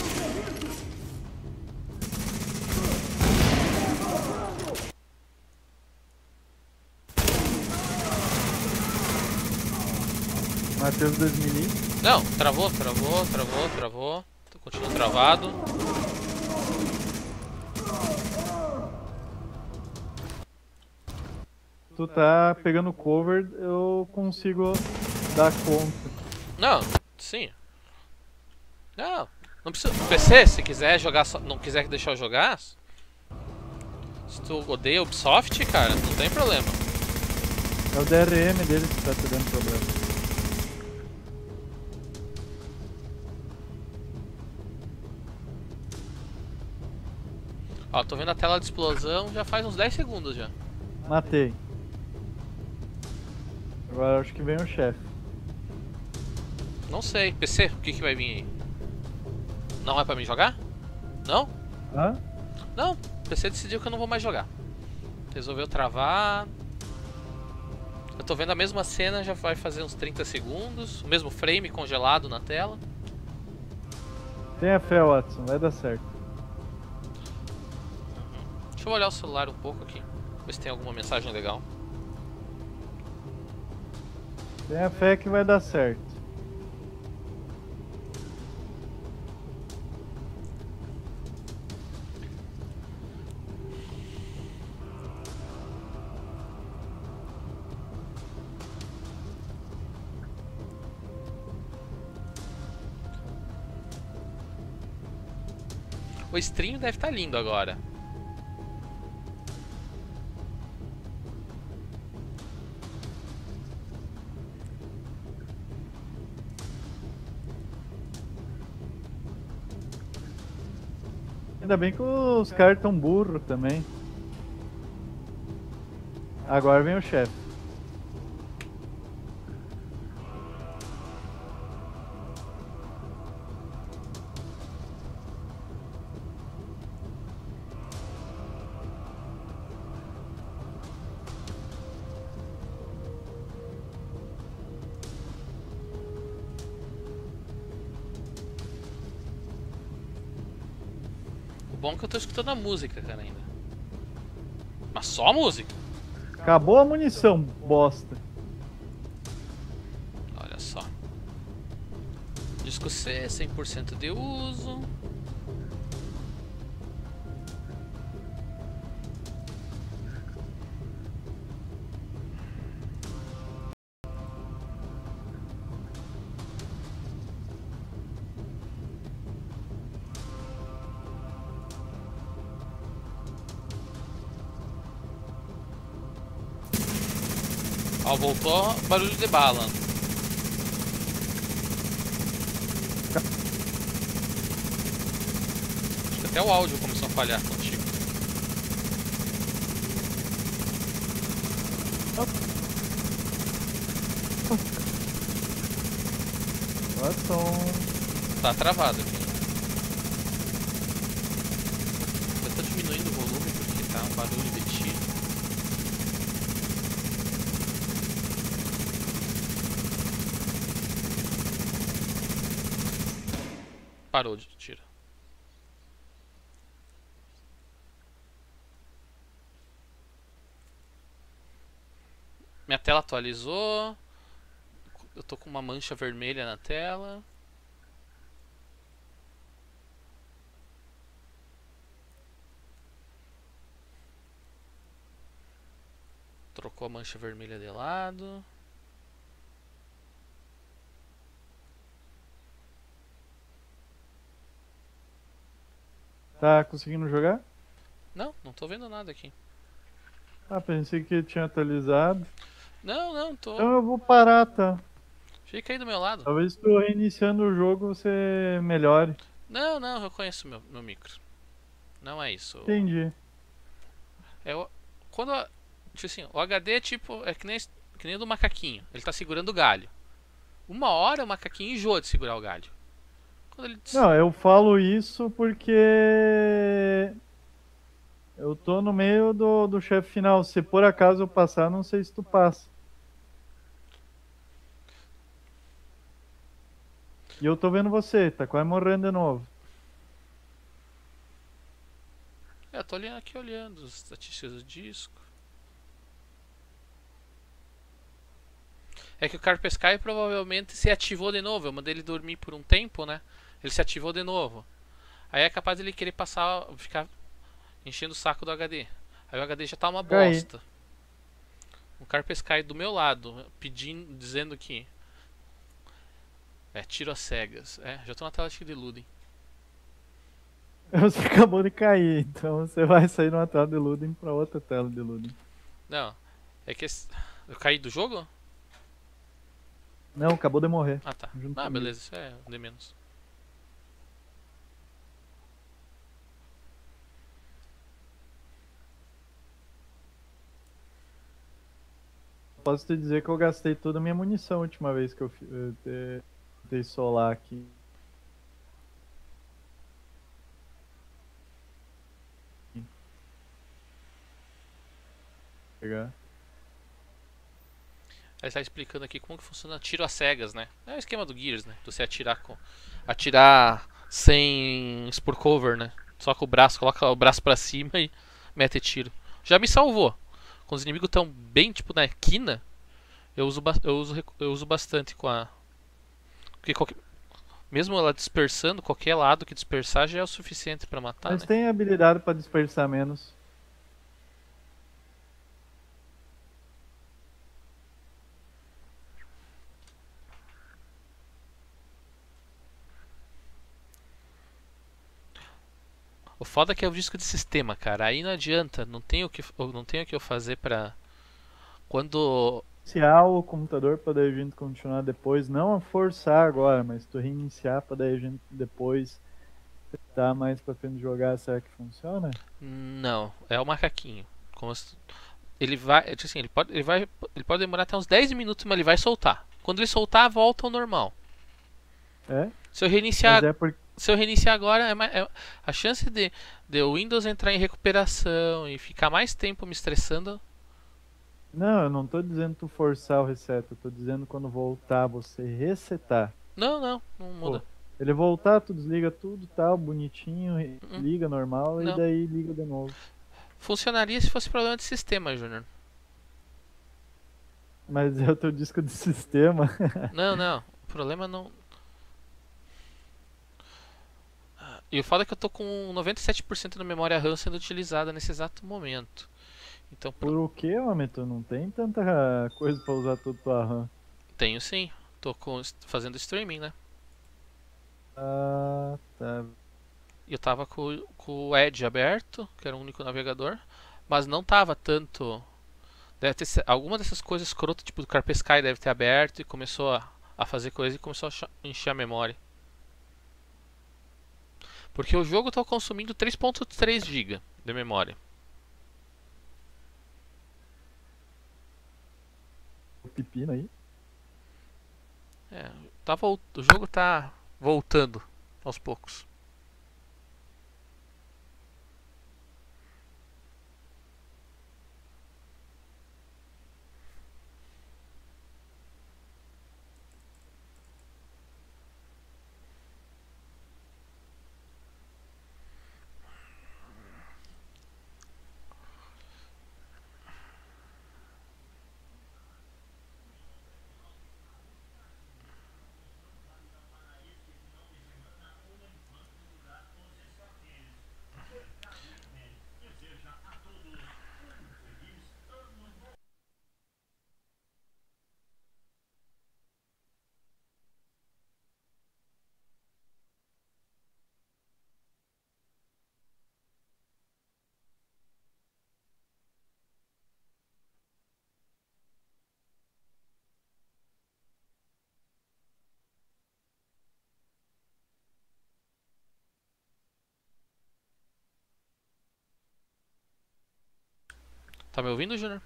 Matei os dois mini. Não, travou, travou, travou, travou. Continua travado. Tu tá pegando cover, eu consigo dar conta. Não, sim. Não, não precisa. P C, se quiser jogar, só, não quiser deixar eu jogar. Se tu odeia Ubisoft, cara, não tem problema. É o D R M deles que tá te dando problema. Ó, tô vendo a tela de explosão já faz uns dez segundos já. Matei. Agora acho que vem o chefe. Não sei, P C, o que que vai vir aí? Não é pra mim jogar? Não? Hã? Não, o P C decidiu que eu não vou mais jogar. Resolveu travar. Eu tô vendo a mesma cena, já vai fazer uns trinta segundos. O mesmo frame congelado na tela. Tenha fé, Watson, vai dar certo. Deixa eu olhar o celular um pouco aqui. Ver se tem alguma mensagem legal. Tenha fé que vai dar certo. O stream deve estar lindo agora. Ainda bem que os caras tão burros também. Agora vem o chefe. Bom que eu tô escutando a música, cara, ainda. Mas só a música. Acabou a munição, bosta. Olha só. Disco C, cem por cento de uso. Ó, voltou barulho de bala. Acho que até o áudio começou a falhar contigo. Watson. Tá travado aqui. Eu tô diminuindo o volume porque tá um barulho de tiro. Parou de tiro. Minha tela atualizou. Eu tô com uma mancha vermelha na tela. Trocou a mancha vermelha de lado. Tá conseguindo jogar? Não, não tô vendo nada aqui. Ah, pensei que tinha atualizado. Não, não, tô. Então eu vou parar, tá? Fica aí do meu lado. Talvez tu reiniciando o jogo você melhore. Não, não, eu conheço meu, meu micro. Não é isso. Entendi. É o, quando a, tipo assim, o H D é tipo, é que nem, que nem o do macaquinho. Ele tá segurando o galho. Uma hora o macaquinho enjoa de segurar o galho. Quando ele... Não, eu falo isso porque eu tô no meio do, do chefe final. Se por acaso eu passar, não sei se tu passa. E eu tô vendo você, tá quase morrendo de novo. É, eu tô olhando aqui, olhando as estatísticas do disco. É que o Carpesky provavelmente se ativou de novo. Eu mandei ele dormir por um tempo, né? Ele se ativou de novo. Aí é capaz de ele querer passar, ficar enchendo o saco do H D. Aí o H D já tá uma bosta. Aí. O Carpesky do meu lado, pedindo, dizendo que... É, tiro às cegas. É, já tô na tela de Ludem. Você acabou de cair, então você vai sair de uma tela de Ludem pra outra tela de Ludem. Não, é que... Esse... Eu caí do jogo? Não, acabou de morrer. Ah, tá. Ah, beleza, isso é de menos. Posso te dizer que eu gastei toda a minha munição a última vez que eu tentei solar aqui. Pegar. Aí está explicando aqui como que funciona tiro às cegas, né? É o esquema do Gears, né? Você atirar com atirar sem expor cover, né? Só com o braço, coloca o braço pra cima e mete tiro. Já me salvou. Quando os inimigos estão bem tipo na quina, eu uso eu uso eu uso bastante com a porque qualquer... mesmo ela dispersando, qualquer lado que dispersar já é o suficiente pra matar, Mas né? tem habilidade pra dispersar menos. O foda é que é o disco de sistema, cara. Aí não adianta, não tem o que, não tem o que eu fazer pra... Quando... Iniciar o computador pra daí a gente continuar depois. Não a forçar agora, mas tu reiniciar pra daí a gente depois tentar mais pra frente jogar. Será que funciona? Não, é o macaquinho. Como se... Ele vai, assim, ele pode, ele vai, ele pode demorar até uns dez minutos, mas ele vai soltar. Quando ele soltar, volta ao normal. É? Se eu reiniciar, é por... se eu reiniciar agora, é mais, é, a chance de, de o Windows entrar em recuperação e ficar mais tempo me estressando. Não, eu não tô dizendo tu forçar o reset, eu tô dizendo quando voltar você resetar. Não, não, não muda. Pô, ele voltar, tu desliga tudo, tal, bonitinho, Uh-uh. liga normal Não. e daí liga de novo. Funcionaria se fosse problema de sistema, Júnior. Mas é o teu disco de sistema. Não, não, o problema não... E o foda é que eu tô com noventa e sete por cento da memória RAM sendo utilizada nesse exato momento. Então, Por o que, homem? Tu não tem tanta coisa pra usar tudo tua RAM. tenho sim. Tô com, fazendo streaming, né? Ah, tá. Eu tava com, com o Edge aberto, que era o único navegador, mas não tava tanto... Deve ter, alguma dessas coisas escrotas, tipo do Carpesky, deve ter aberto e começou a, a fazer coisa e começou a encher a memória. Porque o jogo tá consumindo três ponto três gigas de memória. O pepino aí? É, tá volt... o jogo tá voltando aos poucos. Tá me ouvindo, Júnior?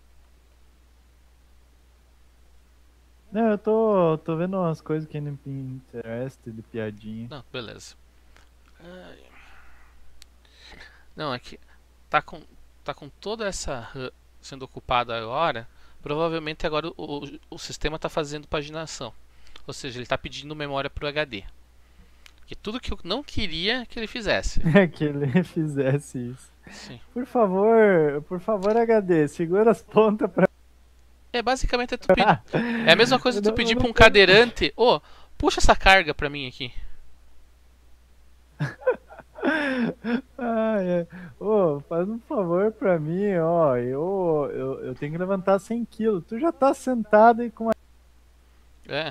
Não, eu tô, tô vendo umas coisas aqui no Pinterest de piadinha. Não, beleza. Ai. Não, é que tá com, tá com toda essa RAM sendo ocupada agora. Provavelmente agora o, o, o sistema tá fazendo paginação. Ou seja, ele tá pedindo memória pro H D. Que tudo que eu não queria que ele fizesse. É que ele fizesse isso. Sim. Por favor, por favor, H D, segura as pontas pra... É basicamente é, tu pedir, é a mesma coisa que tu pedir pra um cadeirante: ô, oh, puxa essa carga pra mim aqui. Ah, é. Ô, faz um favor pra mim, ó. Eu, eu, eu tenho que levantar cem quilos. Tu já tá sentado e com a... É.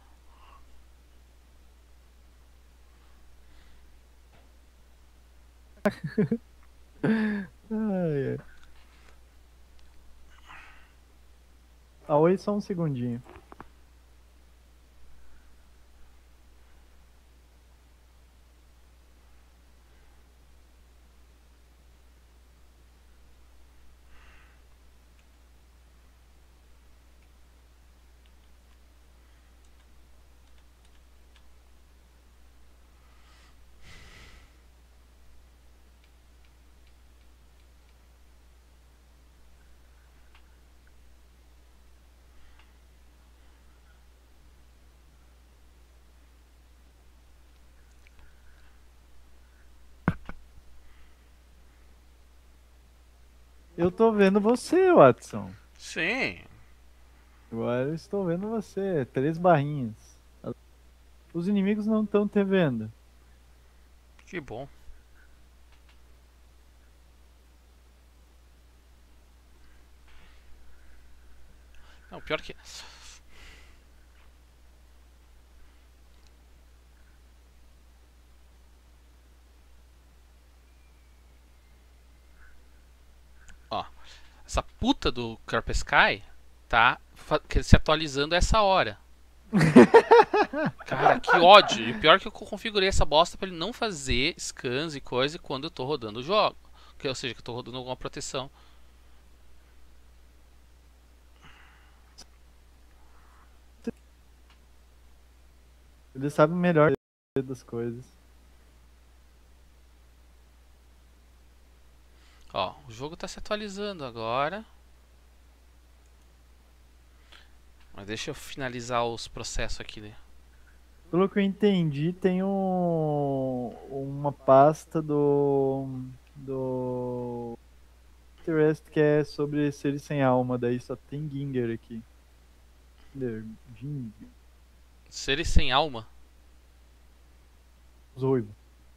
Ai, é. Ah, oi, só um segundinho. Eu tô vendo você, Watson. Sim. Agora eu estou vendo você. Três barrinhas. Os inimigos não estão te vendo. Que bom. Não, pior que... Ó, essa puta do Carpe Sky tá se atualizando essa hora. Cara, que ódio. E o pior é que eu configurei essa bosta pra ele não fazer scans e coisa quando eu tô rodando o jogo. Que, ou seja, que eu tô rodando alguma proteção. Ele sabe melhor das coisas. Ó, o jogo tá se atualizando agora. Mas deixa eu finalizar os processos aqui, né? Pelo que eu entendi, tem um, uma pasta do do Pinterest que é sobre seres sem alma, daí só tem Ginger aqui. Ginger, Ginger. Seres sem alma? Zoivo.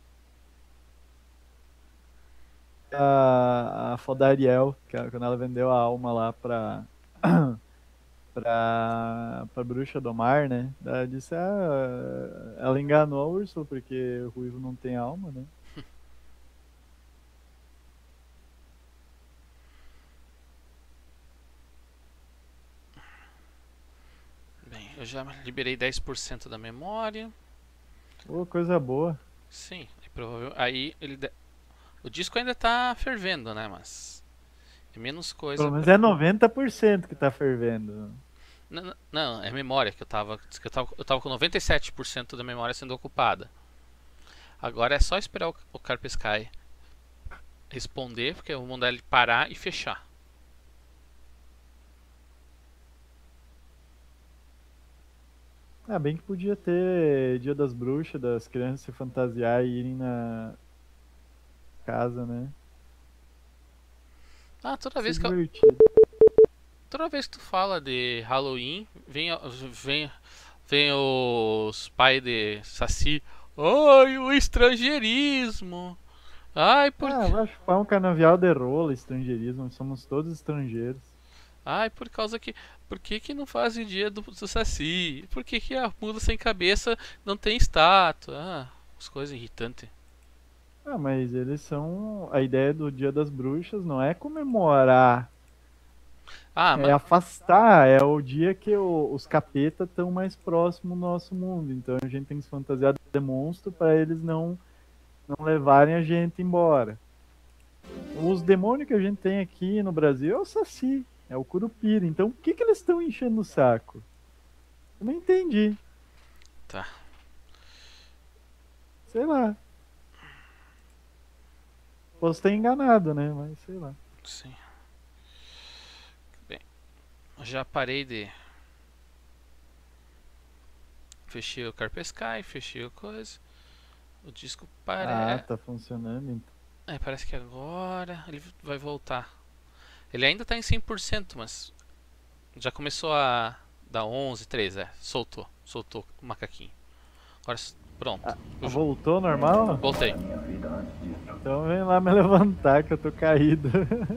A, a foda Ariel, que ela, quando ela vendeu a alma lá pra pra, pra bruxa do mar, né? Ela disse, ah, ela enganou a Úrsula porque o Ruivo não tem alma, né? Bem, eu já liberei dez por cento da memória. Oh, coisa boa. Sim, é provável. Aí ele de... o disco ainda tá fervendo, né? Mas é menos coisa. Pelo menos pra... é noventa por cento que tá fervendo. Não, não, é memória que eu tava. Que eu tava. Eu tava com noventa e sete por cento da memória sendo ocupada. Agora é só esperar o, o Carpe Sky responder, porque eu vou mandar ele parar e fechar. Ah, bem que podia ter Dia das Bruxas, das crianças se fantasiar e irem na casa, né? Ah, toda vez Se que eu... divertir. Toda vez que tu fala de Halloween, vem, vem, vem os pais de Saci. Ai, o estrangeirismo. Ai, por Ah, vai chupar um canavial de rola, estrangeirismo. Somos todos estrangeiros. Ai, por causa que... Por que que não fazem o dia do, do Saci? Por que que a mula sem cabeça não tem estátua? Ah, as coisas irritantes. Ah, mas eles são... A ideia do Dia das Bruxas não é comemorar. Ah, é mas... afastar. É o dia que o, os capetas estão mais próximos do nosso mundo. Então a gente tem que se fantasiar de monstro para eles não, não levarem a gente embora. Os demônios que a gente tem aqui no Brasil é o Saci. É o Curupira. Então, por que que eles estão enchendo o saco? Eu não entendi. Tá. Sei lá. Posso ter enganado, né? Mas sei lá. Sim. Bem, já parei de... Fechei o Carpe Sky, fechei o coisa. O disco para... Ah, tá funcionando então. É, parece que agora ele vai voltar. Ele ainda tá em cem por cento, mas já começou a dar onze, treze, é. Soltou, soltou o macaquinho. Agora, pronto. Ah, voltou normal? Voltei. Então vem lá me levantar que eu tô caído.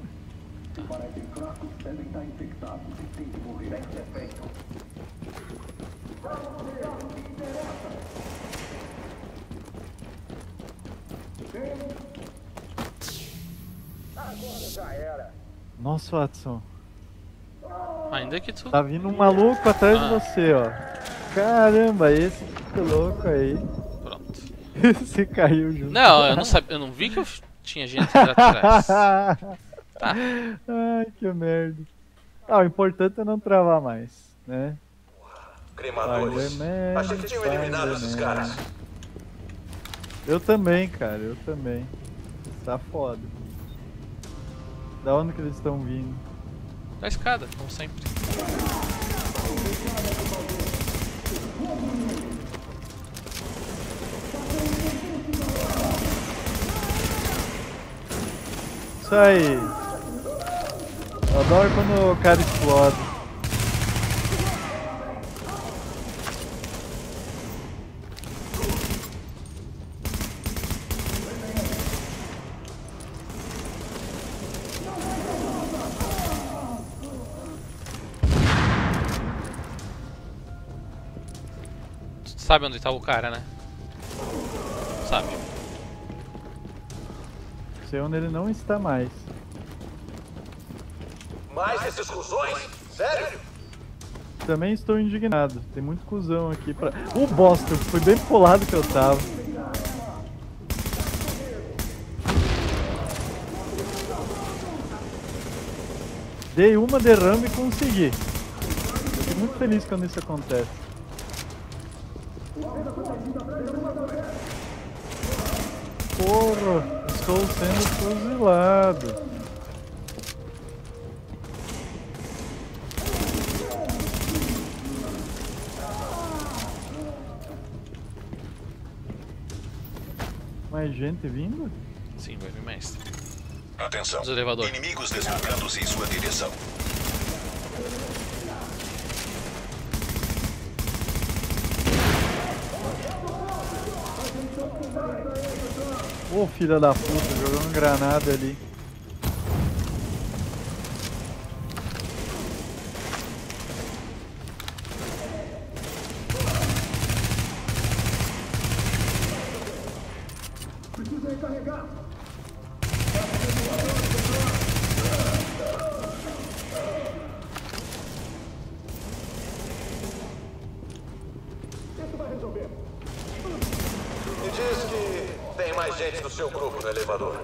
Agora já era. Nossa, Watson. Ainda que tu... Tá vindo um maluco atrás ah. de você, ó. Caramba, esse louco aí. Pronto. Você caiu junto. Não, eu não sabia, eu não vi que eu tinha gente atrás. Tá. Ai, que merda. Ah, o importante é não travar mais, né? Cremadores. Achei que tinham eliminado esses caras. Eu também, cara, eu também. Tá foda. Da onde que eles estão vindo? Da escada, como sempre. Isso aí. Eu adoro quando o cara explode. Sabe onde tá o cara, né? Sabe. Sei onde ele não está mais. Mais esses cuzões? Sério? Também estou indignado. Tem muito cuzão aqui pra... O bosta, foi bem pro lado que eu tava. Dei uma derrame e consegui. Eu fico muito feliz quando isso acontece. Porra, estou sendo fuzilado. Mais gente vindo? Sim, vai vir mais. Atenção. Os elevadores. Inimigos deslocando-se em sua direção. Ô, filha da puta, jogou uma granada ali. Precisa recarregar. Isso vai resolver. Me diz que tem mais gente do seu grupo no elevador.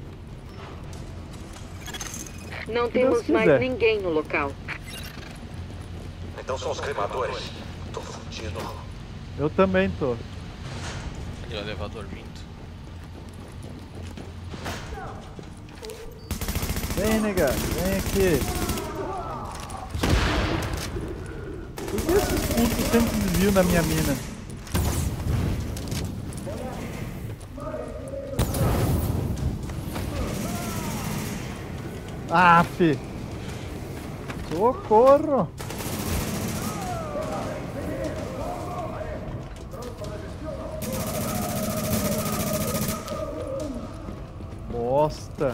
Não temos mais ninguém no local. Então são os cremadores. Tô fudido. Eu também tô. Ali o elevador vindo. Vem, nega, vem aqui. Por que esses putos sempre desviam da minha mina? Ah, fi. Socorro. Bosta.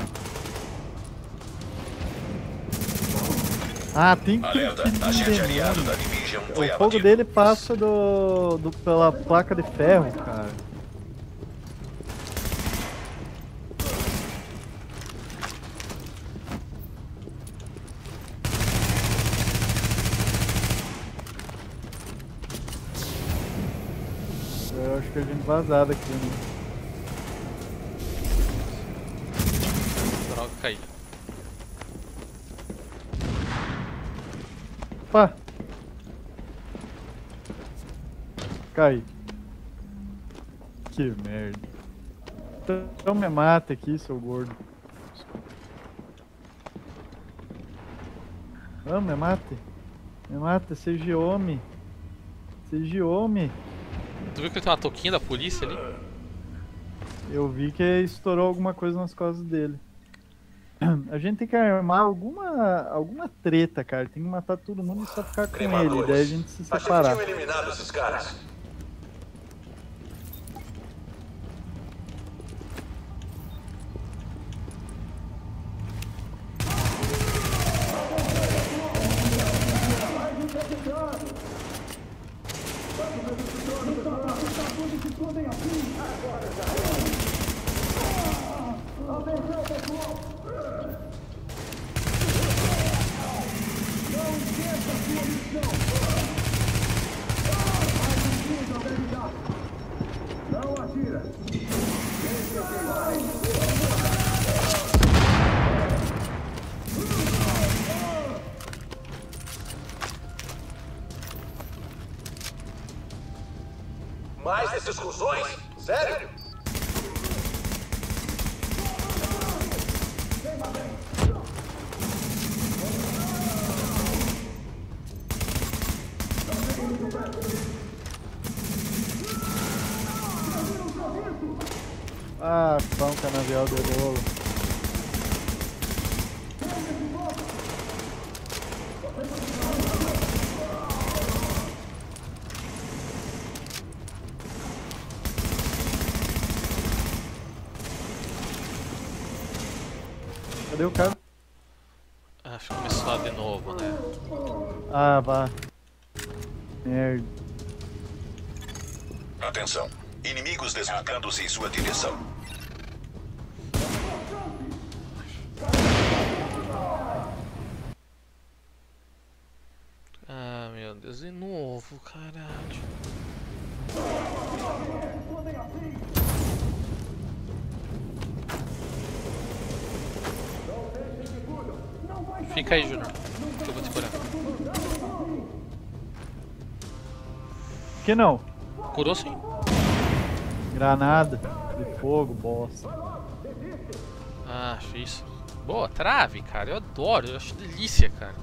Ah, tem que... Alerta, agente aliado da Division foi O fogo abatido. dele passa do, do, pela placa de ferro, cara. Eu acho que a gente vazada aqui, né? Droga, caiu. Opa! Cai. Que merda. Então me mata aqui, seu gordo. Não, me mate. Me mata, seja homem. Seja homem. Tu viu que ele tem uma touquinha da polícia ali? Eu vi que estourou alguma coisa nas costas dele. A gente tem que armar alguma, alguma treta, cara. Tem que matar todo mundo e só ficar com ele. Daí a gente se Achei que separar. tinham eliminado esses caras. Não atira. Mais desses cuzões? Sério? Ah, pão canavial de bolo. Cadê o cara? Ah, começou de novo, né? Ah, vá. Merda. Atenção. Inimigos deslocando-se em sua direção. Ah, meu Deus, de novo, caralho. Fica aí, Júnior, que eu vou te curar. Que não? Curou sim. Granada de fogo, bosta. Ah, fiz. Boa, trave, cara. Eu adoro, eu acho delícia, cara.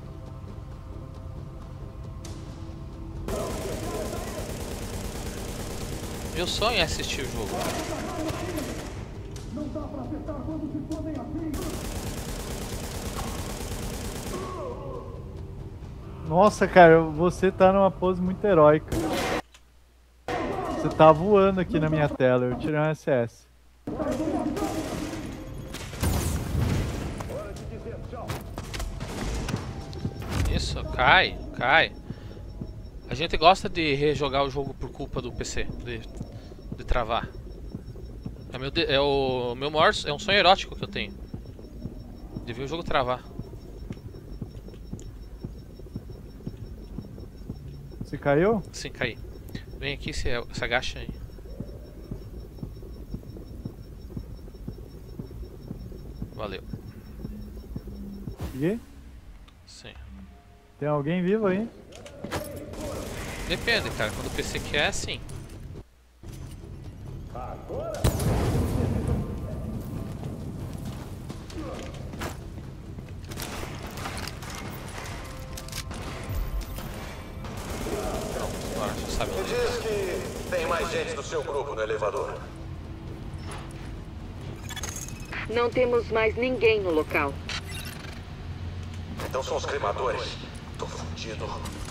Meu sonho é assistir o jogo. Não dá pra acertar quando se podem assim. Nossa, cara, você tá numa pose muito heróica. Você tá voando aqui na minha tela, eu tirei um S S. Isso, cai, cai. A gente gosta de rejogar o jogo por culpa do P C, de, de travar. É, meu, é o meu maior, é um sonho erótico que eu tenho. De ver o jogo travar. Você caiu? Sim, caí. Vem aqui, se, se agacha aí. Valeu. E? Sim. Tem alguém vivo aí? Depende, cara. Quando o P C quer, sim. Me diz que tem mais gente do seu grupo no elevador. Não temos mais ninguém no local. Então são os cremadores. Tô fudido.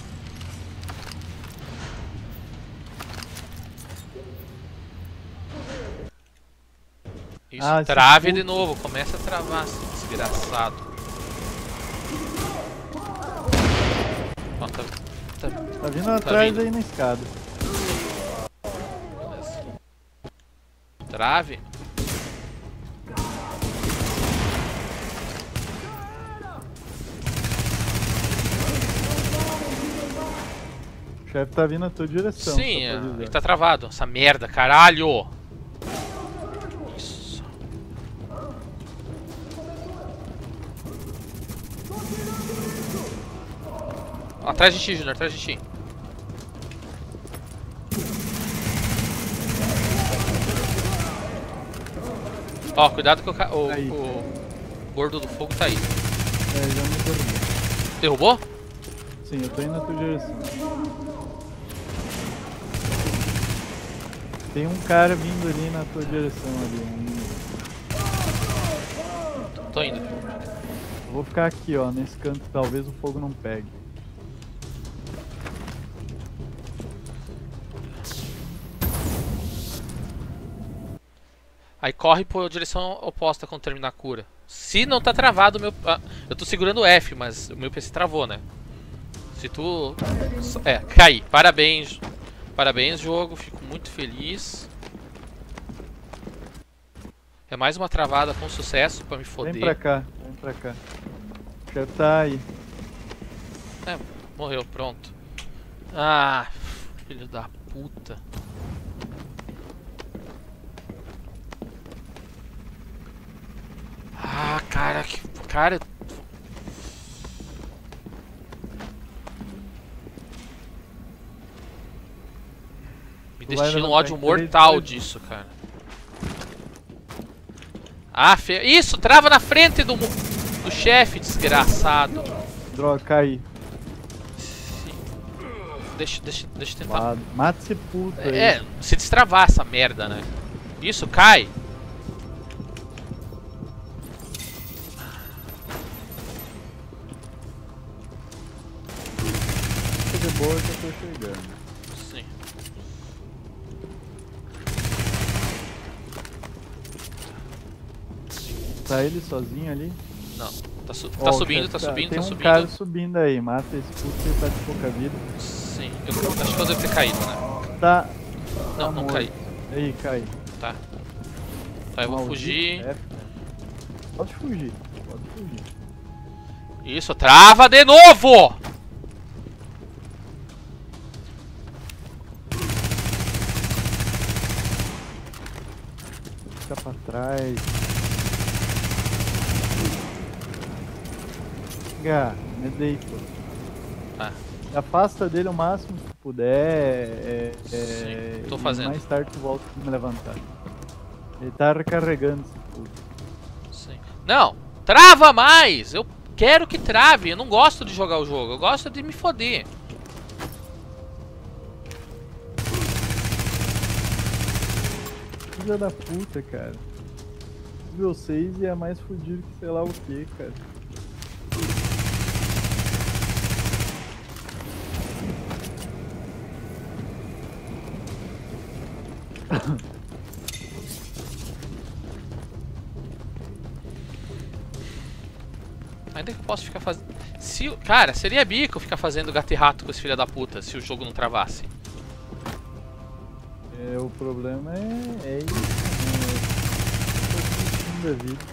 Isso, Ah, trave puto. de novo. Começa a travar, desgraçado. Ó, tá, tá, Tá vindo tá atrás vindo. aí na escada. Beleza. Trave. O chefe tá vindo na tua direção. Sim, só pra é, avisar. ele tá travado. Essa merda, caralho. Isso. Ó, atrás de ti, Junior, atrás de ti. Ó, cuidado que o, ca- o, Aí. o gordo do fogo tá aí. É, já me derrubou. Derrubou? Sim, eu tô indo na tua direção. Tem um cara vindo ali na tua direção ali. Um... Tô indo. Eu vou ficar aqui, ó, nesse canto, talvez o fogo não pegue. Aí corre por direção oposta quando terminar a cura. Se não tá travado, o meu. Ah, eu tô segurando o F, mas o meu P C travou, né? Se tu. É, caí. Parabéns. Parabéns, jogo. Fico muito feliz. É mais uma travada com sucesso pra me foder. Vem pra cá, vem pra cá. O chefe tá aí. É, morreu, pronto. Ah, filho da puta. Ah, cara, que. Cara. Me Tu vai destina um levantar ódio em três, mortal dois. disso, cara. Ah, fe... Isso, trava na frente do, mo- do chefe, desgraçado. Droga, caí. Deixa, deixa, deixa eu tentar. Mata, mata esse puto aí. É, se destravar essa merda, né? Isso, cai. Fica de boa que eu tô chegando. Sim. Tá ele sozinho ali? Não. Tá, su Ó, tá subindo, tá tá, subindo, tem tá um subindo. cara subindo aí, mata esse puto que ele tá de pouca vida. Sim, eu acho que eu devo ter caído, né? Tá. Não, não caí. Aí, cai. Tá. Tá, eu vou Maldito fugir. F, pode fugir, pode fugir. Isso, trava de novo! Fica pra trás. Gá, me deita. Ah. Afasta dele o máximo que puder. É, Sim, é, tô e fazendo. mais tarde tu volta pra me levantar. Ele tá recarregando esse puto. Sim. Não, trava mais! Eu quero que trave, eu não gosto de jogar o jogo, eu gosto de me foder. Filha da puta, cara. Nível seis e é mais fudido que sei lá o que, cara. Ainda que eu posso ficar fazendo... Se... Cara, seria bico ficar fazendo gato e rato com esse filho da puta se o jogo não travasse. É, o problema é, é isso, né? Da vida.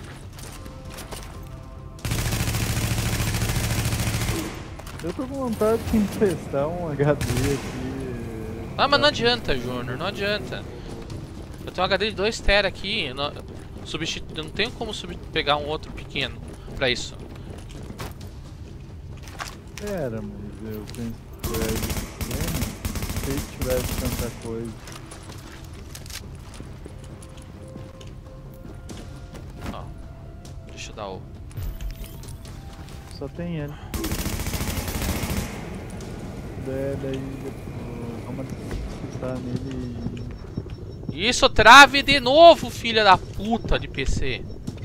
Eu tô com vontade de testar um H D aqui. Ah, mas não adianta, Júnior, não adianta. Eu tenho um H D de dois tera aqui, não, substitu... eu não tenho como sub... pegar um outro pequeno pra isso. Pera, mas eu penso que era pequeno, se tivesse tanta coisa. Ó, deixa eu dar o... Só tem ele. Daí, daí vamos testar nele e... Isso, trave de novo, filha da puta de P C.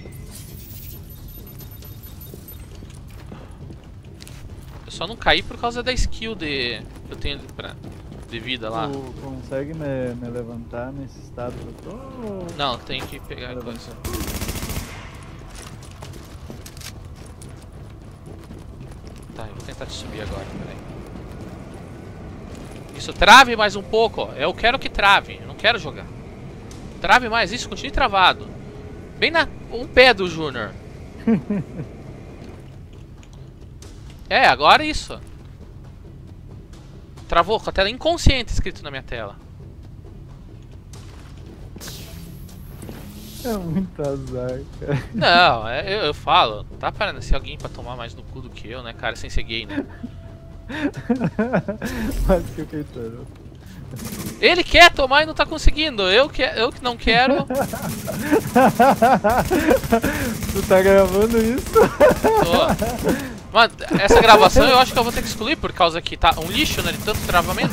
Eu só não caí por causa da skill de... que eu tenho de, pra... de vida lá. Tu consegue me, me levantar nesse estado que eu tô? Ou... Não, tem que pegar a coisa. Tá, eu vou tentar te subir agora, peraí. Isso, trave mais um pouco, ó. Eu quero que trave, eu não quero jogar. Trave mais, isso, continue travado. Bem na... um pé do Júnior. É, agora isso. Travou com a tela inconsciente escrito na minha tela. É muito azar, cara. Não, é, eu, eu falo, tá parando se alguém pra tomar mais no cu do que eu, né, cara, sem ser gay, né? Mas que o Caetano. Ele quer tomar e não tá conseguindo, eu que, eu que não quero. Tu tá gravando isso? Tô. Mano, essa gravação eu acho que eu vou ter que excluir por causa que tá um lixo, né, de tanto travamento.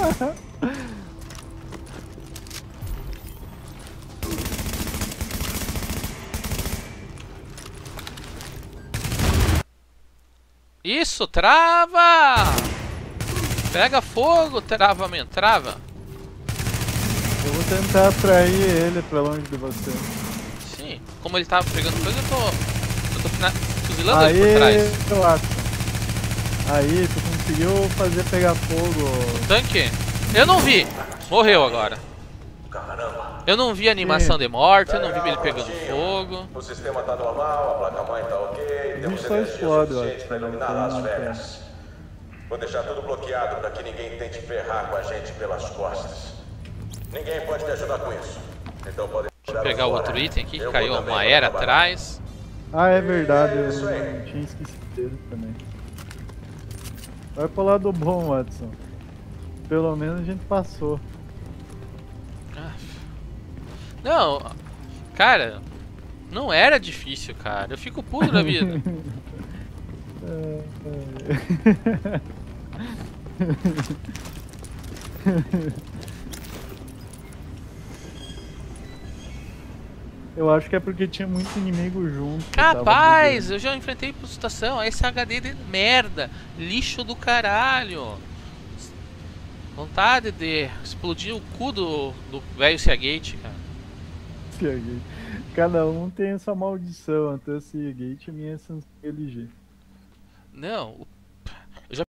Isso, trava! Pega fogo, travamento, trava. Eu vou tentar atrair ele pra longe de você. Sim, como ele tá pegando coisa, eu tô... Eu tô fina- fuzilando Aí, ele por trás. eu acho. Aí, tu conseguiu fazer pegar fogo. Tanque? Eu não vi. Morreu agora. Eu não vi a animação Sim. de morte, eu não vi ele pegando fogo. O sistema tá normal, a placa-mãe tá ok, temos só energia explode, eu suficiente acho, para não iluminar tem Las muito Vegas. Vou deixar tudo bloqueado para que ninguém tente ferrar com a gente pelas costas. Ninguém pode me ajudar com isso. Então pode Deixa eu pegar o outro item aqui que caiu uma era atrás. Ah, é verdade, eu não tinha esquecido dele também. Vai pro lado bom, Watson. Pelo menos a gente passou. Não, cara, não era difícil, cara. Eu fico puto da vida. Eu acho que é porque tinha muito inimigo junto. Capaz, eu já enfrentei por situação. Esse H D de merda, lixo do caralho. Vontade de explodir o cu do velho Seagate, cara. Seagate. cada um tem essa maldição. A tua é Seagate e a minha é Samsung L G. Não, o